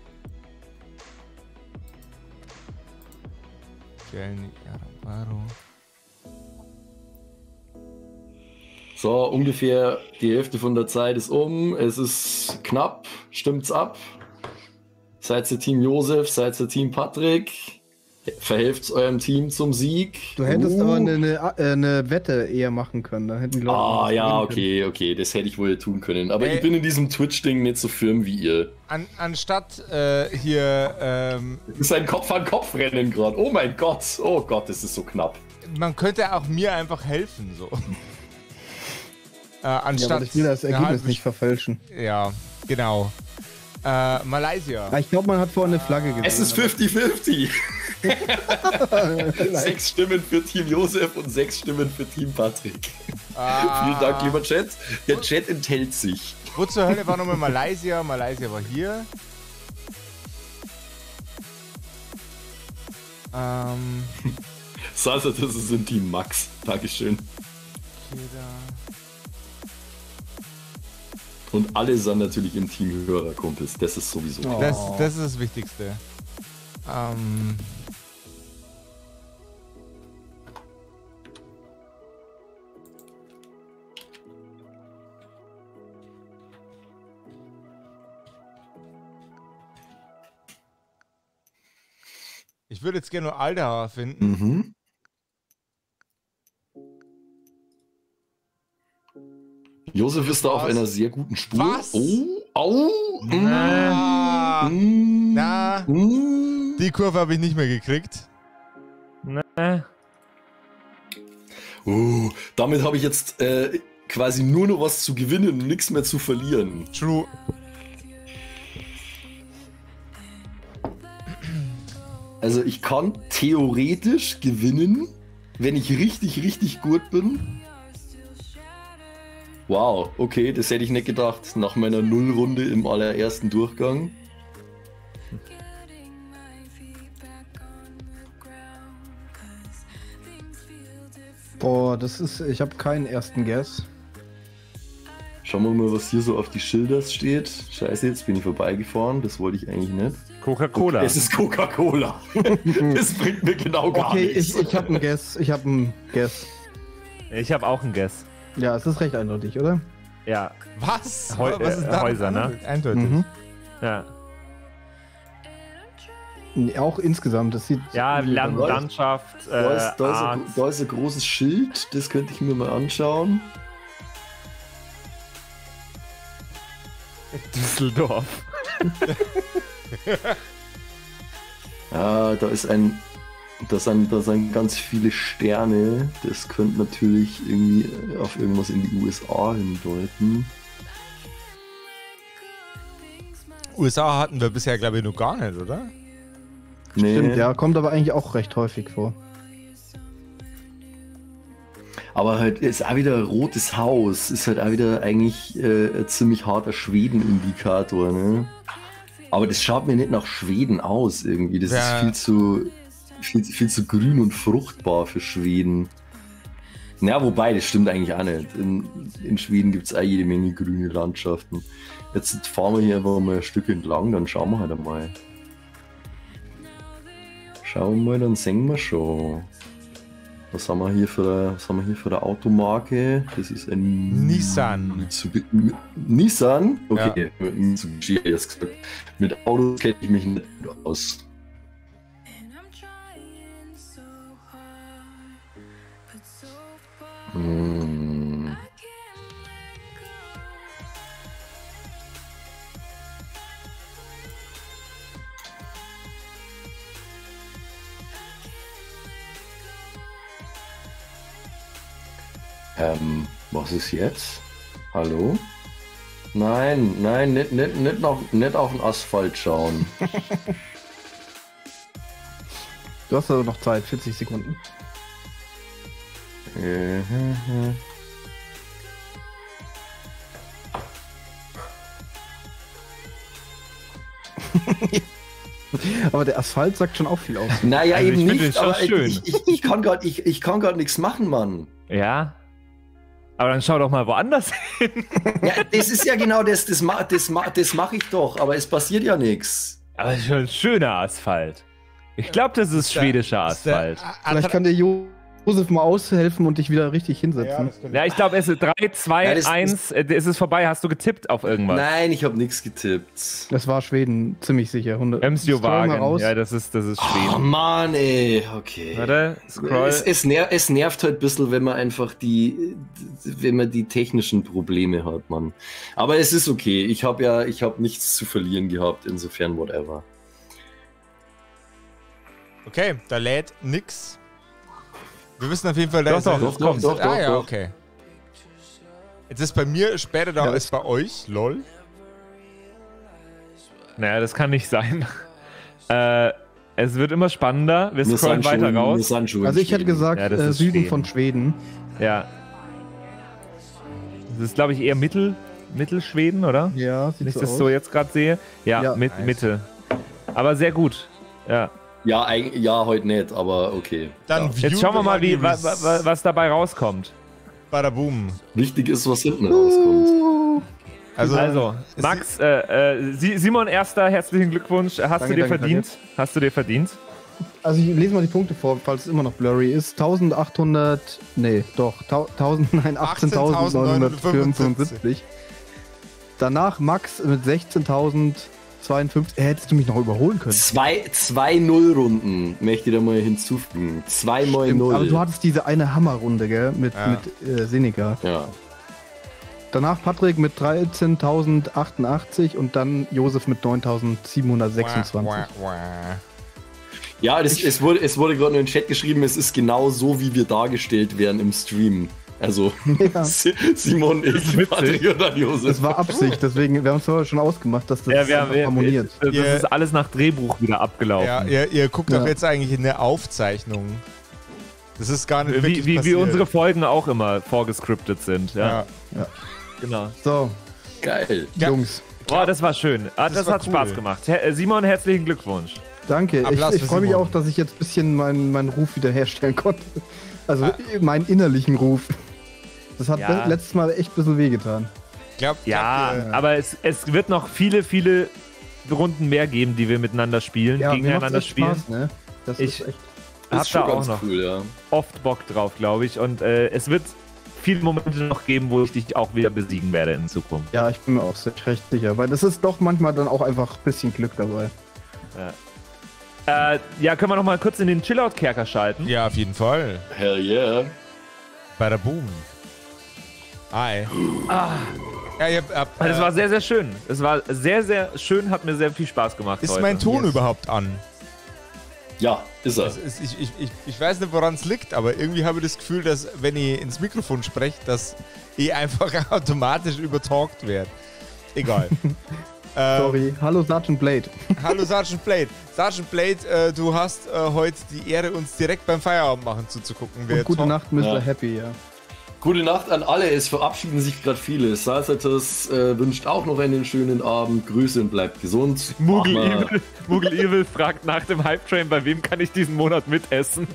So, ungefähr die Hälfte von der Zeit ist um. Es ist knapp. Stimmt's ab? Seid ihr Team Josef? Seid ihr Team Patrick? Verhelft's eurem Team zum Sieg? Du hättest aber eine Wette eher machen können. Dann hätten die Leute Ah, ja, okay, das hätte ich wohl tun können. Aber ich bin in diesem Twitch-Ding nicht so firm wie ihr. Anstatt hier... Das ist ein Kopf-an-Kopf-Rennen gerade. Oh mein Gott, das ist so knapp. Man könnte auch mir einfach helfen, so. Anstatt... Ja, aber ich will das Ergebnis nicht verfälschen. Ja, genau. Malaysia. Ich glaube, man hat vorhin eine Flagge gesehen. Es ist 50-50. 6 Stimmen für Team Josef und 6 Stimmen für Team Patrick. Vielen Dank, lieber Chat. Der Chat enthält sich. Wo zur Hölle war nochmal Malaysia? Malaysia war hier. Salsa, das ist im Team Max. Dankeschön. Und alle sind natürlich im Team Hörerkumpels. Das ist sowieso. Das ist das Wichtigste. Ich würde jetzt gerne nur Aldauer finden. Mhm. Josef ist da auf einer sehr guten Spur. Was? Die Kurve habe ich nicht mehr gekriegt. Damit habe ich jetzt quasi nur noch was zu gewinnen und nichts mehr zu verlieren. True. Also ich kann theoretisch gewinnen, wenn ich richtig gut bin. Wow, okay, das hätte ich nicht gedacht. Nach meiner Nullrunde im allerersten Durchgang. Boah, ich habe keinen ersten Guess. Schauen wir mal, was hier so auf die Schilder steht. Scheiße, jetzt bin ich vorbeigefahren. Das wollte ich eigentlich nicht. Coca-Cola. Es ist Coca-Cola. Das bringt mir genau gar nichts. Ich habe einen Guess. Ich habe auch einen Guess. Ja, es ist recht eindeutig, oder? Ja. Was? Was ist da? Häuser, ne? Eindeutig. Mhm. Ja. Auch insgesamt. Das sieht Landschaft. Da ist ein großes Schild. Das könnte ich mir mal anschauen. Düsseldorf. Ja, da sind ganz viele Sterne. Das könnte natürlich irgendwie auf irgendwas in die USA hindeuten. USA hatten wir bisher, glaube ich, noch gar nicht, oder? Nee. Stimmt, ja, kommt aber eigentlich auch recht häufig vor. Aber halt ist auch wieder ein rotes Haus. Ist halt auch wieder eigentlich ein ziemlich harter Schweden-Indikator, ne? Aber das schaut mir nicht nach Schweden aus irgendwie. Das ist viel zu grün und fruchtbar für Schweden. Na, wobei, das stimmt eigentlich auch nicht. In Schweden gibt es auch jede Menge grüne Landschaften. Jetzt fahren wir hier einfach mal ein Stück entlang, dann schauen wir halt einmal. Schauen wir mal, dann sehen wir schon. Was haben wir hier für eine Automarke? Das ist ein Nissan. Nissan? Okay, Ja. mit Mitsubishi jetzt gesagt. Mit Autos kenne ich mich nicht aus. Hm. Was ist jetzt? Hallo? Nein, nicht auf den Asphalt schauen. Du hast aber noch Zeit, 40 Sekunden. Aber der Asphalt sagt schon auch viel aus. Naja, Also eben ich finde nicht, den schon aber schön. ich kann grad nichts machen, Mann. Ja. Aber dann schau doch mal woanders hin. Ja, das ist ja genau das mache ich doch, aber es passiert ja nichts. Aber es ist schon ein schöner Asphalt. Ich glaube, das ist schwedischer Asphalt. Vielleicht kann der Josef mal aushelfen und dich wieder richtig hinsetzen. Ja, ich glaube, es ist 3, 2, Ja, das 1. Es ist vorbei. Hast du getippt auf irgendwas? Nein, ich habe nichts getippt. Das war Schweden, ziemlich sicher. 100. Scroll mal Emsjöwagen. raus. Ja, das ist Oh Schweden. Mann, ey, okay. Warte, scroll. Es nervt halt ein bisschen, wenn man einfach die technischen Probleme hat, Mann. Aber es ist okay. Ich habe nichts zu verlieren gehabt, insofern whatever. Okay, da lädt nix. Wir wissen auf jeden Fall, Doch, doch, ja, doch. okay. Jetzt ist bei mir später da als bei euch, lol. Naja, das kann nicht sein. Es wird immer spannender. Wir scrollen weiter raus. Also ich hätte gesagt, Ja, das ist Süden Schweden. von Schweden. Ja. Das ist, glaube ich, eher Mittelschweden, oder? Ja, sieht Wenn ich so das aus. so jetzt gerade sehe. Ja, Ja. Mitte. Aber sehr gut. Ja. Ja, heute nicht, aber okay. Dann Ja. Jetzt schauen wir mal, was dabei rauskommt. Bada boom. Wichtig ist, was hinten rauskommt. Also, Max, Simon Erster, herzlichen Glückwunsch. Hast du dir danke, verdient? Hast du dir verdient? Also ich lese mal die Punkte vor, falls es immer noch blurry ist. 18.975. Danach Max mit 16.052. Hättest du mich noch überholen können. 2-0 Runden möchte ich da mal hinzufügen. 2 mal Stimmt, 0. aber du hattest diese eine Hammerrunde, gell? Mit Seneca. Ja. Danach Patrick mit 13.088 und dann Josef mit 9.726. Ja, es wurde gerade nur in den Chat geschrieben, es ist genau so, wie wir dargestellt werden im Stream. Also, Ja. Simon, ich, Patrick und dann Josef. Das war Absicht, deswegen, wir haben es vorher schon ausgemacht, dass das einfach harmoniert. Das ist alles nach Drehbuch wieder abgelaufen. Ja, ihr guckt Ja. doch jetzt eigentlich in der Aufzeichnung. Das ist gar nicht wirklich Wie passiert. unsere Folgen auch immer vorgescriptet sind. Ja, Ja. genau. So, Geil. Ja. Jungs, Boah, das war schön. Das war hat cool. Spaß gemacht. Simon, herzlichen Glückwunsch. danke. Applaus Ich für freue mich Simon. auch, dass ich jetzt ein bisschen meinen Ruf wiederherstellen konnte. Also meinen innerlichen Ruf. Das hat Ja. letztes Mal echt ein bisschen wehgetan. Glaubt Ja, ihr, aber es wird noch viele Runden mehr geben, die wir miteinander spielen, Ja, mir macht's gegeneinander echt spielen. Spaß, ne? Das Ich- ist echt. Das Hab ist schon da auch ganz noch cool, ja. oft Bock drauf, glaube ich. Und es wird viele Momente noch geben, wo ich dich auch wieder besiegen werde in Zukunft. Ja, ich bin mir auch recht sicher, weil es ist doch manchmal dann auch einfach ein bisschen Glück dabei. Ja, können wir noch mal kurz in den Chillout-Kerker schalten? Ja, auf jeden Fall. Hell yeah. Bada boom. Hi. Ja, ihr habt, Das war sehr, sehr schön. Es war sehr, sehr schön, hat mir sehr viel Spaß gemacht ist heute. mein Ton Yes. überhaupt an? Ja, ist er. Ich weiß nicht, woran es liegt, aber irgendwie habe ich das Gefühl, dass, wenn ich ins Mikrofon spreche, dass ich einfach automatisch übertalkt werde. Egal. Sorry. Hallo Sergeant Blade. Hallo Sergeant Blade. Sergeant Blade, du hast heute die Ehre, uns direkt beim Feierabend machen zuzugucken. Und gute Nacht, Mr. Ja. Happy, ja. Gute Nacht an alle, es verabschieden sich gerade viele. Salsatus wünscht auch noch einen schönen Abend. Grüße und bleibt gesund. Moogle Evil fragt nach dem Hype Train, bei wem kann ich diesen Monat mitessen?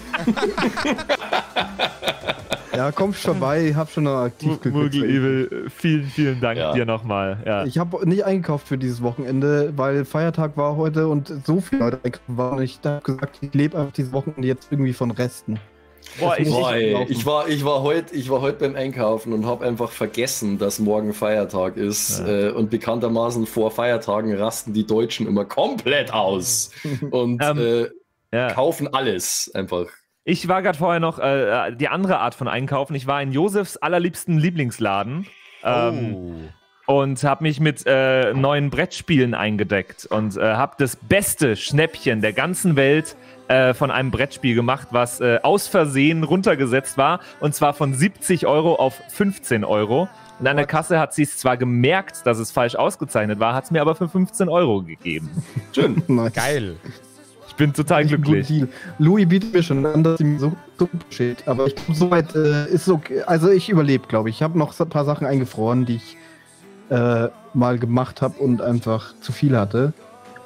Ja, komm vorbei, hab schon noch aktiv Moogle Evil, vielen Dank Ja. dir nochmal. Ja. Ich habe nicht eingekauft für dieses Wochenende, weil Feiertag war heute und so viele Leute einkaufen waren. Und ich habe gesagt, ich lebe einfach dieses Wochenende jetzt irgendwie von Resten. Boah, Das muss Boah, ey, laufen. ich war heute beim Einkaufen und habe einfach vergessen, dass morgen Feiertag ist. Und bekanntermaßen vor Feiertagen rasten die Deutschen immer komplett aus und ja. kaufen alles einfach. Ich war gerade vorher noch die andere Art von Einkaufen. Ich war in Josefs allerliebsten Lieblingsladen. Und habe mich mit neuen Brettspielen eingedeckt und habe das beste Schnäppchen der ganzen Welt von einem Brettspiel gemacht, was aus Versehen runtergesetzt war, und zwar von 70 Euro auf 15 Euro. Und an der Kasse hat sie es zwar gemerkt, dass es falsch ausgezeichnet war, hat es mir aber für 15 Euro gegeben. Schön. Nice. Geil. Ich bin total Echt ein guter glücklich. Deal. Louis bietet mir schon an, dass ihm so steht. Aber ich glaube, soweit ist okay. Also ich überlebe, glaube ich. Ich habe noch so ein paar Sachen eingefroren, die ich mal gemacht habe und einfach zu viel hatte.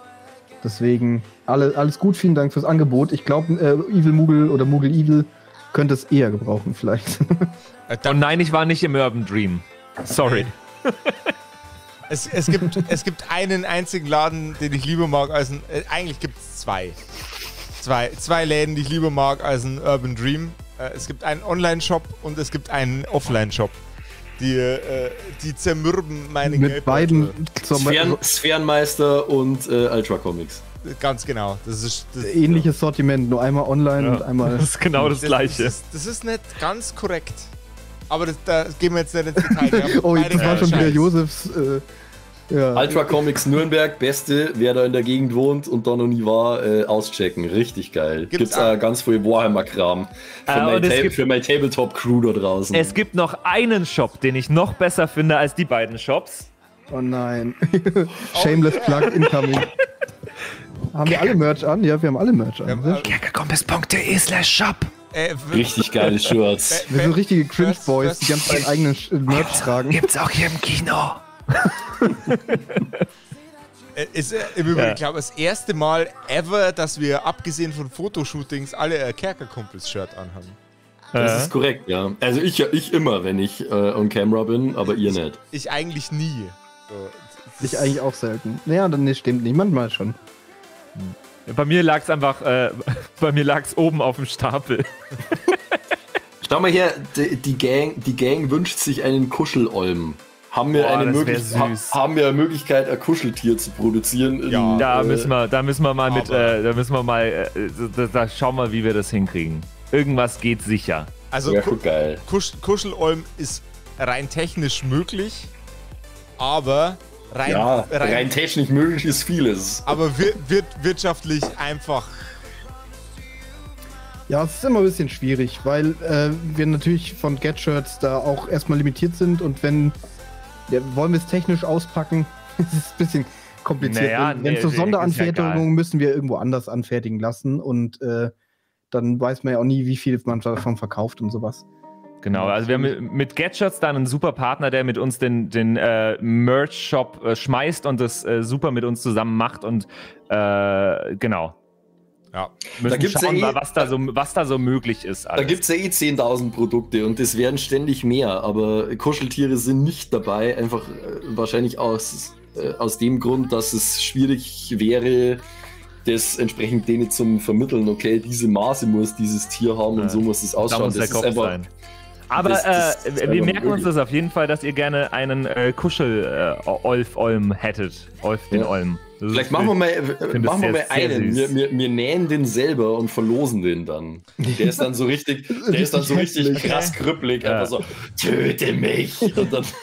Deswegen alles gut, vielen Dank fürs Angebot. Ich glaube, Evil Moogle oder Moogle Evil könnte es eher gebrauchen vielleicht. Und nein, ich war nicht im Urban Dream. Sorry. Es gibt einen einzigen Laden, den ich lieber mag als ein... eigentlich gibt es zwei. Zwei Läden, die ich lieber mag als ein Urban Dream. Es gibt einen Online-Shop und es gibt einen Offline-Shop. Die zermürben meine Mit beiden Sphärenmeister und Ultra Comics. Ganz genau. Das ist ähnliches Sortiment, nur einmal online und einmal... Das ist genau das Gleiche. Das ist nicht ganz korrekt. Aber da gehen wir jetzt nicht ins Detail. Oh, das war schon wieder Josefs... ja. Ultra Comics Nürnberg, beste, wer da in der Gegend wohnt und da noch nie war, auschecken. Richtig geil. Gibt's ganz viel Warhammer-Kram für meine Tabletop-Crew da draußen. Es gibt noch einen Shop, den ich noch besser finde als die beiden Shops. Oh nein. Shameless Plug incoming. Haben wir alle Merch an? Ja, wir haben alle Merch an. kerkerkompass.de/shop. Richtig geile Shirts. Wir sind richtige Cringe-Boys, die ganz ihren eigenen Merch tragen. Gibt's auch hier im Kino. Ist im Übrigen, glaube ich, das erste Mal ever, dass wir abgesehen von Fotoshootings alle Kerkerkumpels-Shirt anhaben. Das ist korrekt, ja. Also ich immer, wenn ich on camera bin, aber ihr nicht. Ich eigentlich nie. So, ich eigentlich auch selten. Naja, dann stimmt nicht. Manchmal schon. Bei mir lag es einfach, bei mir lag es oben auf dem Stapel. Schau mal her, die Gang wünscht sich einen Kuschelolm. Haben wir eine Möglichkeit, ein Kuscheltier zu produzieren? Ja. Da müssen wir mal mit, da schauen wir mal, wie wir das hinkriegen. Irgendwas geht sicher. Also geil. Kuschelolm ist rein technisch möglich, aber rein technisch möglich ist vieles. Aber wird wirtschaftlich einfach... Ja, es ist immer ein bisschen schwierig, weil wir natürlich von Get-Shirts da auch erstmal limitiert sind und wenn... wollen wir es technisch auspacken? Das ist ein bisschen kompliziert. Naja, wenn es so Sonderanfertigungen müssen wir irgendwo anders anfertigen lassen und dann weiß man ja auch nie, wie viel man davon verkauft und sowas. Genau, also wir haben mit Get-Shirts dann einen super Partner, der mit uns den Merch-Shop schmeißt und das super mit uns zusammen macht und genau. Ja. Müssen schauen, was da so möglich ist. Alles. Da gibt es ja 10.000 Produkte und es werden ständig mehr, aber Kuscheltiere sind nicht dabei, einfach wahrscheinlich aus dem Grund, dass es schwierig wäre, das entsprechend denen zum Vermitteln, okay, diese Maße muss dieses Tier haben und so muss es ausschauen. Da muss der Kopf sein. Aber wir merken uns das auf jeden Fall, dass ihr gerne einen Kuschel-Olm hättet. Olf den Olm. Vielleicht machen wir mal einen. Wir nähen den selber und verlosen den dann. Der ist dann so richtig, krass krüppelig. Einfach so, töte mich. Und dann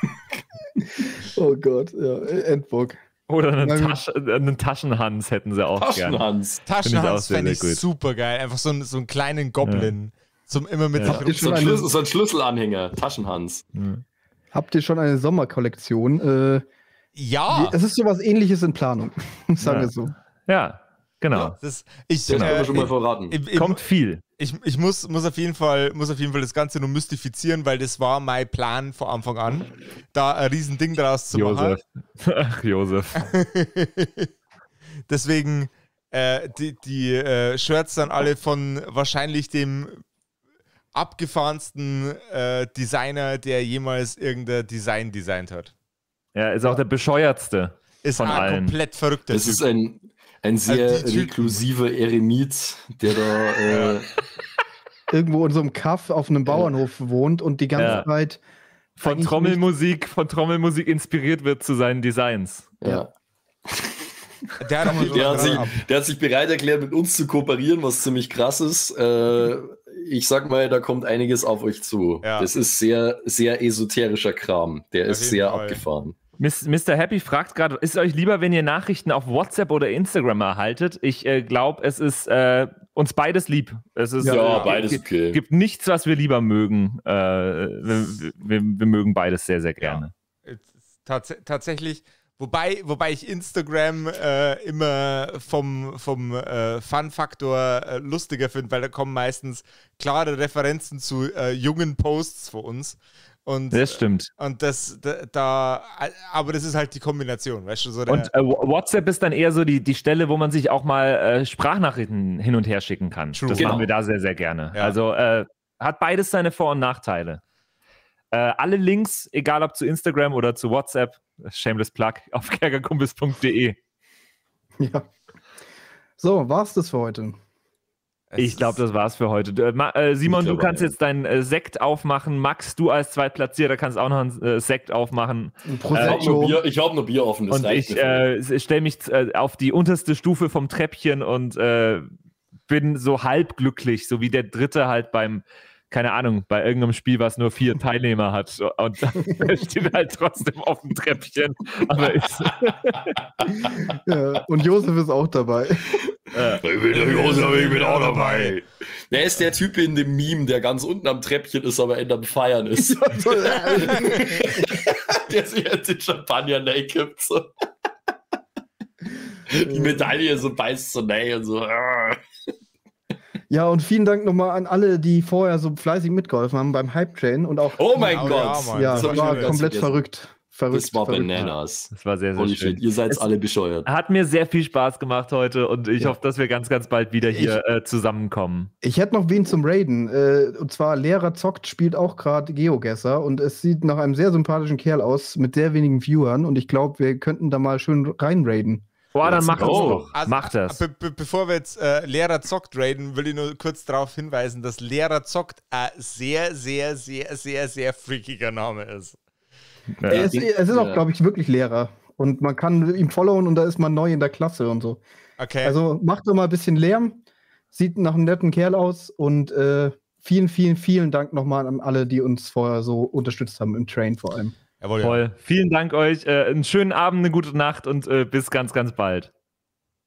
oh Gott, ja, Endbock. Oder einen Taschenhans hätten sie auch gerne. Taschenhans fände ich super geil. Einfach so einen kleinen Goblin. Zum immer mit so ein Schlüsselanhänger. Taschenhans. Habt ihr schon eine Sommerkollektion? Ja. Es ist sowas Ähnliches in Planung. Sagen wir so. Ja, genau. Ja, das können wir schon mal verraten. Kommt viel. Ich muss auf jeden Fall das Ganze nur mystifizieren, weil das war mein Plan von Anfang an, da ein Riesending draus zu machen. Ach, Josef. Deswegen die Shirts dann alle von wahrscheinlich dem abgefahrensten Designer, der jemals irgendein Design designt hat. Ja, ist auch der bescheuertste von allen. Komplett verrückter Das ist ein sehr reklusiver Eremit, der da irgendwo in so einem Kaff auf einem Bauernhof wohnt und die ganze Zeit von Trommelmusik inspiriert wird zu seinen Designs. Ja. Der hat sich bereit erklärt, mit uns zu kooperieren, was ziemlich krass ist. Ich sag mal, da kommt einiges auf euch zu. Ja. Das ist sehr, sehr esoterischer Kram. Der ist sehr abgefahren. Mr. Happy fragt gerade, ist es euch lieber, wenn ihr Nachrichten auf WhatsApp oder Instagram erhaltet? Ich glaube, es ist uns beides lieb. Es ist, beides okay. Gibt nichts, was wir lieber mögen. Wir mögen beides sehr, sehr gerne. Ja. Tatsächlich, wobei ich Instagram immer vom Fun-Faktor lustiger finde, weil da kommen meistens klare Referenzen zu jungen Posts von uns. Und, das stimmt. Und aber das ist halt die Kombination, weißt du? So und WhatsApp ist dann eher so die Stelle, wo man sich auch mal Sprachnachrichten hin und her schicken kann. True. Das machen wir da sehr, sehr gerne. Ja. Also hat beides seine Vor- und Nachteile. Alle Links, egal ob zu Instagram oder zu WhatsApp, shameless plug, auf kerkerkumpels.de. Ja. So, war's das für heute? Ich glaube, das war's für heute. Simon, du kannst jetzt deinen Sekt aufmachen. Max, du als Zweitplatzierter kannst auch noch einen Sekt aufmachen. Ich habe noch Bier offen. Und ich stelle mich auf die unterste Stufe vom Treppchen und bin so halb glücklich, so wie der Dritte halt beim, keine Ahnung, bei irgendeinem Spiel, was nur 4 Teilnehmer hat. Und er steht halt trotzdem auf dem Treppchen. Aber ja, und Josef ist auch dabei. Ich bin auch dabei. Der ist der Typ in dem Meme, der ganz unten am Treppchen ist, aber in am Feiern ist. Der sich jetzt den Champagner kippt. So. Die Medaille so beißt so und so. Ja, und vielen Dank nochmal an alle, die vorher so fleißig mitgeholfen haben beim Hype-Train und auch. Oh mein Gott! Ja, das war komplett verrückt. Das war Bananas. Das war sehr, sehr schön. Ihr seid alle bescheuert. Hat mir sehr viel Spaß gemacht heute und ich hoffe, dass wir ganz, ganz bald wieder hier zusammenkommen. Ich hätte noch wen zum Raiden. Und zwar Lehrer Zockt spielt auch gerade Geogesser und es sieht nach einem sehr sympathischen Kerl aus mit sehr wenigen Viewern und ich glaube, wir könnten da mal schön reinraiden. Boah, dann mach das doch. Also, mach das. Bevor wir jetzt Lehrer Zockt raiden, will ich nur kurz darauf hinweisen, dass Lehrer Zockt ein sehr, sehr, sehr, sehr, sehr freakiger Name ist. Ja. Es ist auch, glaube ich, wirklich Lehrer. Und man kann ihm followen und da ist man neu in der Klasse und so. Okay. Also macht doch mal ein bisschen Lärm. Sieht nach einem netten Kerl aus. Und vielen, vielen, vielen Dank nochmal an alle, die uns vorher so unterstützt haben im Train vor allem. Jawohl, ja. Vielen Dank euch. Einen schönen Abend, eine gute Nacht und bis ganz, ganz bald.